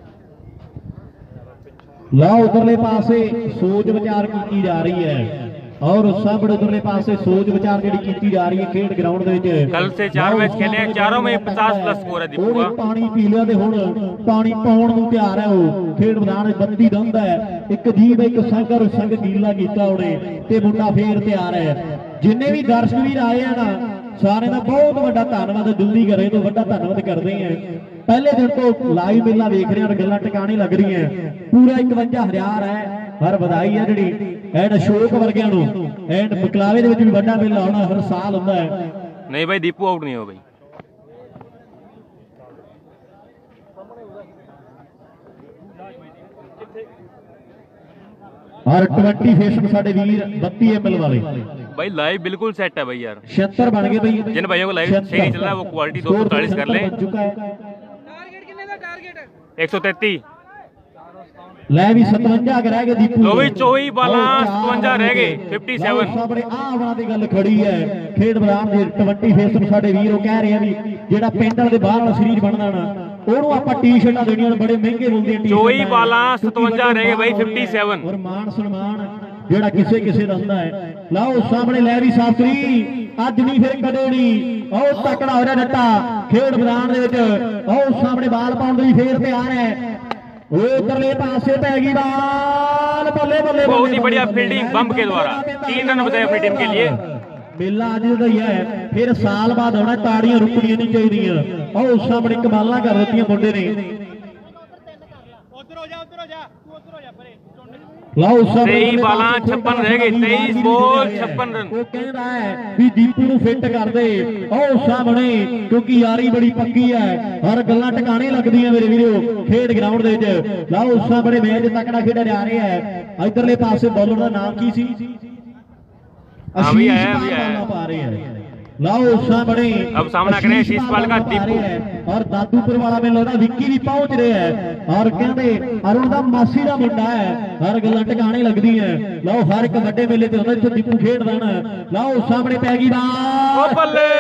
ਲਾ ਉਧਰਲੇ ਪਾਸੇ ਸੋਚ ਵਿਚਾਰ ਕੀਤੀ ਜਾ ਰਹੀ ਹੈ। और सामने उधरले पासे सोच विचार जी की जा रही है खेड ग्राउंड कल से 4 मैच खेले हैं, चारों में 50+ स्कोर है दीपू का। पानी पी लिया ते हुण पानी पाउण नूं तैयार है वो खेड मैदान 32 रन है, एक जीव एक संग गीला कीता उहने ते मुंडा फेर तैयार है। जिन्ने भी दर्शक वीर आए हैं ना सारे का बहुत बड़ा धन्यवाद, दिल्ली करे तो बड़ा धन्यवाद करते हैं। पहले दिन तो लाइव मेला वेख रहे हैं और गल्लां टिकाने लग रही हैं। पूरा 51,000 है, हर बधाई है जी एंड अशोक वर्गियां नूं एंड बकलावे दे विच भी बड़ा मेला होना हर साल होता है। नहीं भाई दीपू आउट नहीं हो भाई। और 20 फेसन साडे वीर 32 ml वाले भाई लाइव बिल्कुल सेट है भाई यार। 76 बन गए भाई। जिन भाइयों को लाइव सही नहीं चल रहा है वो क्वालिटी 240 कर लें। 133 ले भी 57 रह गए दीपू। लो भी 24 बाला 57 रह गए 57। सामने आवना दी गल खड़ी है खेड मैदान दे 20 फेसन साडे वीर वो कह रहे हैं भी जेड़ा पिंड वाले बाहर वाला शरीर बनना ना ਉਹਨੂੰ ਆਪਾਂ ਟੀ-ਸ਼ਰਟਾਂ ਦੇਣੀਆਂ ਬੜੇ ਮਹਿੰਗੇ ਮਿਲਦੇ ਆ। 24 ਬਾਲਾਂ 57 ਰਹਿ ਗਏ ਬਾਈ 57। ਔਰ ਮਾਨ ਸਨਮਾਨ ਜਿਹੜਾ ਕਿਸੇ ਦਾ ਹੁੰਦਾ ਹੈ। ਲਓ ਸਾਹਮਣੇ ਲਹਿਰੀ ਸਾਫਰੀ ਅੱਜ ਨਹੀਂ ਫਿਰ ਕਦੇ ਨਹੀਂ। ਉਹ ਤਕੜਾ ਹੋ ਰਿਹਾ ਡੱਟਾ ਖੇਡ ਮੈਦਾਨ ਦੇ ਵਿੱਚ। ਉਹ ਸਾਹਮਣੇ ਬਾਲ ਪਾਉਣ ਲਈ ਫੇਰ ਤਿਆਰ ਹੈ। उधरले पासे पै गई बाल बल्ले बल्ले। बहुत ही बढ़िया फील्डिंग बम के द्वारा 3 रन बताए अपनी टीम के लिए। मेला अज का ही है फिर साल बाद आना ताड़ियां रुकनियां नहीं चाहिए। और उस सामने कमाल कर दी मुंडे ने। तेई बाला 56 रह गए 23 बॉल 56 रन। वो कहता है भी दीपू नूं फिट कर दे और सामने क्योंकि यारी बड़ी पक्की है हर गल्लां टिकाने लगदी है मेरे वीरो खेड ग्राउंड दे विच। लाओ उस सामने मैच तकड़ा खेडा जा रहा है। इधरले पासे बॉलर का नाम की सी अभी आया पा रहे हैं। लाओ सामने अब सामना करें आशीष पाल का दीपू और दादूपुर वाला में लगता विक्की भी पहुंच रहे हैं। और कहते अरुण का मासी का मुंडा है हर गल्लां टिकाने लगदी है। लाओ हर एक वड्डे मेले ते उन्हें दीपू खेडदा ना। लाओ सामने पै गई बाल बल्ले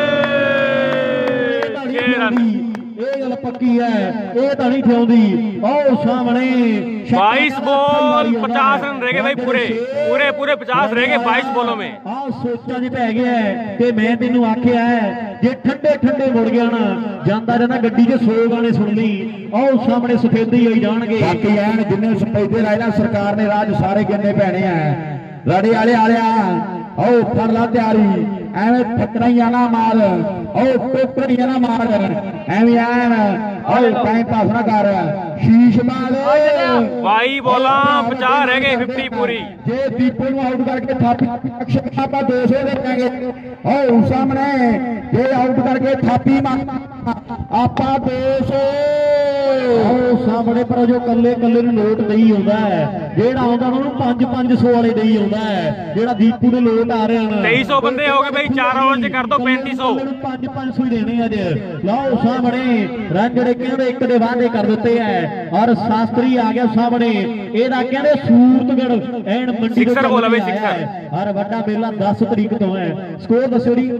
पक्की है ये तो नहीं ठियाउंदी। और सामने 22 बॉल 50 रन रह गए भाई पूरे 50 रह गए 22 बॉलों में। सोचा जी पै गया कि मैं तेनू आख्या है जे ठंडे ठंडे मुड़ गया ना जांदा रहना गड्डी च 100 गाने सुन ली। और सामने सफेदी होई जाणगे। बाकी ऐन जिन्ने सफेदे लाए ना सरकार ने राज सारे गिनने पैने हैं। रड़े आले आओ फड़ ला तैयारी एवं ठकराइया ना मार टोकरिया ना मार एवं एन टाइम पास ना कर शीश मार। 22 बॉला 50 रह गए 50 पूरी। जे दीपू नूं आउट करके थापी आप 200 देंगे और सामने जे आउट करके थापी आप 200। सामने पर जो कल्ले कल्ले नोट नहीं आता है जेड़ा आउंदा उन्होंने 500 वाले नहीं आता है जेड़ा दीपू ने लोट आ रहे हैं। 2300 बंदे हो गए भाई 4 ओवर च कर दो 3500 500 ही देने अज। लाओ सामने रन जेडे कहते एक दे वादे कर देते हैं। और शास्त्री आ गया सामने एदा कहते सूरतगढ़ एंड मंडी सिक्सर बोला भाई सिक्सर। हर बड़ा मेला 10 तरीक तो है। स्कोर दसो जी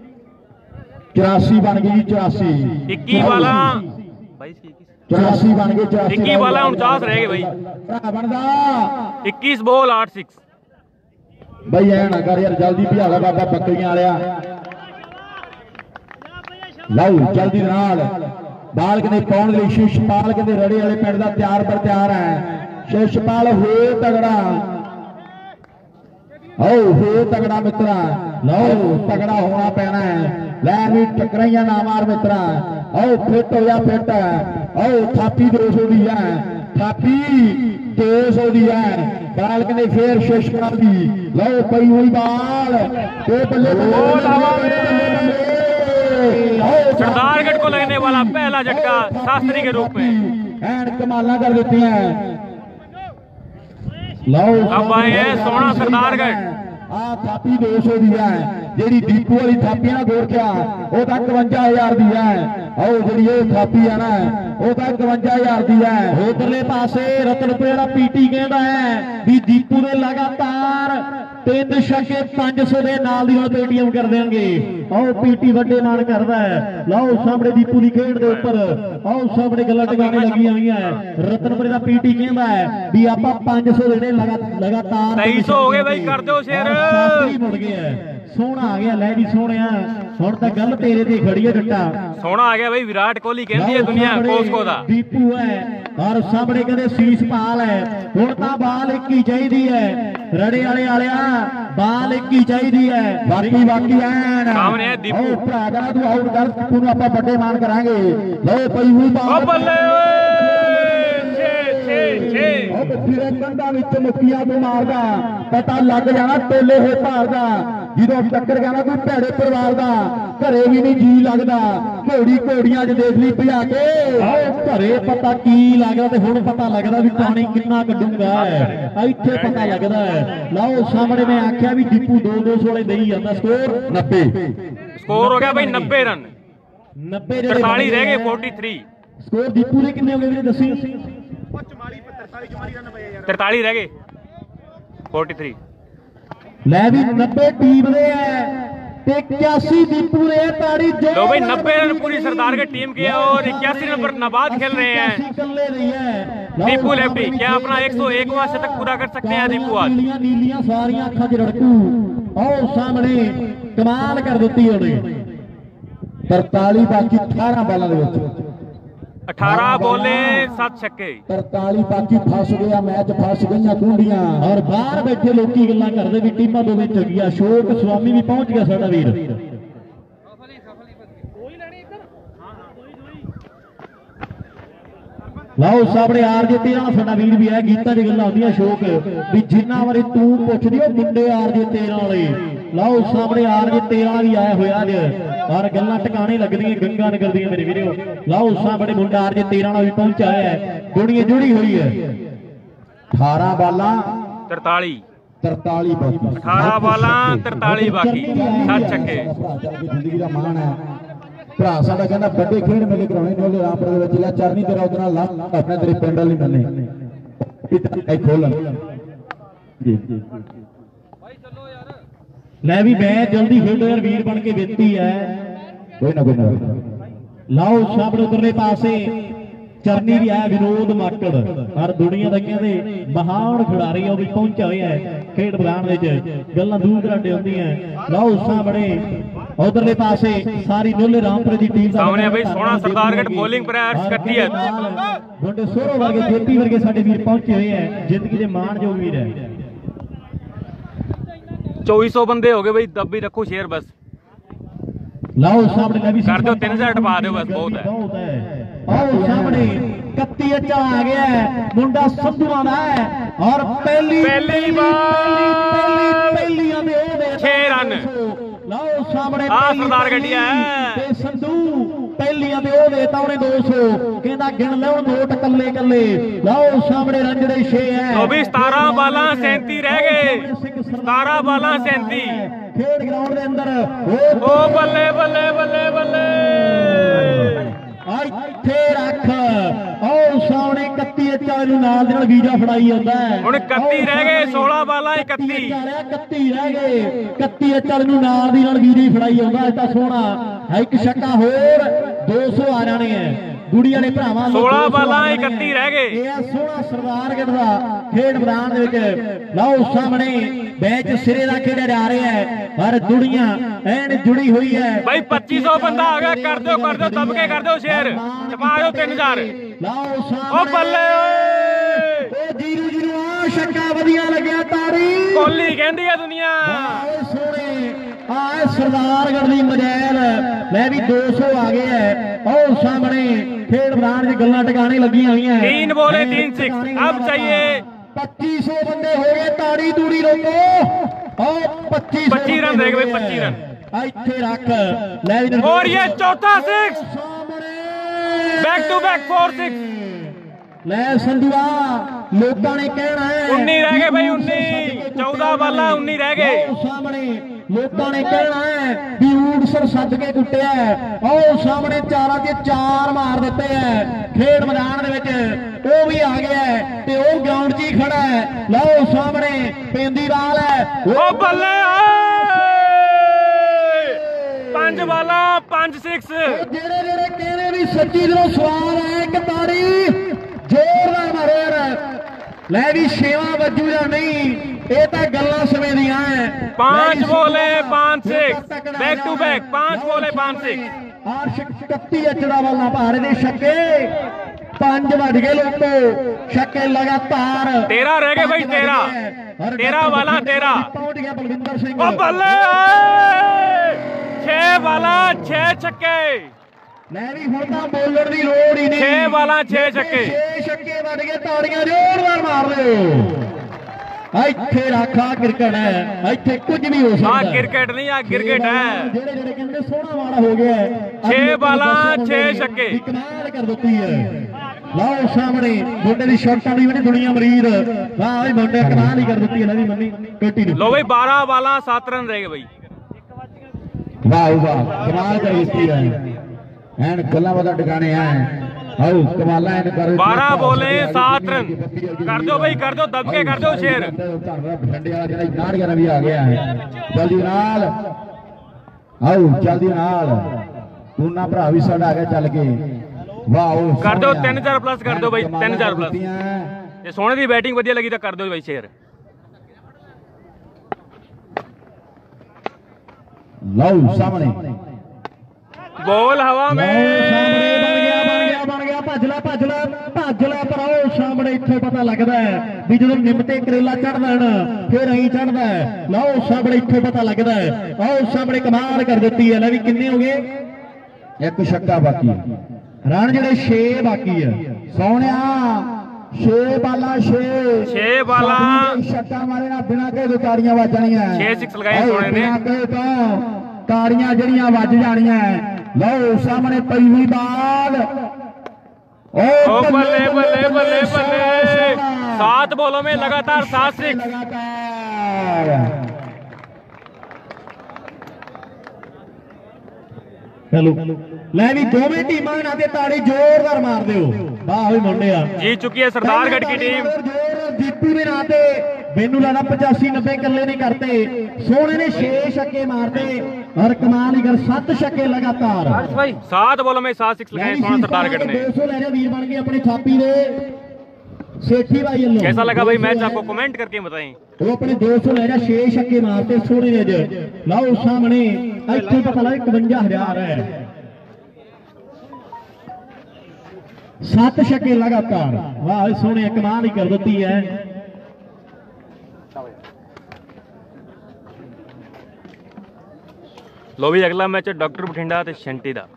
84 बन गई 84 21 वाला 84 बन गए 21 वाला 49 रह गए भाई बनदा 21 बॉल 8 6 भाई ऐ ना कर यार जल्दी भजा बाबा बकरियां वालिया। लओ जल्दी नाल बाल कहते पाउण लई शिशपाल कहते रड़े वाले पिंड दा तैयार पर तैयार है। शिशपाल हो तगड़ा हो तगड़ा मित्रा। लो तगड़ा होना पैना है। लै भी टकराइया ना मार मित्रा। फिट हो जा फिट थापी 200 दी है थापी 200 दी है। बाल कहते फिर शिशपाल दी लो पई हुई बाल सरदारगढ़ को लगने वाला पहला झटका शास्त्री के रूप में एंड कमाला कर देती हैं। लो अब आए हैं सोना सरदारगढ़ थापी 200 दी है जी दीपू वाली थापी ना गोरखिया वो 51,000 दी है। जी थापी है ना वो 51,000 दी है। उधरले पासे रतनपुर पीटी कहता है भी दीपू ने लगातार 3 ਛੱਕੇ 500 ਦੇ ਨਾਲ ਦੀ ਨਾਲ ਪੇਟੀਐਮ ਕਰ ਦੇਣਗੇ। ਆਓ ਪੀਟੀ ਵੱਡੇ ਮਾਨ ਕਰਦਾ ਹੈ। ਲਓ ਸਾਹਮਣੇ ਦੀਪੂ ਦੀ ਖੇਡ ਦੇ ਉੱਪਰ ਆਓ ਸਾਹਮਣੇ ਗੱਲਾਂ ਟਿਕਾਣੇ ਲੱਗੀਆਂ ਹੋਈਆਂ। ਰਤਨਪੁਰੇ ਦਾ ਪੀਟੀ ਕਹਿੰਦਾ ਹੈ ਵੀ ਆਪਾਂ 500 ਦੇਣੇ ਲਗਾਤਾਰ 2300 ਹੋ ਗਏ ਬਾਈ, ਕਰ ਦਿਓ ਸ਼ੇਰ। ਮੁੜ ਗਿਆ ਸੋਹਣਾ ਆ ਗਿਆ। ਲੈ ਵੀ ਸੋਹਣਿਆ ਹੁਣ ਤਾਂ ਗੱਲ ਤੇਰੇ ਤੇ ਖੜੀ ਹੈ ਜੱਟਾ। ਸੋਹਣਾ ਆ ਗਿਆ ਬਾਈ, ਵਿਰਾਟ ਕੋਹਲੀ ਕਹਿੰਦੀ ਹੈ ਦੁਨੀਆ ਕੋਸਕੋ ਦਾ। ਦੀਪੂ ਹੈ ਔਰ ਸਾਹਮਣੇ ਕਹਿੰਦੇ ਸੀਸ ਪਾਲ ਹੈ। ਹੁਣ ਤਾਂ ਬਾਲ ਇੱਕ ਹੀ ਚਾਹੀਦੀ ਹੈ ਰੜੇ ਵਾਲਿਆ, ਬਾਲ ਇੱਕ ਹੀ ਚਾਹੀਦੀ ਹੈ। ਬਾਕੀ ਐਨ ਸਾਹਮਣੇ ਹੈ ਦੀਪੂ। ਉਹ ਭਰਾ ਦਾ ਤੂੰ ਆਊਟ ਕਰ, ਤੈਨੂੰ ਆਪਾਂ ਵੱਡੇ ਮਾਨ ਕਰਾਂਗੇ। ਲਓ ਪਈ ਹੋਈ ਓ ਬੱਲੇ ਉਹ ਫਿਰੇ ਕੰਧਾਂ ਵਿੱਚ ਮੁੱਕੀਆਂ ਤੋਂ ਮਾਰਦਾ, ਪਤਾ ਲੱਗ ਜਾਣਾ ਟੋਲੇ ਹੋ ਭਾਰਦਾ। ਜਦੋਂ ਟੱਕਰ ਗਿਆ ਨਾ ਕੋਈ ਭੈੜੇ ਪਰਿਵਾਰ ਦਾ, ਘਰੇ ਵੀ ਨਹੀਂ ਜੀ ਲੱਗਦਾ। ਘੋੜੀਆਂ 'ਚ ਦੇਖ ਲਈ ਭਜਾ ਕੇ। ਆਓ ਘਰੇ ਪਤਾ ਕੀ ਲੱਗਦਾ ਤੇ ਹੁਣ ਪਤਾ ਲੱਗਦਾ ਵੀ ਪਾਣੀ ਕਿੰਨਾ ਕੱਢੂਗਾ। ਇੱਥੇ ਪਤਾ ਲੱਗਦਾ ਹੈ। ਲਓ ਸਾਹਮਣੇ ਮੈਂ ਆਖਿਆ ਵੀ ਦੀਪੂ 2-2 ਵਾਲੇ ਦੇਈ ਜਾਂਦਾ। ਸਕੋਰ 90 ਸਕੋਰ ਹੋ ਗਿਆ ਬਾਈ 90 ਰਨ। 90 43 ਰਹਿ ਗਏ 43। ਸਕੋਰ ਦੀਪੂ ਦੇ ਕਿੰਨੇ ਹੋ ਗਏ ਵੀਰੇ ਦੱਸੀ। 43 ਰਹਿ ਗਏ 43। ਲੈ ਵੀ 90 ਟੀਮ ਦੇ ਹੈ ਤੇ 81 ਦੀपू रे ताड़ी जो। लो भाई 90 रन पूरी सरदारगढ़ टीम के और 81 रन पर नाबाद खेल रहे हैं दीपू लेफ्टी। क्या अपना 101वां शतक पूरा कर सकते हैं दीपू आज। नीलियां सारियां अखां च रड़कू और सामने कमाल कर दित्ती उन्हें। 43 बाकी 18 बालों ਦੇ ਵਿੱਚ 18 बोले 7 छक्के। 43 बाकी फस गया मैच, फस गईਆਂ ਕੁੰਡੀਆਂ। और बाहर बैठे लोग गल्लां करदे भी टीमां दो विच गई। अशोक स्वामी भी पहुंच गया साडा वीर। लाओ सामने आरजे तेरा साडा वीर भी है। गीतां दी गल्लां होंदियां अशोक भी जिन्ना वारी तू पुछदी ओ मुंडे आरजे तेरा वाले। लाओ सामने आरजे तेरा भी आया होया अज और गल्लां टकाने लगदियां गंगा नगर दियां मेरे वीरो। लाओ सामने मुंडा आरजे तेरा भी पहुंचा है। दुनिया जुड़ी हुई है। 18 ਬਾਲਾਂ 43 ਬਾਕੀ 18 ਬਾਲਾਂ 43 ਬਾਕੀ 7 ਛੱਕੇ। ਜ਼ਿੰਦਗੀ ਦਾ ਮਾਣ ਹੈ ਭਰਾ ਸਾਡਾ ਕਹਿੰਦਾ ਵੱਡੇ ਖੇਡ ਮੇਲੇ ਕਰਾਉਣੇ ਨੇ ਰਾਮਪੁਰ ਦੇ ਵਿੱਚ। ਲੈ ਚਰਨੀ ਤੇਰਾ ਉਹਦੇ ਨਾਲ ਲੱਭ ਆਪਣੇ ਤੇਰੇ ਪਿੰਡ ਵਾਲੀ ਮੰਨੇ ਪਿੱਛੇ ਖੋਲਣ ਜੀ ਭਾਈ ਚੱਲੋ ਯਾਰ। ਲੈ ਵੀ मैच जल्दी खेलो यार वीर बन के बेनती है। कोई ना लाओ सामने उधरले पासे चरनी भी है विनोद माकड़ और दुनिया का कहते महान खिडारी भी पहुंचा हुआ है खेड मैदान में। गल्लां दूर दराडे होंदियां। लाओ सामने उधरले पासे सारी नोले रामपुरे की टीम सामने भाई सोना सरदारगढ़ बॉलिंग पर अर्श कट्टी है। मुंडे सोरो वर्गे जेपी वर्गे साडे वीर पहुंचे हुए हैं। जिंदगी के मान जो वीर है। 2400 बंदे हो गए भाई, तब भी रखो शेयर बस। लाओ सामने नबी कर दो 3000 टपा दो बस, बहुत है। आओ सामने 31 अच्चा आ गया है मुंडा संधुआ दा है और पहली बार 6 रन। लाओ सामने सरदार गड्डिया है संधू पहलियां दे ओ देता उन्हें 200 कहंदा गिन लो नोट कल्ले कल्ले। लाओ सामने रंजड़े 6 है। तो भी 17 बाला 37 रह गए। 17 बाला 37 खेड ग्राउंड के अंदर ओ बल्ले बल्ले बल्ले बल्ले ਇੱਥੇ ਰੱਖ। ਆਓ ਸਾਹਮਣੇ 31 ਅच्चा ਨੂੰ ਨਾਲ ਦੇ ਨਾਲ ਵੀਜ਼ਾ ਫੜਾਈ ਜਾਂਦਾ ਹੈ। ਹੁਣ 31 ਰਹਿ ਗਏ 16 ਬਾਲਾ 31 31 ਰਹਿ ਗਏ। 31 ਅच्चा ਨੂੰ ਨਾਲ ਦੀ ਨਾਲ ਵੀਜ਼ਾ ਫੜਾਈ ਜਾਂਦਾ। ਇਹ ਤਾਂ ਸੋਹਣਾ ਇੱਕ ਛੱਕਾ ਹੋਰ 200 ਆ ਜਾਣੇ ਹੈ ਗੁੜੀਆਂ ਨੇ ਭਰਾਵਾਂ। 16 ਬਾਲਾ 31 ਰਹਿ ਗਏ। ਇਹ ਆ ਸੋਹਣਾ ਸਰਦਾਰਗੜ੍ਹ ਦਾ ਖੇਡ ਮੈਦਾਨ ਦੇ ਵਿੱਚ। ਲਓ ਸਾਹਮਣੇ ਮੈਚ ਸਿਰੇ ਦਾ ਖੇਡਿਆ ਜਾ ਰਿਹਾ ਹੈ ਪਰ ਦੁਨੀਆ ਐਨ ਜੁੜੀ ਹੋਈ ਹੈ। ਭਾਈ 2500 ਬੰਦਾ ਆ ਗਿਆ। ਕਰ ਦਿਓ ਦਬ ਕੇ ਕਰ ਦਿਓ ਸ਼ੇਅਰ, ਟਪਾ ਦਿਓ 3000। ਲਓ ਓ ਬੱਲੇ ਓਏ ਓ ਜੀਰੂ ਆ ਛੱਕਾ ਵਧੀਆ ਲੱਗਿਆ। ਤਾੜੀ ਕੋਹਲੀ ਕਹਿੰਦੀ ਆ ਦੁਨੀਆ। ਓਏ ਸੋਹਣੇ ਆ ਸਰਦਾਰਗੜ੍ਹ ਦੀ ਮਜੈਲ। ਲੈ ਵੀ 200 ਆ ਗਏ ਹੈ। ਉਹ ਸਾਹਮਣੇ ਖੇਡ ਮੈਦਾਨ 'ਚ ਗੱਲਾਂ ਟਿਕਾਣੇ ਲੱਗੀਆਂ ਹੋਈਆਂ। 3 बोले 3 6 अब चाहिए 2500 ਬੰਦੇ ਹੋ ਗਏ। ਤਾੜੀ ਤੂੜੀ ਲੋਕੋ। ਉਹ 25 रन रह गए 25 रन। ਇੱਥੇ ਰੱਖ। ਲੈ ਵੀ और ये चौथा 6 ਸਾਹਮਣੇ बैक टू बैक 4 6। ਲੈ ਸੰਧੂਆ ਲੋਕਾਂ ਨੇ ਕਹਿਣਾ ਹੈ 19 ਰਹਿ ਗਏ ਭਾਈ 19 14 ਬਾਲਾ 19 ਰਹਿ ਗਏ। ਸਾਹਮਣੇ ਲੋਕਾਂ ਨੇ ਕਹਿਣਾ ਹੈ ਵੀ ਊੜਸਰ ਸੱਦ ਕੇ ਕੁੱਟਿਆ। ਉਹ ਸਾਹਮਣੇ ਚਾਰਾਂ 'ਚ 4 ਮਾਰ ਦਿੱਤੇ ਹੈ ਖੇਡ ਮੈਦਾਨ ਦੇ ਵਿੱਚ। ਉਹ ਵੀ ਆ ਗਿਆ ਹੈ ਤੇ ਉਹ ਗਰਾਊਂਡ 'ਚ ਹੀ ਖੜਾ ਹੈ। ਲਓ ਸਾਹਮਣੇ ਪੈਂਦੀਵਾਲ ਹੈ, ਉਹ ਬੱਲੇ 5 ਬਾਲਾਂ 5 6। ਜਿਹੜੇ ਜਿਹੜੇ ਕਹਿੰਦੇ ਵੀ ਸੱਚੀ ਦਿਲੋਂ ਸਵਾਲ ਹੈ, ਇੱਕ ਤਾੜੀ ਜ਼ੋਰਦਾਰ ਮਾਰੋ ਯਾਰ। ਲੈ ਵੀ 6ਵਾਂ ਵੱਜੂ ਜਾਂ ਨਹੀਂ, ਇਹ ਤਾਂ ਗੱਲਾਂ ਸਮੇਂ ਦੀਆਂ ਹੈ। 5 ਬੋਲੇ 5 6 बैक टू बैक 5 ਬੋਲੇ 5 6। ਆਰਸ਼ਕ 31 ਅਚੜਾ ਵਾਲਾ ਭਾਰੇ ਦੇ ਛੱਕੇ 5 ਵੱਜ ਗਏ ਲੋਕੋ, ਛੱਕੇ ਲਗਾਤਾਰ 13 ਰਹਿ ਗਏ ਬਈ 13 ਵਾਲਾ 13 ਪਹੁੰਚ ਗਿਆ ਬਲਵਿੰਦਰ ਸਿੰਘ। ਉਹ ਬੱਲੇ 6 ਵਾਲਾ 6 ਛੱਕੇ। ਲੈ ਵੀ ਹੁਣ ਤਾਂ ਬੋਲਣ ਦੀ ਲੋੜ ਹੀ ਨਹੀਂ, 6 ਵਾਲਾ 6 ਛੱਕੇ। 6 ਛੱਕੇ ਵੱਜ ਗਏ, ਤਾੜੀਆਂ ਜ਼ੋਰਦਾਰ ਮਾਰ ਦਿਓ। ਇੱਥੇ ਰਾਖਾ ਕ੍ਰਿਕਟ ਹੈ, ਇੱਥੇ ਕੁਝ ਵੀ ਹੋ ਸਕਦਾ। ਆ ਕ੍ਰਿਕਟ ਨਹੀਂ, ਆ ਕ੍ਰਿਕਟ ਹੈ। ਜਿਹੜੇ ਜਿਹੜੇ ਕਹਿੰਦੇ ਸੋਹਣਾ ਮਾੜਾ ਹੋ ਗਿਆ 6 ਬਾਲਾਂ 6 ਛੱਕੇ। ਕਮਾਲ ਕਰ ਦਿੱਤੀ ਹੈ। ਲਓ ਸਾਹਮਣੇ ਮੁੰਡੇ ਦੀ ਸ਼ਾਟਾਂ ਦੀ ਵੀ ਨਹੀਂ ਦੁਨੀਆ ਮਰੀਦ, ਵਾਹ ਵੀ ਮੁੰਡੇ ਕਮਾਲ ਹੀ ਕਰ ਦਿੱਤੀ ਹੈ। ਵੀ ਮੰਨੀ ਕੋਟੀ ਨੂੰ ਲੋ ਬਈ 12 ਬਾਲਾਂ 7 ਰਨ ਰਹਿ ਗਏ ਬਈ। ਵਾਹ ਵਾਹ ਕਮਾਲ ਕਰ ਦਿੱਤੀ ਹੈ, ਐਨ ਗੱਲਾਂ ਬਾਤਾਂ ਟਿਕਾਣੇ ਆ। ਆਓ ਕਮਾਲਾਂ ਐਨ ਕਰ 12 ਬੋਲੇ 7 ਰਨ ਕਰ ਦਿਓ ਬਈ, ਕਰ ਦਿਓ ਦਬ ਕੇ ਕਰ ਦਿਓ ਸ਼ੇਰ। ਬਠਿੰਡੇ ਵਾਲਾ ਜਿਹੜਾ 11 ਵੀ ਆ ਗਿਆ ਹੈ, ਜਲਦੀ ਨਾਲ ਆਓ ਜਲਦੀ ਨਾਲ ਪੂਨਾ ਭਰਾ ਵੀ ਸਾਡਾ ਆ ਗਿਆ ਚੱਲ ਕੇ। ਵਾਹ ਕਰ ਦਿਓ 3000 ਪਲੱਸ ਕਰ ਦਿਓ ਬਈ, 3000 ਪਲੱਸ। ਜੇ ਸੋਹਣੇ ਦੀ ਬੈਟਿੰਗ ਵਧੀਆ ਲੱਗੀ ਤਾਂ ਕਰ ਦਿਓ ਬਈ ਸ਼ੇਰ। ਲਓ ਸਾਹਮਣੇ ਬੋਲ ਹਵਾ ਮੇ ਬਣ ਗਿਆ ਭੱਜ ਲੈ ਪਰ ਉਹ ਸਾਹਮਣੇ ਇੱਥੇ ਪਤਾ ਲੱਗਦਾ ਹੈ ਵੀ ਜਦੋਂ ਨਿੰਮ ਤੇ ਕਰੇਲਾ ਚੜਦਾ ਨਾ ਫਿਰ ਐਂ ਚੜਦਾ ਹੈ। ਲਓ ਸਾਹਮਣੇ ਇੱਥੇ ਪਤਾ ਲੱਗਦਾ ਹੈ। ਆਓ ਸਾਹਮਣੇ ਕਮਾਲ ਕਰ ਦਿੱਤੀ ਹੈ। ਲੈ ਵੀ ਕਿੰਨੇ ਹੋ ਗਏ, ਇੱਕ ਛੱਕਾ ਬਾਕੀ, ਰਨ ਜਿਹੜੇ 6 ਬਾਕੀ ਹੈ। ਸੋਹਣਿਆ 6 ਬਾਲਾਂ 6 ਬਾਲਾਂ ਛੱਕਾ ਮਾਰੇ ਨਾ ਬਿਨਾਂ ਕਹੇ ਤਾੜੀਆਂ ਵੱਜਣੀਆਂ। 6 6 ਲਗਾਏ ਸੋਹਣੇ ਨੇ। ਬਿਨਾਂ ਕਹੇ ਤੋਂ ਤਾੜੀਆਂ ਜਿਹੜੀਆਂ ਵੱਜ ਜਾਣੀਆਂ। ਲਓ ਸਾਹਮਣੇ ਪਹਿਲੀ ਬਾਲ, ओ बल्ले बल्ले बल्ले बल्ले 7 बॉलों में लगातार 7 6। ਚਲੋ ਲੈ ਵੀ ਦੋਵੇਂ ਟੀਮਾਂ ਨਾਲ ਤੇ ਤਾੜੀ ਜ਼ੋਰਦਾਰ ਮਾਰ ਦਿਓ। ਵਾਹ ਵੀ ਮੁੰਡਿਆ, जीत चुकी है सरदारगढ़ की टीम। ਦੀਪੂ ਦੇ ਨਾਂ ਤੇ ਮੈਨੂੰ ਲੱਗਦਾ 85 90 ਕੱਲੇ ਨੇ ਕਰਤੇ। ਸੋਹਣੇ ਨੇ 6 ਛੱਕੇ ਮਾਰਤੇ ਔਰ ਕਮਾਲ ਹੀ ਕਰ 7 ਛੱਕੇ ਲਗਾਤਾਰ। 7 बॉलों में 7 6 लगाए सोना सरदारगढ़ ने। 200 ਲੈ ਜਾ ਵੀਰ ਬਣ ਗਏ ਆਪਣੇ ਥਾਪੀ ਦੇ ਸੇਠੀ भाई ਵੱਲੋਂ। कैसा लगा भाई मैच आपको कमेंट करके बताएं। ਉਹ ਆਪਣੇ 200 ਲੈ ਜਾ 6 ਛੱਕੇ ਮਾਰਤੇ ਸੋਹਣੇ ਨੇ ਅੱਜ। ਲਓ ਸਾਹਮਣੇ ਇੱਥੇ ਪਤਾ ਲੱਗ 51000 ਹੈ। 7 ਛੱਕੇ ਲਗਾਤਾਰ, ਵਾਹ ਸੋਹਣੇ ਕਮਾਲ ਹੀ ਕਰ ਦਿੱਤੀ ਹੈ। लो भी अगला मैच है डॉक्टर बठिंडा ते शंटी दा।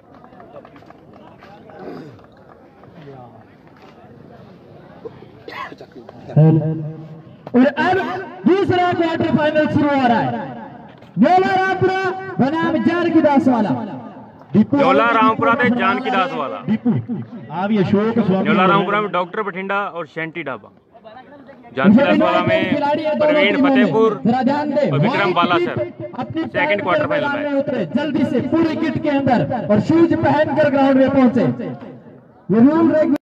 और अब दूसरा क्वार्टर फाइनल शुरू हो रहा है। न्योला रामपुरा बनाम जानकी दास वाला। न्योला रामपुरा ते जानकी दास वाला। आ भी अशोक स्वामी। न्योला रामपुरा में डॉक्टर बठिंडा और शंटी ढाबा। जानकी दास वाला में प्रवीण फतेहपुर और Vikram Balasar. Second quarter final में उतरे जल्दी से पूरी किट के अंदर और शूज पहनकर ग्राउंड में पहुंचे।